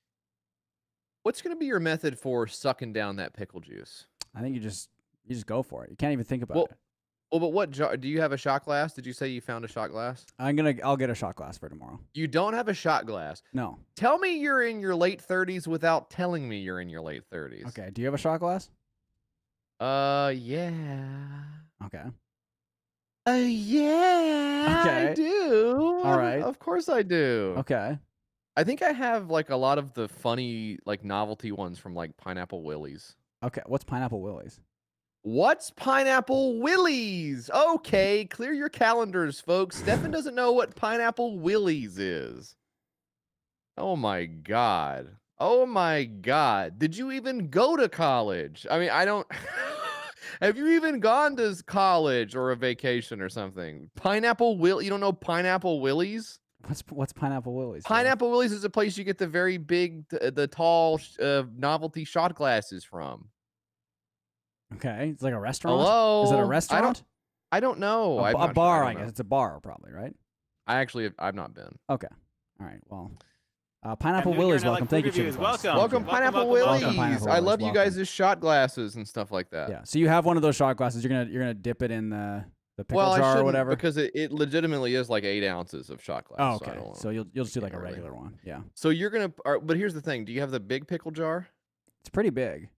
Speaker 11: What's going to be your method for sucking down that pickle juice?
Speaker 1: I think you just you just go for it. You can't even think about
Speaker 11: Well,
Speaker 1: it.
Speaker 11: well, but what jar? Do you have a shot glass? Did you say you found a shot glass?
Speaker 1: I'm gonna I'll get a shot glass for tomorrow.
Speaker 11: You don't have a shot glass.
Speaker 1: No.
Speaker 11: Tell me you're in your late thirties without telling me you're in your late thirties.
Speaker 1: Okay. Do you have a shot glass?
Speaker 11: Uh, yeah.
Speaker 1: Okay.
Speaker 11: Uh, yeah.
Speaker 1: Okay.
Speaker 11: I do.
Speaker 1: All right.
Speaker 11: Of course I do.
Speaker 1: Okay.
Speaker 11: I think I have like a lot of the funny like novelty ones from like Pineapple Willies.
Speaker 1: Okay. What's Pineapple Willies?
Speaker 11: What's Pineapple Willies? Okay, clear your calendars, folks. Stefan doesn't know what Pineapple Willies is. Oh my god. Oh my god. Did you even go to college? I mean, I don't have you even gone to college or a vacation or something? Pineapple Will you don't know Pineapple Willies?
Speaker 1: What's what's Pineapple Willies?
Speaker 11: Pineapple Willies is a place you get the very big, the, the tall uh, novelty shot glasses from.
Speaker 1: Okay, it's like a restaurant.
Speaker 11: Hello?
Speaker 1: Is it a
Speaker 11: I
Speaker 1: restaurant?
Speaker 11: don't, I don't know.
Speaker 1: A,
Speaker 11: I'm
Speaker 1: a
Speaker 11: not sure.
Speaker 1: bar,
Speaker 11: I
Speaker 1: I,
Speaker 11: don't
Speaker 1: guess.
Speaker 11: know.
Speaker 1: It's a bar, probably, right?
Speaker 11: I actually, have, I've not been.
Speaker 1: Okay. All right. Well, uh, Pineapple
Speaker 15: And new year
Speaker 1: Willies,
Speaker 15: and I
Speaker 1: welcome.
Speaker 15: like
Speaker 1: Thank you,
Speaker 15: food
Speaker 1: Chicken
Speaker 15: reviews.
Speaker 1: Flex.
Speaker 15: Welcome.
Speaker 11: Welcome,
Speaker 15: welcome,
Speaker 11: Pineapple
Speaker 15: welcome,
Speaker 11: Willies.
Speaker 1: welcome, Pineapple
Speaker 11: I
Speaker 1: Willies,
Speaker 11: love you
Speaker 1: welcome.
Speaker 11: guys' shot glasses and stuff like that.
Speaker 1: Yeah. So you have one of those shot glasses. You're gonna you're gonna dip it in the the pickle
Speaker 11: well, I
Speaker 1: jar or
Speaker 11: shouldn't
Speaker 1: whatever.
Speaker 11: because it, it legitimately is like eight ounces of shot glass.
Speaker 1: Oh,
Speaker 11: so I
Speaker 1: okay.
Speaker 11: don't
Speaker 1: So, you'll you'll just do like a
Speaker 11: can't really-
Speaker 1: regular one. Yeah.
Speaker 11: So you're gonna, are, but here's the thing: do you have the big pickle jar?
Speaker 1: It's pretty big.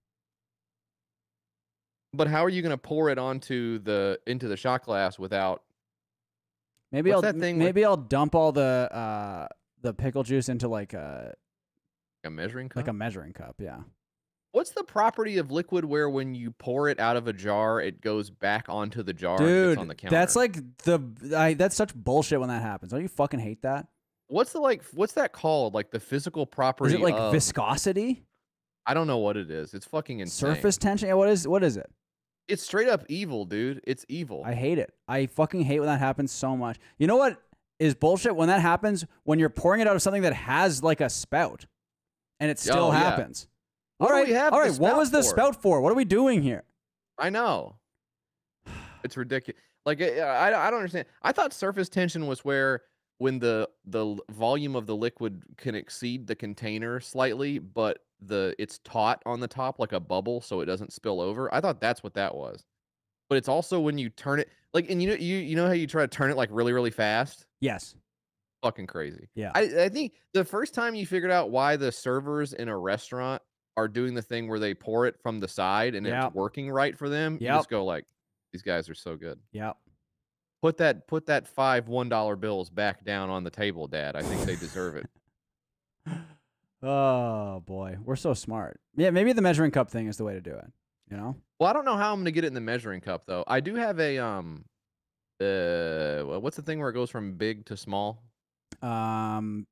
Speaker 11: But how are you gonna pour it onto the into the shot glass without?
Speaker 1: Maybe
Speaker 11: What's
Speaker 1: I'll
Speaker 11: that thing with-
Speaker 1: maybe I'll dump all the uh the pickle juice into like a
Speaker 11: A measuring cup?
Speaker 1: like a measuring cup. Yeah.
Speaker 11: What's the property of liquid where when you pour it out of a jar, it goes back onto the jar and
Speaker 1: Dude,
Speaker 11: gets on the counter?
Speaker 1: that's like the I, that's such bullshit when that happens. Don't you fucking hate that?
Speaker 11: What's the like? What's that called? Like the physical property?
Speaker 1: Is it like
Speaker 11: of,
Speaker 1: viscosity?
Speaker 11: I don't know what it is. It's fucking insane.
Speaker 1: Surface tension? Yeah, what is what is it?
Speaker 11: It's straight up evil, dude. It's evil.
Speaker 1: I hate it. I fucking hate when that happens so much. You know what is bullshit? When that happens, when you're pouring it out of something that has like a spout, and it still
Speaker 11: Oh, yeah.
Speaker 1: happens.
Speaker 11: What
Speaker 1: all
Speaker 11: do
Speaker 1: right,
Speaker 11: we have
Speaker 1: all
Speaker 11: the
Speaker 1: right. What
Speaker 11: spout
Speaker 1: was the
Speaker 11: for?
Speaker 1: spout for? What are we doing here?
Speaker 11: I know. It's ridiculous. Like I, I, I don't understand. I thought surface tension was where when the the l- volume of the liquid can exceed the container slightly, but the it's taut on the top like a bubble, so it doesn't spill over. I thought that's what that was. But it's also when you turn it like, and you know you you know how you try to turn it like really really fast.
Speaker 1: Yes.
Speaker 11: Fucking crazy.
Speaker 1: Yeah.
Speaker 11: I, I think the first time you figured out why the servers in a restaurant are doing the thing where they pour it from the side and
Speaker 1: Yep.
Speaker 11: it's working right for them, you
Speaker 1: Yep.
Speaker 11: just go like, these guys are so good.
Speaker 1: Yep.
Speaker 11: Put that put that five one dollar bills back down on the table, Dad. I think they deserve it.
Speaker 1: Oh boy, we're so smart. Yeah, maybe the measuring cup thing is the way to do it. You know?
Speaker 11: Well, I don't know how I'm gonna get it in the measuring cup though. I do have a um, uh, what's the thing where it goes from big to small?
Speaker 1: Um,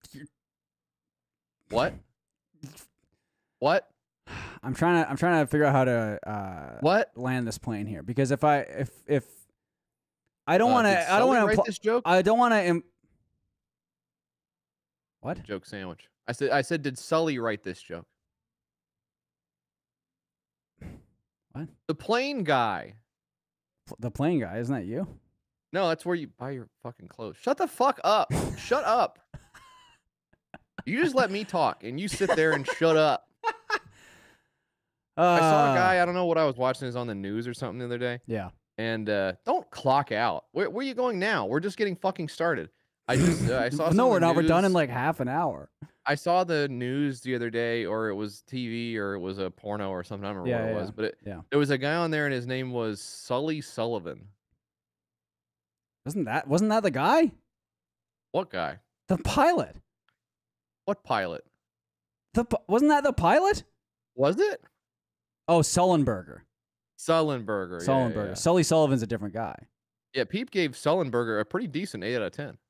Speaker 11: What? What?
Speaker 1: I'm trying to I'm trying to figure out how to uh
Speaker 11: What?
Speaker 1: land this plane here because if I if if I don't
Speaker 11: Uh,
Speaker 1: want
Speaker 11: did
Speaker 1: to I don't
Speaker 11: Sully
Speaker 1: want
Speaker 11: write
Speaker 1: to
Speaker 11: this joke?
Speaker 1: I don't want to Im- What?
Speaker 11: Joke sandwich. I said I said did Sully write this joke?
Speaker 1: What?
Speaker 11: The plane guy.
Speaker 1: The plane guy, isn't that you?
Speaker 11: No, that's where you buy your fucking clothes. Shut the fuck up. Shut up. You just let me talk, and you sit there and shut up.
Speaker 1: Uh,
Speaker 11: I saw a guy. I don't know what I was watching. It was on the news or something the other day.
Speaker 1: Yeah.
Speaker 11: And uh, don't clock out. Where, where are you going now? We're just getting fucking started. I just uh, I saw.
Speaker 1: No, we're not.
Speaker 11: News.
Speaker 1: We're done in like half an hour.
Speaker 11: I saw the news the other day, or it was T V, or it was a porno or something. I don't remember
Speaker 1: Yeah,
Speaker 11: what it
Speaker 1: yeah,
Speaker 11: was, but it,
Speaker 1: yeah.
Speaker 11: there was a guy on there, and his name was Sully Sullivan.
Speaker 1: Wasn't that wasn't that the guy?
Speaker 11: What guy?
Speaker 1: The pilot.
Speaker 11: What pilot?
Speaker 1: The wasn't that the pilot?
Speaker 11: Was it?
Speaker 1: Oh, Sullenberger.
Speaker 11: Sullenberger. Yeah,
Speaker 1: Sullenberger.
Speaker 11: yeah, yeah.
Speaker 1: Sully Sullivan's a different guy.
Speaker 11: Yeah, Peep gave Sullenberger a pretty decent eight out of ten.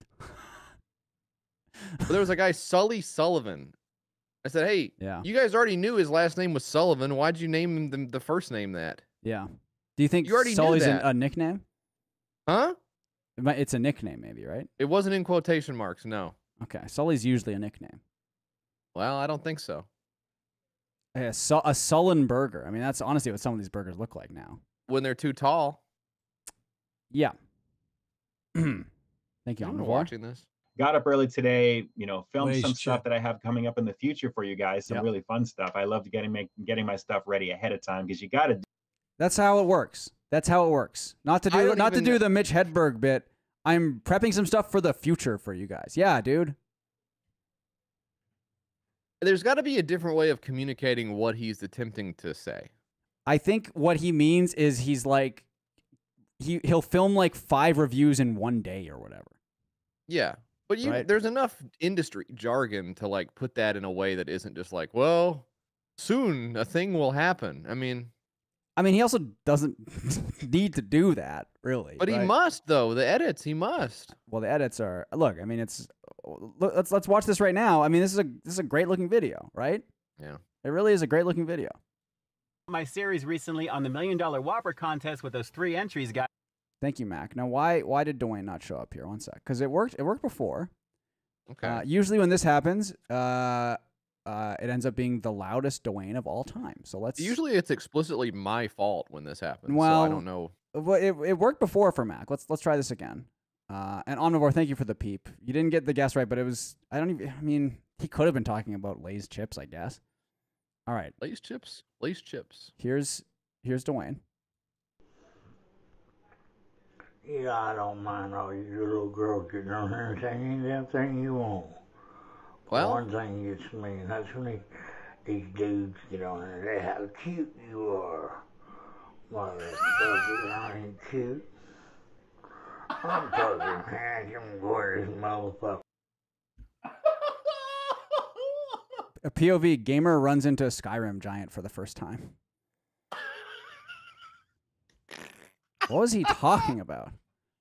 Speaker 11: But there was a guy, Sully Sullivan. I said, hey,
Speaker 1: yeah.
Speaker 11: you guys already knew his last name was Sullivan. Why'd you name him the, the first name that?
Speaker 1: Yeah. Do you think
Speaker 11: you already
Speaker 1: Sully's
Speaker 11: knew
Speaker 1: an,
Speaker 11: that.
Speaker 1: a nickname?
Speaker 11: Huh?
Speaker 1: It might, it's a nickname, maybe, right?
Speaker 11: It wasn't in quotation marks, no.
Speaker 1: Okay. Sully's usually a nickname.
Speaker 11: Well, I don't think so.
Speaker 1: A, Su a Sullenberger. I mean, that's honestly what some of these burgers look like now.
Speaker 11: When they're too tall.
Speaker 1: Yeah. Thank you.
Speaker 11: I'm
Speaker 1: I'm
Speaker 11: watching this.
Speaker 16: Got up early today, you know, filmed
Speaker 12: Blaze
Speaker 16: some
Speaker 12: chip.
Speaker 16: stuff that I have coming up in the future for you guys, some
Speaker 1: Yep.
Speaker 16: really fun stuff. I love getting make, getting my stuff ready ahead of time because you got to.
Speaker 1: That's how it works. That's how it works. Not to
Speaker 11: I
Speaker 1: do
Speaker 11: don't
Speaker 1: not to
Speaker 11: even
Speaker 1: do
Speaker 11: know-
Speaker 1: the Mitch Hedberg bit. I'm prepping some stuff for the future for you guys. Yeah, dude.
Speaker 11: There's got to be a different way of communicating what he's attempting to say.
Speaker 1: I think what he means is he's like he he'll film like five reviews in one day or whatever.
Speaker 11: Yeah. But you,
Speaker 1: Right.
Speaker 11: there's enough industry jargon to like put that in a way that isn't just like, well, soon a thing will happen. I mean,
Speaker 1: I mean, he also doesn't need to do that, really.
Speaker 11: but he
Speaker 1: right?
Speaker 11: must though. The edits, he must.
Speaker 1: Well, the edits are look. I mean, it's look, let's let's watch this right now. I mean, this is a this is a great looking video, right?
Speaker 11: Yeah.
Speaker 1: It really is a great looking video.
Speaker 15: My series recently on the Million Dollar Whopper contest with those three entries, guys.
Speaker 1: Thank you, Mac. Now, why why did Dwayne not show up here? One sec, because it worked. It worked before.
Speaker 11: Okay.
Speaker 1: Uh, usually, when this happens, uh, uh, it ends up being the loudest Dwayne of all time. So let's.
Speaker 11: Usually, it's explicitly my fault when this happens.
Speaker 1: Well,
Speaker 11: so I don't know.
Speaker 1: Well, it it worked before for Mac. Let's let's try this again. Uh, and Omnivore, thank you for the peep. You didn't get the guess right, but it was. I don't even. I mean, he could have been talking about Lay's chips, I guess. All right.
Speaker 11: Lay's chips. Lay's chips.
Speaker 1: Here's here's Dwayne.
Speaker 5: Yeah, I don't mind all you little girls getting on here and saying any damn thing you want.
Speaker 11: Well,
Speaker 5: one thing gets me, and that's when they, these dudes get on here. They how cute you are. Motherfucker, I ain't cute. I'm talking handsome, gorgeous motherfucker.
Speaker 1: A P O V gamer runs into a Skyrim giant for the first time. What was he talking about?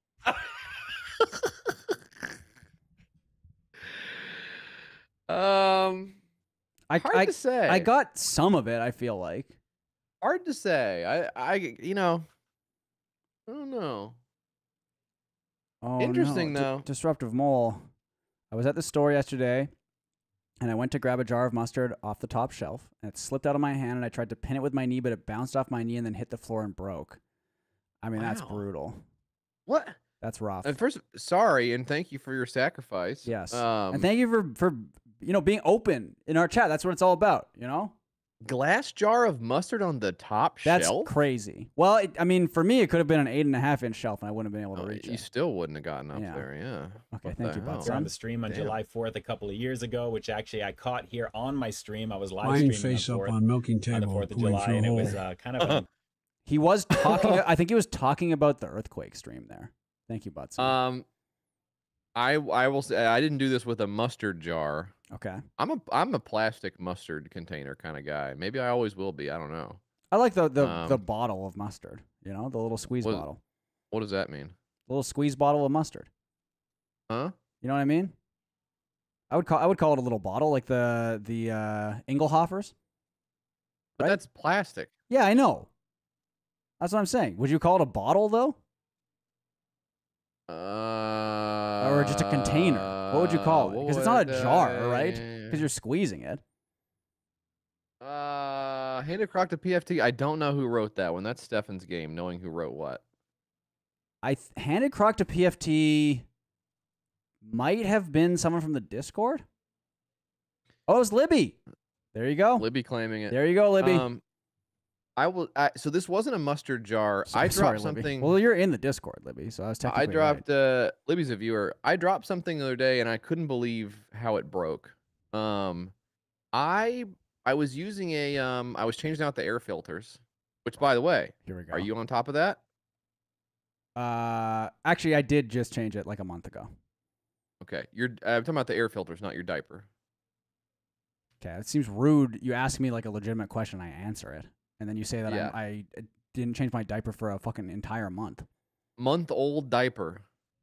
Speaker 11: Um,
Speaker 1: I,
Speaker 11: hard
Speaker 1: I,
Speaker 11: to say.
Speaker 1: I got some of it, I feel like.
Speaker 11: Hard to say. I, I, you know, I don't know.
Speaker 1: Oh,
Speaker 11: Interesting,
Speaker 1: no. D-
Speaker 11: though.
Speaker 1: Disruptive Mole. I was at the store yesterday, and I went to grab a jar of mustard off the top shelf, and it slipped out of my hand, and I tried to pin it with my knee, but it bounced off my knee and then hit the floor and broke. I mean, that's
Speaker 11: Wow.
Speaker 1: brutal.
Speaker 11: What?
Speaker 1: That's rough.
Speaker 11: At first, sorry, and thank you for your sacrifice.
Speaker 1: Yes.
Speaker 11: Um,
Speaker 1: and thank you for, for, you know, being open in our chat. That's what it's all about, you know?
Speaker 11: glass jar of mustard on the top
Speaker 1: That's
Speaker 11: shelf?
Speaker 1: crazy. Well, it, I mean, for me, it could have been an eight and a half inch shelf, and I wouldn't have been able to
Speaker 11: Oh,
Speaker 1: reach
Speaker 11: you
Speaker 1: it.
Speaker 11: still wouldn't have gotten up
Speaker 1: Yeah.
Speaker 11: there, yeah.
Speaker 1: Okay,
Speaker 11: What
Speaker 1: thank
Speaker 11: the
Speaker 1: you,
Speaker 11: hell?
Speaker 1: Bud.
Speaker 16: We're on the stream on
Speaker 11: Damn.
Speaker 16: July fourth a couple of years ago, which actually I caught here on my stream. I was live
Speaker 12: Lying
Speaker 16: streaming
Speaker 12: face
Speaker 16: on,
Speaker 12: up
Speaker 16: fourth,
Speaker 12: on milking
Speaker 16: on the
Speaker 12: table,
Speaker 16: fourth of
Speaker 12: going
Speaker 16: July,
Speaker 12: through a
Speaker 16: and it was
Speaker 12: hole.
Speaker 16: uh, kind of a
Speaker 1: He was talking. I think he was talking about the earthquake stream there. Thank you, Butson.
Speaker 11: Um, I I will say I didn't do this with a mustard jar.
Speaker 1: Okay.
Speaker 11: I'm a I'm a plastic mustard container kind of guy. Maybe I always will be. I don't know.
Speaker 1: I like the the,
Speaker 11: Um,
Speaker 1: the bottle of mustard. You know, the little squeeze
Speaker 11: What-
Speaker 1: bottle.
Speaker 11: What does that mean?
Speaker 1: The little squeeze bottle of mustard.
Speaker 11: Huh?
Speaker 1: You know what I mean? I would call I would call it a little bottle, like the the uh, Engelhofers.
Speaker 11: But that's plastic.
Speaker 1: Yeah, I know. That's what I'm saying. Would you call it a bottle though,
Speaker 11: Uh,
Speaker 1: or just a container? What would you call it?
Speaker 11: what
Speaker 1: Because it's not a
Speaker 11: would
Speaker 1: jar, right?
Speaker 11: I-
Speaker 1: Because you're squeezing it.
Speaker 11: Uh, handed crock to P F T. I don't know who wrote that one. That's Stefan's game, knowing who wrote what.
Speaker 1: I th- handed crock to P F T. Might have been someone from the Discord. Oh, it's Libby. There you go.
Speaker 11: Libby claiming it.
Speaker 1: There you go, Libby.
Speaker 11: Um, I will. I, so this wasn't a mustard jar.
Speaker 1: So,
Speaker 11: I dropped
Speaker 1: sorry,
Speaker 11: something.
Speaker 1: Libby. Well, you're in the Discord, Libby, so I was technically
Speaker 11: I dropped.
Speaker 1: right.
Speaker 11: Uh, Libby's a viewer. I dropped something the other day, and I couldn't believe how it broke. Um, I I was using a. Um, I was changing out the air filters. Which, by the way,
Speaker 1: here we go.
Speaker 11: Are you on top of that?
Speaker 1: Uh, actually, I did just change it like a month ago.
Speaker 11: Okay, you're. Uh, I'm talking about the air filters, not your diaper.
Speaker 1: Okay, it seems rude. You ask me like a legitimate question, I answer it, and then you say that
Speaker 11: Yeah.
Speaker 1: I, I didn't change my diaper for a fucking entire month.
Speaker 11: Month old diaper.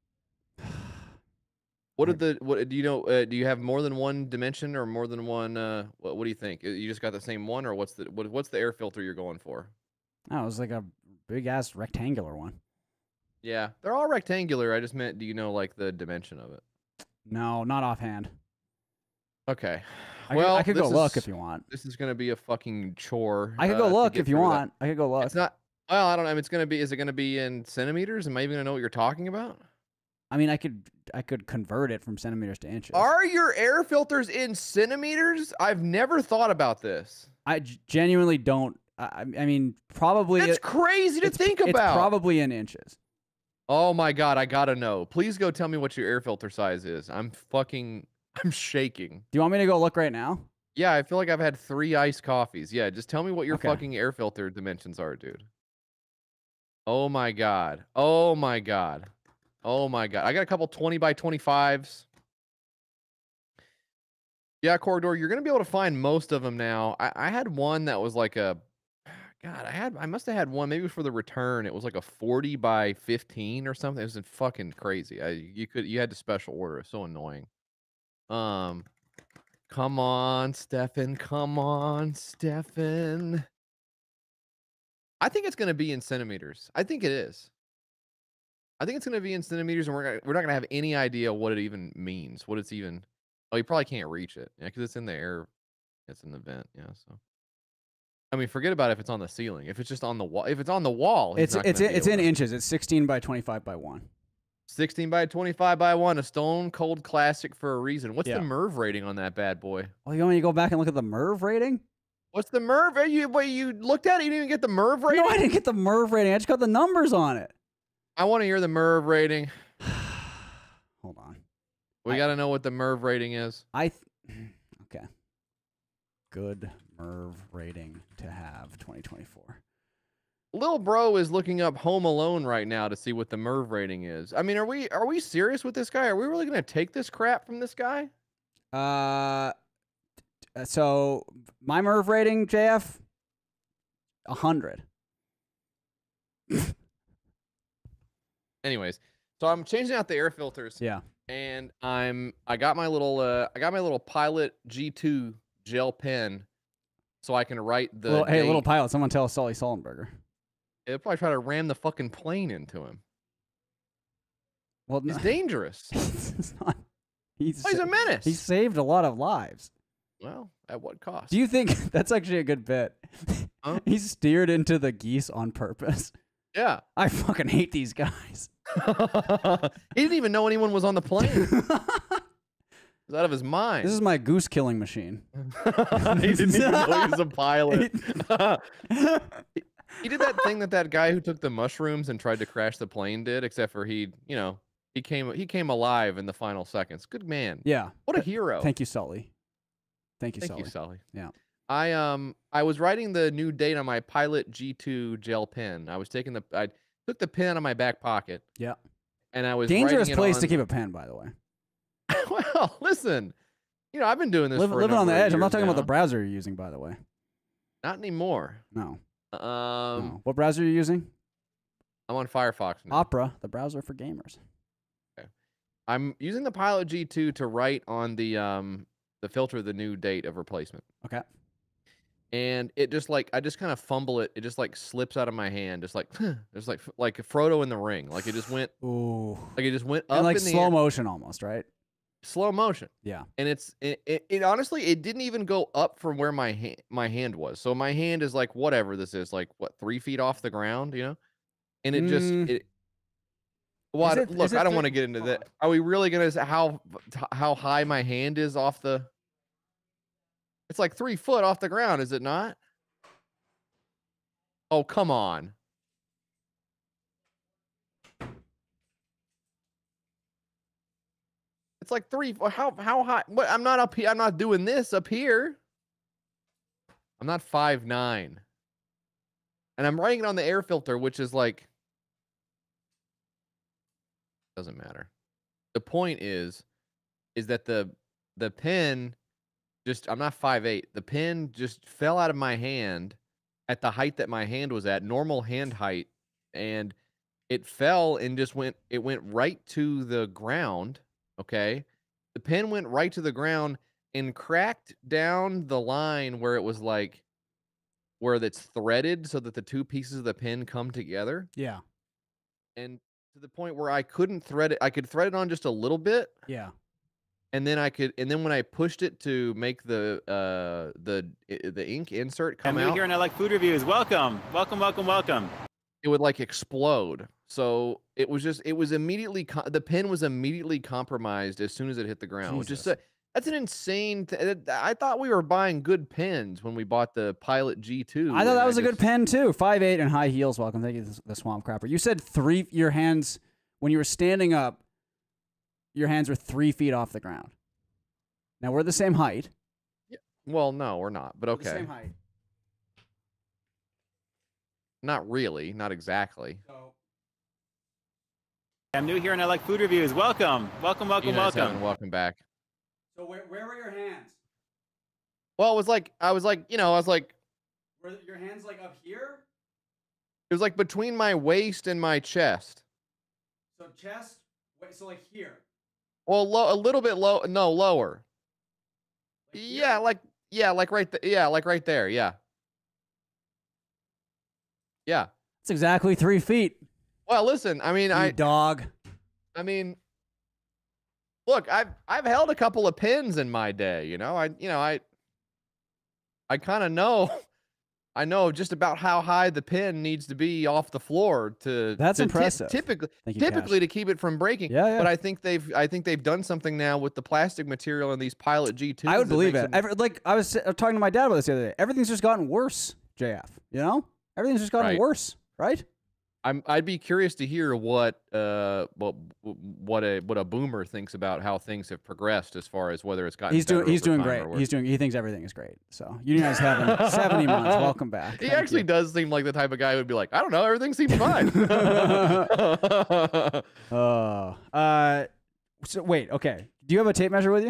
Speaker 11: What did the what do you know? Uh, do you have more than one dimension or more than one? Uh, what what do you think? You just got the same one, or what's the what, what's the air filter you're going for?
Speaker 1: Oh, it was like a big ass rectangular one.
Speaker 11: Yeah, they're all rectangular. I just meant, do you know like the dimension of it?
Speaker 1: No, not offhand.
Speaker 11: Okay.
Speaker 1: I
Speaker 11: well,
Speaker 1: could, I could go
Speaker 11: this
Speaker 1: look
Speaker 11: is-
Speaker 1: if you want.
Speaker 11: This is gonna be a fucking chore.
Speaker 1: I could
Speaker 11: uh,
Speaker 1: go
Speaker 11: to
Speaker 1: look
Speaker 11: get
Speaker 1: if you
Speaker 11: through that.
Speaker 1: want. I could go look.
Speaker 11: It's not. Well, I don't know. I mean, it's gonna be. Is it gonna be in centimeters? Am I even gonna know what you're talking about?
Speaker 1: I mean, I could I could convert it from centimeters to inches.
Speaker 11: Are your air filters in centimeters? I've never thought about this.
Speaker 1: I g- genuinely don't. I, I mean, probably.
Speaker 11: That's
Speaker 1: it-
Speaker 11: crazy to
Speaker 1: it's-
Speaker 11: think
Speaker 1: It's
Speaker 11: about.
Speaker 1: probably in inches.
Speaker 11: Oh my god, I gotta know. Please go tell me what your air filter size is. I'm fucking. I'm shaking.
Speaker 1: Do you want me to go look right now?
Speaker 11: Yeah, I feel like I've had three iced coffees. Yeah, just tell me what your
Speaker 1: Okay.
Speaker 11: fucking air filter dimensions are, dude. Oh my god. Oh my god. Oh my god. I got a couple twenty by twenty-fives. Yeah, Corridor, you're gonna be able to find most of them now. I, I had one that was like a God, I had I must have had one, maybe it was for the return. It was like a forty by fifteen or something. It was fucking crazy. I you could you had to special order. It's so annoying. Um Come on, Stefan. Come on, Stefan. I think it's going to be in centimeters. I think it is. I think it's going to be in centimeters, and we're gonna, we're not going to have any idea what it even means. What it's even. Oh, you probably can't reach it. Yeah, because it's in the air. It's in the vent. Yeah, so. I mean, forget about if it's on the ceiling. If it's just on the wall. If it's on the wall, he's
Speaker 1: It's
Speaker 11: not
Speaker 1: it's
Speaker 11: gonna
Speaker 1: in,
Speaker 11: be
Speaker 1: it's
Speaker 11: able
Speaker 1: in
Speaker 11: to-
Speaker 1: inches. It's sixteen by twenty-five by one.
Speaker 11: sixteen by twenty-five by one, a stone cold classic for a reason. What's
Speaker 1: Yeah.
Speaker 11: the MERV rating on that bad boy?
Speaker 1: Oh, you want me to go back and look at the MERV rating?
Speaker 11: What's the MERV? Are you wait, you looked at it, you didn't even get the MERV rating?
Speaker 1: No, I didn't get the MERV rating. I just got the numbers on it.
Speaker 11: I want to hear the MERV rating.
Speaker 1: Hold on.
Speaker 11: We
Speaker 1: I-
Speaker 11: got to know what the MERV rating is.
Speaker 1: I th- okay. Good MERV rating to have twenty twenty-four.
Speaker 11: Little bro is looking up Home Alone right now to see what the MERV rating is. I mean, are we are we serious with this guy? Are we really going to take this crap from this guy?
Speaker 1: Uh, t- so my MERV rating, J F, a hundred.
Speaker 11: Anyways, so I'm changing out the air filters.
Speaker 1: Yeah.
Speaker 11: And I'm I got my little uh I got my little Pilot G two gel pen, so I can write the.
Speaker 1: Little, hey,
Speaker 11: date.
Speaker 1: little pilot, someone tell Sully Sullenberger.
Speaker 11: They'll probably try to ram the fucking plane into him.
Speaker 1: Well,
Speaker 11: It's
Speaker 1: no,
Speaker 11: dangerous.
Speaker 1: it's not. He's,
Speaker 11: Oh, he's a menace.
Speaker 1: He saved a lot of lives.
Speaker 11: Well, at what cost?
Speaker 1: Do you think that's actually a good bit?
Speaker 11: Huh?
Speaker 1: He steered into the geese on purpose.
Speaker 11: Yeah.
Speaker 1: I fucking hate these guys.
Speaker 11: He didn't even know anyone was on the plane. He was out of his mind.
Speaker 1: This is my goose killing machine.
Speaker 11: He didn't even know he was a pilot. he, he did that thing that that guy who took the mushrooms and tried to crash the plane did, except for he, you know, he came he came alive in the final seconds. Good man.
Speaker 1: Yeah.
Speaker 11: What a hero.
Speaker 1: Thank you, Sully. Thank you,
Speaker 11: Thank
Speaker 1: Sully.
Speaker 11: you, Sully.
Speaker 1: Yeah.
Speaker 11: I um I was writing the new date on my Pilot G two gel pen. I was taking the I took the pen out of my back pocket.
Speaker 1: Yeah.
Speaker 11: And I was
Speaker 1: Dangerous
Speaker 11: writing it
Speaker 1: place
Speaker 11: on-
Speaker 1: to keep a pen, by the way.
Speaker 11: Well, listen, you know I've been doing this
Speaker 1: Liv-
Speaker 11: for a
Speaker 1: living on the
Speaker 11: number of
Speaker 1: edge. I'm not
Speaker 11: years
Speaker 1: talking about the
Speaker 11: now.
Speaker 1: browser you're using, by the way.
Speaker 11: Not anymore.
Speaker 1: No.
Speaker 11: Um,
Speaker 1: no. What browser are you using?
Speaker 11: I'm on Firefox now.
Speaker 1: Opera, the browser for gamers.
Speaker 11: I'm using the Pilot G two to write on the um the filter the new date of replacement.
Speaker 1: Okay.
Speaker 11: And it just like I just kind of fumble it. It just like slips out of my hand. Just like just like like Frodo in the ring. Like it just went.
Speaker 1: Ooh.
Speaker 11: Like it just went up
Speaker 1: And like
Speaker 11: in the
Speaker 1: slow
Speaker 11: air.
Speaker 1: motion almost, right?
Speaker 11: Slow motion.
Speaker 1: Yeah.
Speaker 11: And it's it, it, it honestly it didn't even go up from where my hand my hand was. So my hand is like whatever this is like what three feet off the ground, you know. And it just
Speaker 1: Mm.
Speaker 11: it. Well,
Speaker 1: Is
Speaker 11: I-
Speaker 1: it-
Speaker 11: look,
Speaker 1: is it
Speaker 11: I don't
Speaker 1: three-
Speaker 11: want to get into that. Are we really gonna say how how high my hand is off the? It's like three foot off the ground, is it not? Oh, come on. It's like three. How how high? What? I'm not up here. I'm not doing this up here. I'm not five nine. And I'm writing it on the air filter, which is like, doesn't matter. The point is, is that the the pen just, I'm not five eight. The pen just fell out of my hand at the height that my hand was at, normal hand height, and it fell and just went, it went right to the ground. Okay. The pen went right to the ground and cracked down the line where it was like, where that's threaded so that the two pieces of the pin come together.
Speaker 1: Yeah.
Speaker 11: And to the point where I couldn't thread it. I could thread it on just a little bit.
Speaker 1: Yeah.
Speaker 11: And then I could, and then when I pushed it to make the uh the the ink insert come
Speaker 15: I'm new
Speaker 11: out,
Speaker 15: here and I like food reviews. Welcome, welcome, welcome, welcome.
Speaker 11: it would like explode. So it was just, it was immediately, co- the pin was immediately compromised as soon as it hit the ground. Which is
Speaker 1: Jesus.
Speaker 11: a, that's an insane. Th- I thought we were buying good pins when we bought the Pilot G two.
Speaker 1: I thought
Speaker 11: and
Speaker 1: that was a
Speaker 11: just-
Speaker 1: good pen too. Five eight and high heels. Welcome. Thank you, the the Swamp Crapper. You said three. Your hands when you were standing up, your hands were three feet off the ground. Now we're the same height.
Speaker 11: Well, no, we're not. But
Speaker 1: We're
Speaker 11: okay,
Speaker 1: the same height.
Speaker 11: not really, not exactly.
Speaker 15: I'm new here and I like food reviews. Welcome, welcome, welcome,
Speaker 11: You guys
Speaker 15: welcome.
Speaker 11: haven't, welcome back.
Speaker 1: So where where were your hands?
Speaker 11: Well, it was like, I was like, you know, I was like,
Speaker 1: Were your hands like up here?
Speaker 11: it was like between my waist and my chest.
Speaker 1: So chest. Wait. So like here.
Speaker 11: Well, low, a little bit low. No, lower. Yeah, like yeah, like right there. Yeah, like right there. Yeah. Yeah.
Speaker 1: It's exactly three feet.
Speaker 11: Well, listen. I mean,
Speaker 1: You
Speaker 11: I
Speaker 1: dog.
Speaker 11: I mean, look, I've I've held a couple of pins in my day. You know, I you know I I kind of know. I know just about how high the pin needs to be off the floor to.
Speaker 1: That's
Speaker 11: to
Speaker 1: impressive.
Speaker 11: typically,
Speaker 1: Thank you,
Speaker 11: typically
Speaker 1: Cash.
Speaker 11: to keep it from breaking.
Speaker 1: Yeah, yeah.
Speaker 11: But I think they've, I think they've done something now with the plastic material in these Pilot G twos.
Speaker 1: I would
Speaker 11: that
Speaker 1: believe
Speaker 11: makes
Speaker 1: it.
Speaker 11: them-
Speaker 1: Every, like I was uh, talking to my dad about this the other day. Everything's just gotten worse. J F. You know, everything's just gotten
Speaker 11: Right.
Speaker 1: worse. Right.
Speaker 11: I'm, I'd be curious to hear what, uh, what, what a, what a boomer thinks about how things have progressed as far as whether it's gotten.
Speaker 1: He's doing.
Speaker 11: better
Speaker 1: He's
Speaker 11: over
Speaker 1: doing
Speaker 11: time
Speaker 1: great.
Speaker 11: or worse.
Speaker 1: He's doing. He thinks everything is great. So you guys having seventy months. Welcome back.
Speaker 11: He
Speaker 1: Thank
Speaker 11: actually
Speaker 1: you.
Speaker 11: does seem like the type of guy who would be like, I don't know, everything seems fine.
Speaker 1: Oh. Uh. So wait. Okay. Do you have a tape measure with you?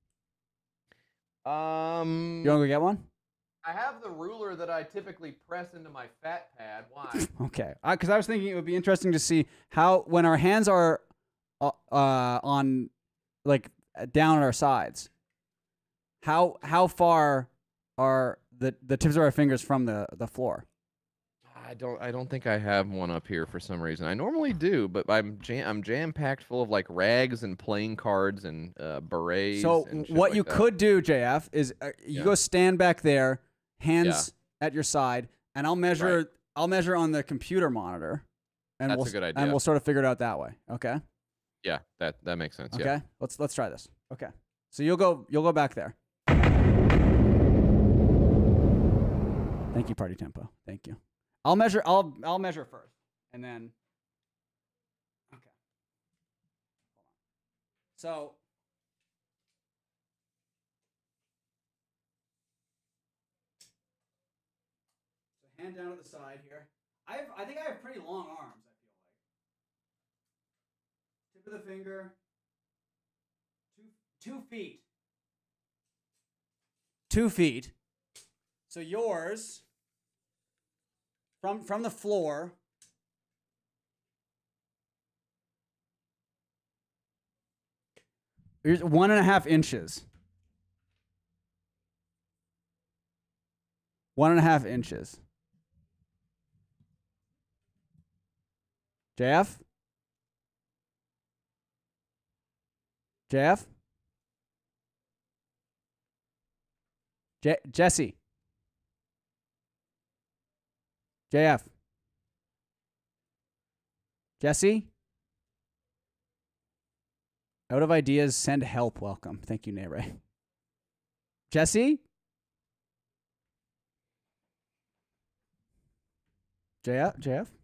Speaker 11: Um,
Speaker 1: You want to go get one?
Speaker 11: I have the ruler that I typically press into my fat pad. Why?
Speaker 1: Okay. Because I was thinking it would be interesting to see how when our hands are, uh, uh on, like down at our sides. How how far are the the tips of our fingers from the the floor?
Speaker 11: I don't. I don't think I have one up here for some reason. I normally do, but I'm jam. I'm jam packed full of like rags and playing cards and uh, berets.
Speaker 1: So
Speaker 11: and shit
Speaker 1: what
Speaker 11: like
Speaker 1: you
Speaker 11: that.
Speaker 1: could do, J F, is uh, you
Speaker 11: Yeah.
Speaker 1: go stand back there, hands at your side, and I'll measure.
Speaker 11: Right.
Speaker 1: I'll measure on the computer monitor, and
Speaker 11: That's
Speaker 1: we'll
Speaker 11: a good
Speaker 1: and
Speaker 11: idea.
Speaker 1: we'll sort of figure it out that way. Okay.
Speaker 11: Yeah, that that makes sense.
Speaker 1: Okay.
Speaker 11: Yeah.
Speaker 1: Let's let's try this. Okay. So you'll go you'll go back there. Thank you, Party Tempo. Thank you. I'll measure. I'll I'll measure first, and then. Okay. Hold on. So. So hand down at the side here. I have, I think I have pretty long arms. I feel like. Tip of the finger. Two two feet. Two feet. So yours. From from the floor. Here's one and a half inches. One and a half inches. J F? J F? Je- Jesse? J F? Jesse? Out of ideas, send help. Welcome. Thank you, Nere. Jesse? J F? J F?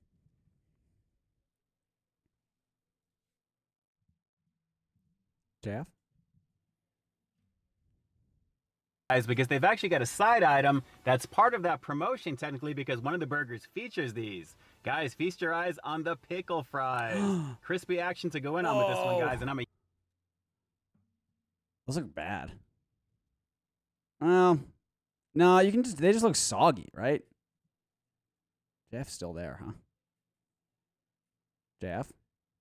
Speaker 1: J F?
Speaker 15: Guys, because they've actually got a side item that's part of that promotion technically, because one of the burgers features these. Guys, feast your eyes on the pickle fries. Crispy action to go in on with this one, guys, and I'm a
Speaker 1: Those look bad. Well, no, you can just, they just look soggy, right? Jeff's still there, huh? Jeff?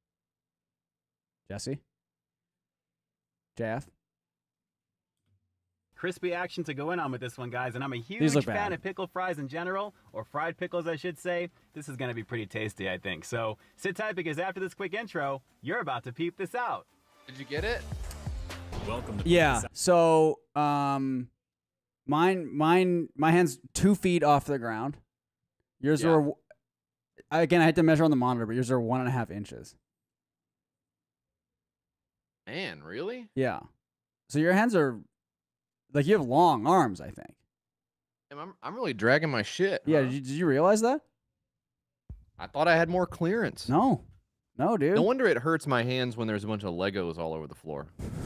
Speaker 1: Jesse? Jeff?
Speaker 15: crispy action to go in on with this one, guys, and I'm a huge
Speaker 1: These look
Speaker 15: fan
Speaker 1: bad.
Speaker 15: of pickle fries in general, or fried pickles, I should say. This is going to be pretty tasty, I think. So sit tight, because after this quick intro, you're about to peep this out.
Speaker 11: Did you get it?
Speaker 16: Welcome to
Speaker 1: Yeah. So, um, mine, mine, my hand's two feet off the ground. Yours
Speaker 11: Yeah.
Speaker 1: were, again, I had to measure on the monitor, but yours are one and a half inches.
Speaker 11: Man, really?
Speaker 1: Yeah. So your hands are, like, you have long arms, I think.
Speaker 11: I'm, I'm really dragging my shit.
Speaker 1: Yeah.
Speaker 11: huh?
Speaker 1: Did you, did you realize that?
Speaker 11: I thought I had more clearance.
Speaker 1: No. No, dude.
Speaker 11: No wonder it hurts my hands when there's a bunch of Legos all over the floor.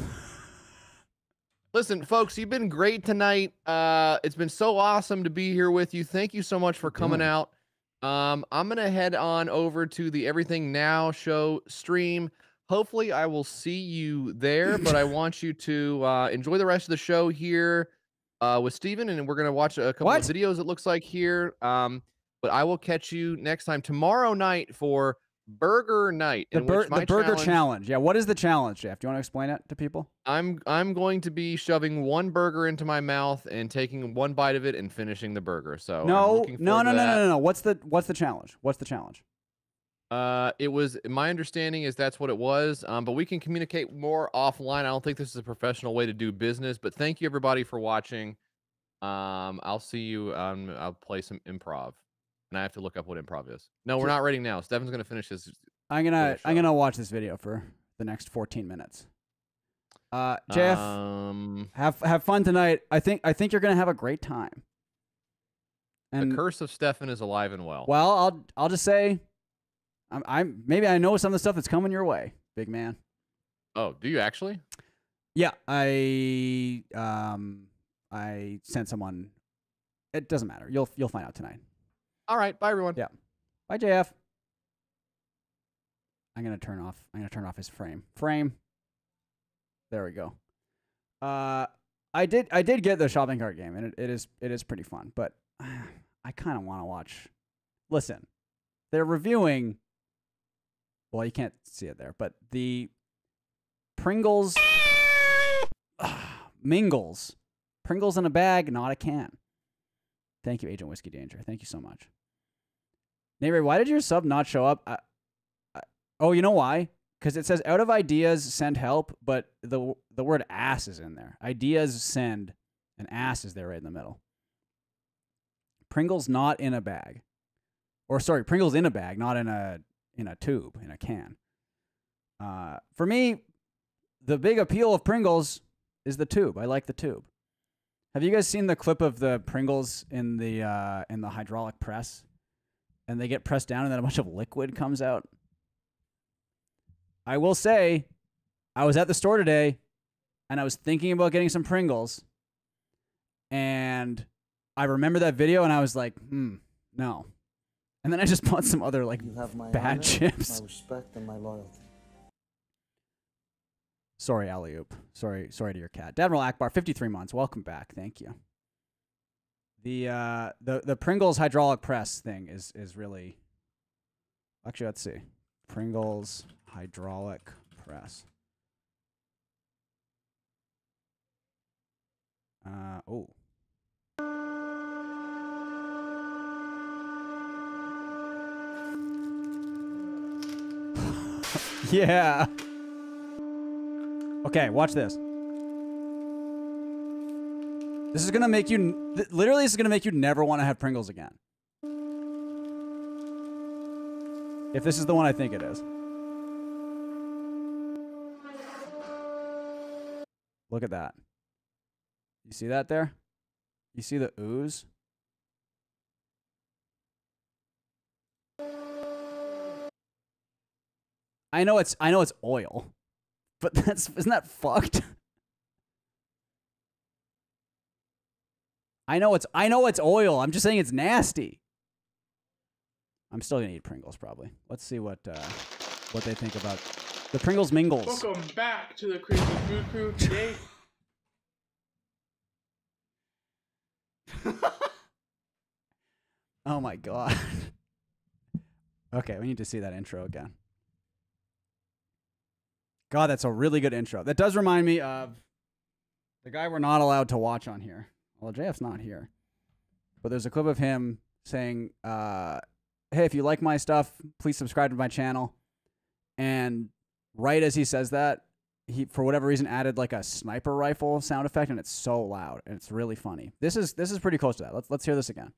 Speaker 11: Listen, folks, you've been great tonight. Uh, it's been so awesome to be here with you. Thank you so much for coming
Speaker 1: doing?
Speaker 11: out. Um, I'm going to head on over to the Everything Now show stream. Hopefully, I will see you there, but I want you to uh, enjoy the rest of the show here uh, with Steven, and we're going to watch a couple
Speaker 1: What?
Speaker 11: of videos, it looks like, here. Um, but I will catch you next time tomorrow night for Burger Night.
Speaker 1: The,
Speaker 11: in
Speaker 1: bur-
Speaker 11: which my
Speaker 1: the burger
Speaker 11: challenge,
Speaker 1: challenge. Yeah. What is the challenge, Jeff? Do you want to explain it to people?
Speaker 11: I'm I'm going to be shoving one burger into my mouth and taking one bite of it and finishing the burger. So I'm
Speaker 1: No,
Speaker 11: looking
Speaker 1: no,
Speaker 11: forward
Speaker 1: no,
Speaker 11: to
Speaker 1: no, no,
Speaker 11: that.
Speaker 1: no, no. What's the what's the challenge? What's the challenge?
Speaker 11: Uh, it was my understanding is that's what it was. Um, but we can communicate more offline. I don't think this is a professional way to do business. But thank you everybody for watching. Um, I'll see you. Um, I'll play some improv, and I have to look up what improv is. No, we're not ready now. Stefan's gonna finish his.
Speaker 1: I'm gonna I'm gonna watch this video for the next fourteen minutes. Uh, Jeff,
Speaker 11: Um,
Speaker 1: have have fun tonight. I think I think you're gonna have a great time. And
Speaker 11: the curse of Stefan is alive and well.
Speaker 1: well, I'll I'll just say, I'm I'm maybe I know some of the stuff that's coming your way, big man.
Speaker 11: Oh, do you actually?
Speaker 1: Yeah, I um I sent someone. It doesn't matter. You'll you'll find out tonight.
Speaker 11: All right. Bye everyone.
Speaker 1: Yeah. Bye, J F. I'm gonna turn off. I'm gonna turn off his frame. Frame. There we go. Uh, I did. I did get the shopping cart game, and it, it is. It is pretty fun. But uh, I kind of want to watch. Listen, they're reviewing. Well, you can't see it there, but the Pringles uh, Mingles, Pringles in a bag, not a can. Thank you, Agent Whiskey Danger. Thank you so much. Nayray, why did your sub not show up? I, I, oh, you know why? Because it says out of ideas, send help, but the the word ass is in there. Ideas send, and ass is there right in the middle. Pringles not in a bag, or sorry, Pringles in a bag, not in a in a tube, in a can. Uh, for me, the big appeal of Pringles is the tube. I like the tube. Have you guys seen the clip of the Pringles in the uh, in the hydraulic press? And they get pressed down, and then a bunch of liquid comes out. I will say, I was at the store today, and I was thinking about getting some Pringles, and I remember that video, and I was like, hmm, no. And then I just bought some other, like,
Speaker 17: You have my
Speaker 1: bad
Speaker 17: honor,
Speaker 1: chips.
Speaker 17: my respect, and my loyalty.
Speaker 1: Sorry, alley-oop. Sorry, sorry to your cat. Admiral Akbar, fifty-tee months. Welcome back. Thank you. The uh the the Pringles hydraulic press thing is is really. Actually, let's see. Pringles hydraulic press. Uh oh. Yeah. Okay, watch this. This is gonna make you, th literally this is gonna make you never want to have Pringles again. If this is the one I think it is. Look at that. You see that there? You see the ooze? I know it's I know it's oil, but that's isn't that fucked? I know it's I know it's oil. I'm just saying it's nasty. I'm still gonna eat Pringles probably. Let's see what uh, what they think about the Pringles Mingles.
Speaker 17: Welcome back to the Crazy Food Crew today.
Speaker 1: Oh my god. Okay, we need to see that intro again. God, that's a really good intro. That does remind me of the guy we're not allowed to watch on here. Well, J F's not here. But there's a clip of him saying, uh, hey, if you like my stuff, please subscribe to my channel. And right as he says that, he, for whatever reason, added like a sniper rifle sound effect, and it's so loud, and it's really funny. This is this is pretty close to that. Let's let's hear this again.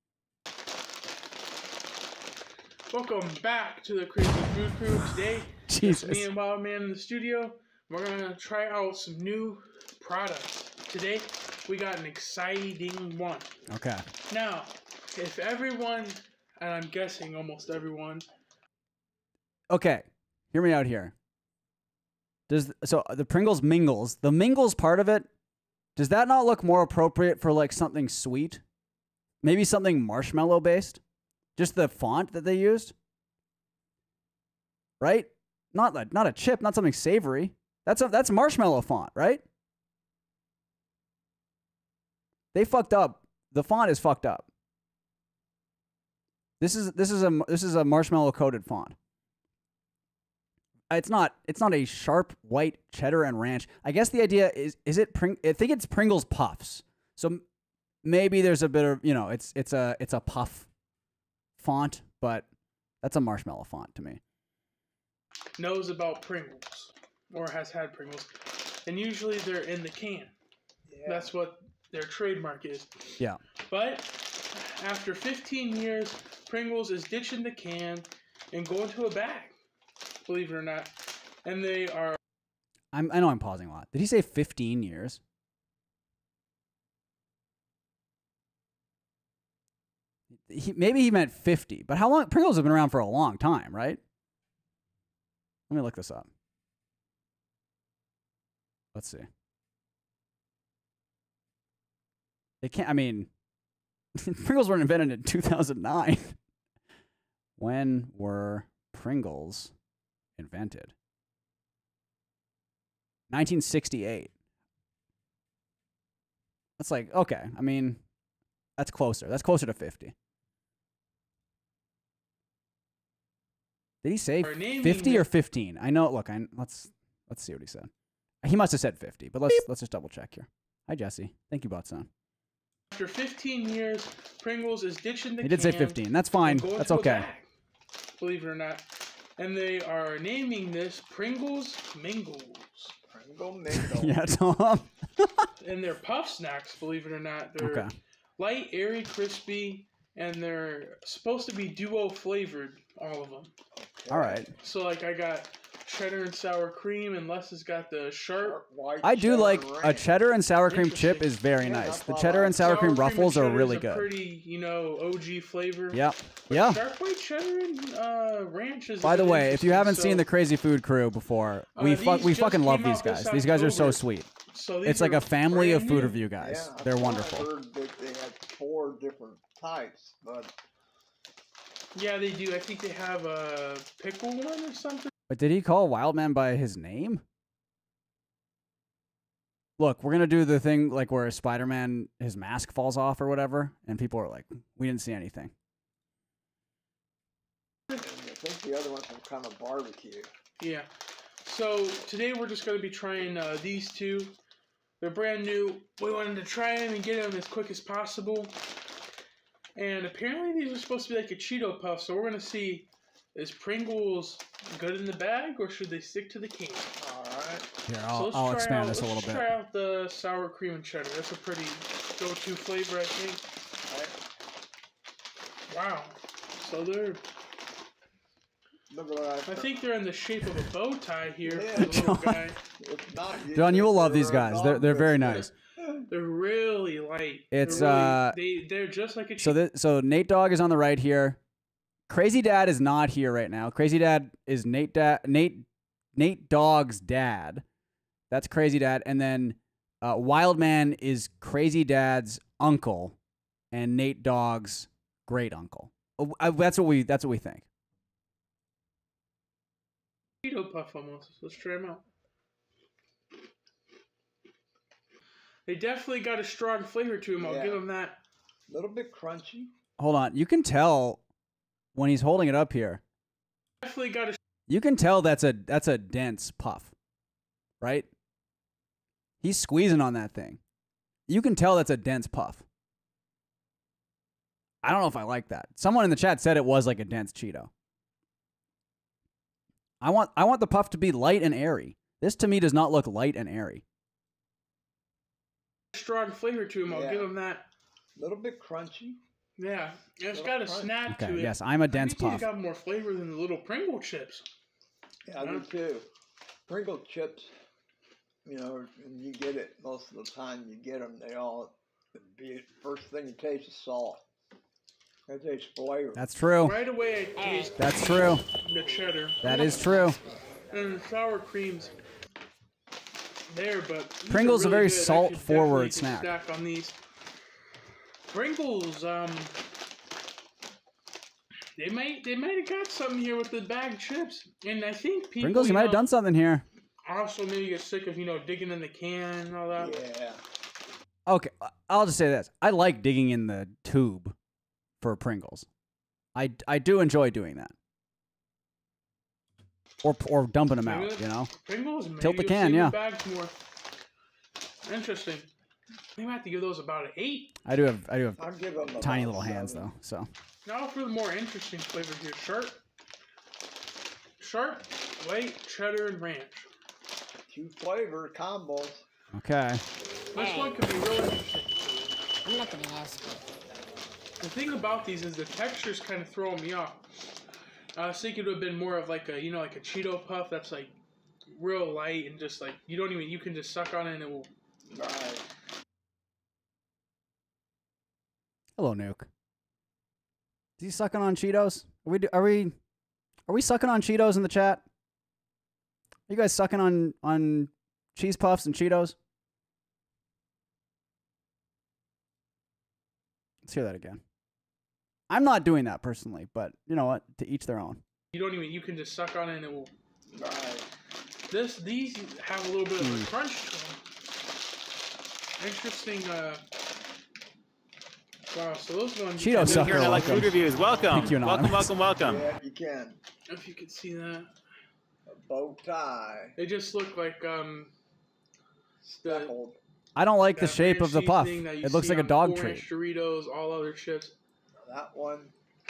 Speaker 17: Welcome back to the Crazy Food Crew today.
Speaker 1: Jesus.
Speaker 17: It's me and Wild Man in the studio. We're gonna try out some new products. Today, we got an exciting one.
Speaker 1: Okay.
Speaker 17: Now, if everyone, and I'm guessing almost everyone.
Speaker 1: Okay, hear me out here. Does so the Pringles Mingles, the Mingles part of it, does that not look more appropriate for like something sweet? Maybe something marshmallow based? Just the font that they used? Right? Not like not a chip, not something savory. That's a that's marshmallow font, right? They fucked up. The font is fucked up. This is this is a this is a marshmallow coated font. It's not it's not a sharp white cheddar and ranch. I guess the idea is is it Pring I think it's Pringles Puffs. So maybe there's a bit of, you know, it's it's a it's a puff font, but that's a marshmallow font to me.
Speaker 17: Knows about Pringles, or has had Pringles, and usually they're in the can. Yeah. That's what their trademark is.
Speaker 1: Yeah.
Speaker 17: But after fifteen years, Pringles is ditching the can and going to a bag, believe it or not. And they are...
Speaker 1: I'm, I know I'm pausing a lot. Did he say fifteen years? He, maybe he meant fifty, but how long? Pringles have been around for a long time, right? Let me look this up. Let's see. They can't, I mean, Pringles were invented in two thousand nine. When were Pringles invented? nineteen sixty-eight. That's like, okay, I mean, that's closer. That's closer to fifty. Did he say fifty or fifteen? I know. Look, I, let's let's see what he said. He must have said fifty, but let's let's just double check here. Hi, Jesse. Thank you, Botson.
Speaker 17: After fifteen years, Pringles is ditching the can.
Speaker 1: He did say fifteen. That's fine. That's okay.
Speaker 17: Bag, believe it or not, and they are naming this Pringles Mingles.
Speaker 5: Pringle Mingles.
Speaker 1: Yeah, Tom.
Speaker 17: And they're puff snacks. Believe it or not, they're
Speaker 1: okay.
Speaker 17: Light, airy, crispy, and they're supposed to be duo flavored. All of them.
Speaker 1: All right.
Speaker 17: So like I got cheddar and sour cream, and Les has got the sharp white.
Speaker 1: I do like a cheddar and sour cream chip is very nice. The cheddar and sour cream ruffles are really good.
Speaker 17: Pretty, you know, O G flavor.
Speaker 1: Yep. Yeah.
Speaker 17: Sharp white cheddar and uh, ranch is.
Speaker 1: By the way, if you haven't seen the Crazy Food Crew before, we fu we fucking love these guys. These guys are so sweet.
Speaker 17: So
Speaker 1: it's like a family of food review guys.
Speaker 5: Yeah,
Speaker 1: They're wonderful.
Speaker 5: I heard that they had four different types, but.
Speaker 17: Yeah, they do. I think they have a pickle one or something.
Speaker 1: But did he call Wildman by his name? Look, we're going to do the thing like where Spider-Man, his mask falls off or whatever, and people are like, we didn't see anything.
Speaker 5: I think the other ones are kind of barbecue.
Speaker 17: Yeah. So today we're just going to be trying uh, these two. They're brand new. We wanted to try them and get them as quick as possible. And apparently these are supposed to be like a Cheeto Puff, so we're going to see, is Pringles good in the bag, or should they stick to the can?
Speaker 5: Alright.
Speaker 1: Here, I'll,
Speaker 17: so
Speaker 1: I'll expand
Speaker 17: out,
Speaker 1: this a little
Speaker 17: let's
Speaker 1: bit.
Speaker 17: Let's try out the sour cream and cheddar. That's a pretty go-to flavor, I think. Right. Wow. So they're...
Speaker 5: Look at that.
Speaker 17: I think they're in the shape of a bow tie here.
Speaker 5: Yeah,
Speaker 17: for the little guy.
Speaker 5: not,
Speaker 1: John, you will love these guys. They're, they're very nice.
Speaker 17: They're really light.
Speaker 1: It's
Speaker 17: they're really,
Speaker 1: uh
Speaker 17: they they're just like a
Speaker 1: so the, so Nate Dogg is on the right here. Crazy Dad is not here right now. Crazy Dad is Nate Dad Nate Nate Dogg's dad. That's Crazy Dad, and then uh, Wild Man is Crazy Dad's uncle, and Nate Dogg's great uncle. Uh, that's what we. That's what we think.
Speaker 17: Cheeto puff almost. Let's try them out. They definitely got a strong flavor to them. I'll
Speaker 18: Yeah.
Speaker 17: give them that.
Speaker 18: A little bit crunchy.
Speaker 1: Hold on. You can tell when he's holding it up here.
Speaker 17: Definitely got a.
Speaker 1: You can tell that's a that's a dense puff, right? He's squeezing on that thing. You can tell that's a dense puff. I don't know if I like that. Someone in the chat said it was like a dense Cheeto. I want I want the puff to be light and airy. This to me does not look light and airy.
Speaker 17: Strong flavor to them. I'll
Speaker 18: Yeah.
Speaker 17: give them that.
Speaker 18: A little bit crunchy.
Speaker 17: Yeah, it's
Speaker 18: Little
Speaker 17: got a
Speaker 18: crunch.
Speaker 17: snap
Speaker 1: Okay,
Speaker 17: to it.
Speaker 1: yes, I'm a dense
Speaker 17: I think
Speaker 1: puff.
Speaker 17: It's got more flavor than the little Pringle chips.
Speaker 18: Yeah, I do too. Pringle chips, you know, when you get it, most of the time you get them, they all, be first thing you taste is salt. They taste flavor.
Speaker 1: That's true.
Speaker 17: Right away, I taste
Speaker 1: That's true.
Speaker 17: the cheddar.
Speaker 1: That is true.
Speaker 17: And the sour creams there, but these are
Speaker 1: Pringles a
Speaker 17: really
Speaker 1: very
Speaker 17: good. I could
Speaker 1: salt-forward
Speaker 17: definitely
Speaker 1: snack.
Speaker 17: Stack on these. Pringles, um, they might they might have got something here with the bagged chips, and I think people.
Speaker 1: Pringles, you might have
Speaker 17: know,
Speaker 1: done something here.
Speaker 17: Also, maybe get sick of you know digging in the can and all that.
Speaker 18: Yeah.
Speaker 1: Okay, I'll just say this. I like digging in the tube for Pringles. I, I do enjoy doing that. Or or dumping them out, you know?
Speaker 17: Pringles, maybe
Speaker 1: Tilt the
Speaker 17: you'll
Speaker 1: can,
Speaker 17: see
Speaker 1: yeah.
Speaker 17: the bags more. Interesting. We might have to give those about an eight.
Speaker 1: I do have I do
Speaker 18: I'll give 'em
Speaker 1: have tiny
Speaker 18: about
Speaker 1: little hands
Speaker 18: seven.
Speaker 1: though, so.
Speaker 17: Now for the more interesting flavor here. Sharp, sharp, white, cheddar, and ranch.
Speaker 18: Two flavor combos.
Speaker 1: Okay.
Speaker 17: This one could be real interesting.
Speaker 8: I'm not gonna ask you.
Speaker 17: The thing about these is the texture's kind of throwing me off. I was thinking it would have been more of like a, you know, like a Cheeto puff that's like real light and just like, you don't even, you can just suck on it and it will.
Speaker 18: Right.
Speaker 1: Hello, Nuke. Is he sucking on Cheetos? Are we do- are we are we sucking on Cheetos in the chat? Are you guys sucking on on cheese puffs and Cheetos? Let's hear that again. I'm not doing that personally, but you know what? To each their own.
Speaker 17: You don't even, you can just suck on it and it will.
Speaker 18: Right.
Speaker 17: This, these have a little bit of
Speaker 1: Mm.
Speaker 17: a crunch to them. Interesting, uh. Wow, so those ones.
Speaker 1: Cheeto sucker,
Speaker 15: Here, I like
Speaker 1: welcome.
Speaker 15: food reviews. Welcome.
Speaker 1: Thank you,
Speaker 15: welcome,
Speaker 1: Anonymous.
Speaker 15: welcome, welcome.
Speaker 18: Yeah, you can.
Speaker 17: If you could see that.
Speaker 18: A bow tie.
Speaker 17: They just look like, um. The,
Speaker 18: Speckled.
Speaker 1: I don't like the
Speaker 17: that
Speaker 1: shape
Speaker 17: ranch
Speaker 1: of the puff.
Speaker 17: seasoning that you
Speaker 1: It looks
Speaker 17: see
Speaker 1: like a
Speaker 17: on
Speaker 1: dog
Speaker 17: Orange
Speaker 1: treat.
Speaker 17: Doritos, all other chips.
Speaker 18: That one,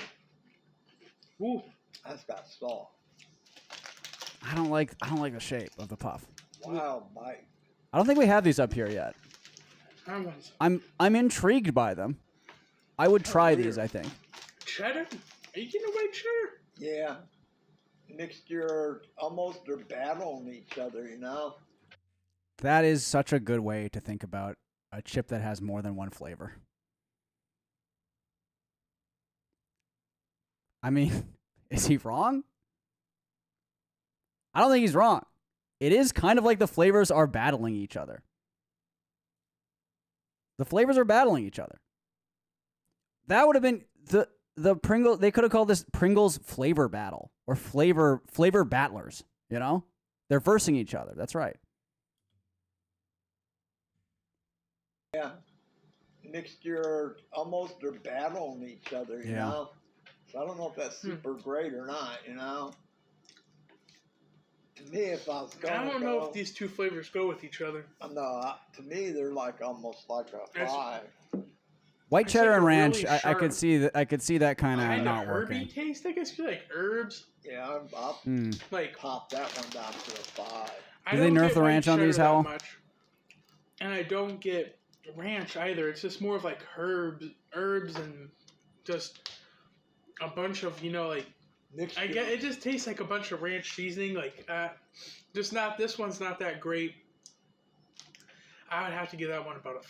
Speaker 17: Ooh.
Speaker 18: that's got salt.
Speaker 1: I don't like I don't like the shape of the puff.
Speaker 18: Wild bite.
Speaker 1: I don't think we have these up here yet.
Speaker 17: That one's
Speaker 1: I'm I'm intrigued by them. I would try these, I think.
Speaker 17: cheddar? Are you getting a white cheddar?
Speaker 18: Yeah. Mixture, almost they're battling each other, you know?
Speaker 1: That is such a good way to think about a chip that has more than one flavor. I mean, is he wrong? I don't think he's wrong. It is kind of like the flavors are battling each other. The flavors are battling each other. That would have been the the Pringle. They could have called this Pringles flavor battle or flavor flavor battlers. You know, they're versing each other. That's right.
Speaker 18: Yeah. Mixture, almost they're battling each other, you
Speaker 1: Yeah.
Speaker 18: know? So I don't know if that's super great or not, you know? To me, if I was going
Speaker 17: I don't
Speaker 18: to
Speaker 17: know
Speaker 18: go,
Speaker 17: if these two flavors go with each other.
Speaker 18: no, I- to me, they're like almost like a
Speaker 17: It's-
Speaker 18: five.
Speaker 1: White
Speaker 17: It's
Speaker 1: cheddar
Speaker 17: like
Speaker 1: and
Speaker 17: a
Speaker 1: ranch.
Speaker 17: really
Speaker 1: I, I
Speaker 17: sharp-
Speaker 1: could see that. I could see that kind of
Speaker 17: Kind
Speaker 1: not
Speaker 17: of herby
Speaker 1: working.
Speaker 17: taste. I guess you like herbs.
Speaker 18: Yeah, I'm, I'll
Speaker 1: Mm.
Speaker 17: Like
Speaker 18: pop that one down to a five.
Speaker 17: I
Speaker 1: Do they
Speaker 17: don't
Speaker 1: nerf
Speaker 17: get
Speaker 1: the
Speaker 17: white
Speaker 1: ranch on
Speaker 17: cheddar
Speaker 1: these,
Speaker 17: that
Speaker 1: Howell?
Speaker 17: much. And I don't get ranch either. It's just more of like herbs, herbs, and just a bunch of you know like.
Speaker 18: Mixture.
Speaker 17: I get it. Just tastes like a bunch of ranch seasoning. Like, uh, just not. This one's not that great. I would have to give that one about a five.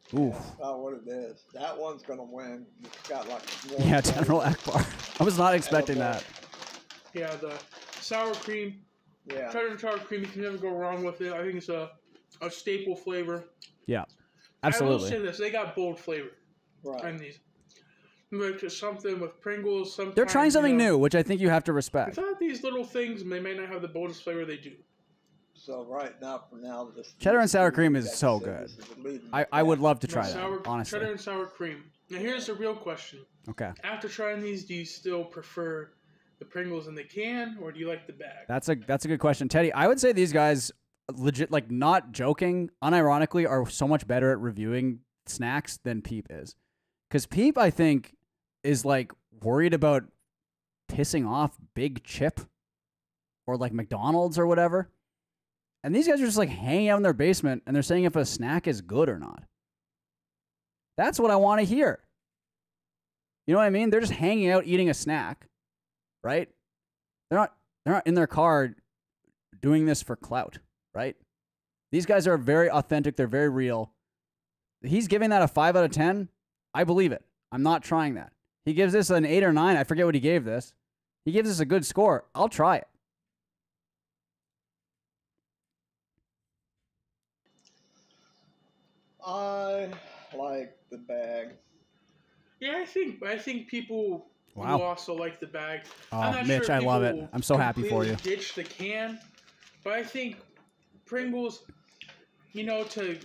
Speaker 1: Ooh.
Speaker 18: That's not what it is. That one's gonna win. It's got like more
Speaker 1: Yeah,
Speaker 18: flavor.
Speaker 1: General Akbar. I was not expecting
Speaker 18: Edible.
Speaker 1: that.
Speaker 17: Yeah, the sour cream,
Speaker 18: Yeah.
Speaker 17: cheddar and sour cream. You can never go wrong with it. I think it's a a staple flavor.
Speaker 1: Yeah,
Speaker 17: I will
Speaker 1: absolutely.
Speaker 17: say this: they got bold flavor
Speaker 18: Right.
Speaker 17: on these. Like just something with Pringles. Sometimes,
Speaker 1: They're trying something
Speaker 17: you know,
Speaker 1: new, which I think you have to respect.
Speaker 17: Without these little things, they may not have the boldest flavor they do.
Speaker 18: So right now, for now, this
Speaker 1: Cheddar and sour cream is
Speaker 18: that's
Speaker 1: so
Speaker 18: it.
Speaker 1: good.
Speaker 18: This is the leading
Speaker 1: I, I would love to
Speaker 17: No,
Speaker 1: try that,
Speaker 17: sour,
Speaker 1: honestly.
Speaker 17: Cheddar and sour cream. Now here's the real question.
Speaker 1: Okay.
Speaker 17: After trying these, do you still prefer the Pringles in the can, or do you like the bag?
Speaker 1: That's a that's a good question, Teddy. I would say these guys, legit, like not joking, unironically, are so much better at reviewing snacks than Peep is. Because Peep, I think, is like worried about pissing off Big Chip or like McDonald's or whatever. And these guys are just like hanging out in their basement and they're saying if a snack is good or not. That's what I want to hear. You know what I mean? They're just hanging out eating a snack, right? They're not they're not in their car doing this for clout, right? These guys are very authentic, they're very real. He's giving that a five out of ten. I believe it. I'm not trying that. He gives this an eight or nine. I forget what he gave this. He gives this a good score. I'll try it.
Speaker 18: I like the bag.
Speaker 17: Yeah, I think I think people
Speaker 1: Wow.
Speaker 17: will also like the bag.
Speaker 1: Oh,
Speaker 17: I'm not
Speaker 1: Mitch,
Speaker 17: sure
Speaker 1: I
Speaker 17: if
Speaker 1: love
Speaker 17: people
Speaker 1: it.
Speaker 17: will
Speaker 1: I'm so happy for
Speaker 17: completely
Speaker 1: you.
Speaker 17: Ditch the can, but I think Pringles, you know, to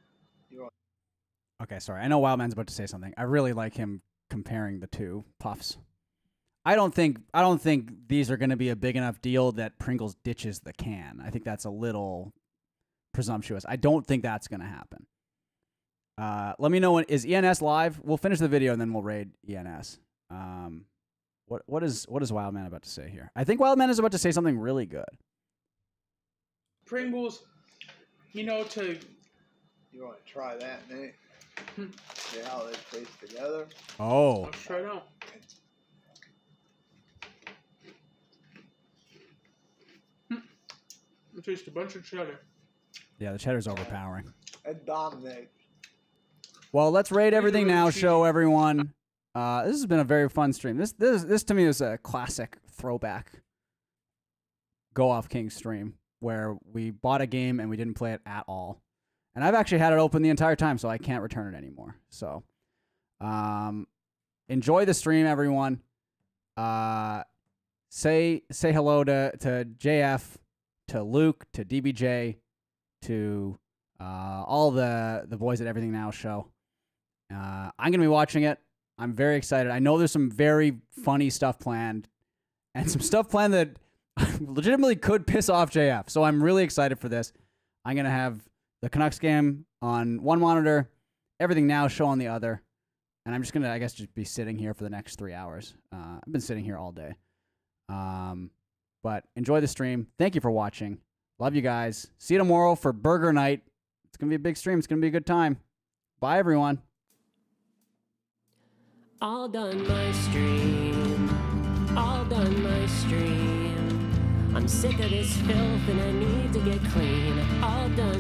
Speaker 1: Okay, sorry. I know Wildman's about to say something. I really like him comparing the two puffs. I don't think I don't think these are going to be a big enough deal that Pringles ditches the can. I think that's a little presumptuous. I don't think that's going to happen. Uh, let me know when is E N S live. We'll finish the video and then we'll raid E N S. Um, what what is what is Wildman about to say here? I think Wildman is about to say something really good.
Speaker 17: Pringles, you know, to
Speaker 18: You want to try that, Nate?
Speaker 17: Hmm.
Speaker 18: See how they taste together?
Speaker 1: Oh,
Speaker 17: let's try it out. Hmm. It tastes a bunch of cheddar.
Speaker 1: yeah, the cheddar's overpowering.
Speaker 18: It dominates.
Speaker 1: Well, let's rate everything now. Show everyone. Uh, this has been a very fun stream. This this this to me is a classic throwback. Go Off King stream where we bought a game and we didn't play it at all, and I've actually had it open the entire time, so I can't return it anymore. So, um, enjoy the stream, everyone. Uh, say say hello to to J F, to Luke, to D B J, to uh, all the the boys at Everything Now show. Uh, I'm gonna be watching it. I'm very excited. I know there's some very funny stuff planned, and some stuff planned that legitimately could piss off J F. So I'm really excited for this. I'm gonna have the Canucks game on one monitor, Everything Now show on the other, and I'm just gonna, I guess, just be sitting here for the next three hours. Uh, I've been sitting here all day. Um, but enjoy the stream. Thank you for watching. Love you guys. See you tomorrow for Burger Night. It's gonna be a big stream. It's gonna be a good time. Bye, everyone.
Speaker 19: All done my stream, all done my stream. I'm sick of this filth and I need to get clean. All done.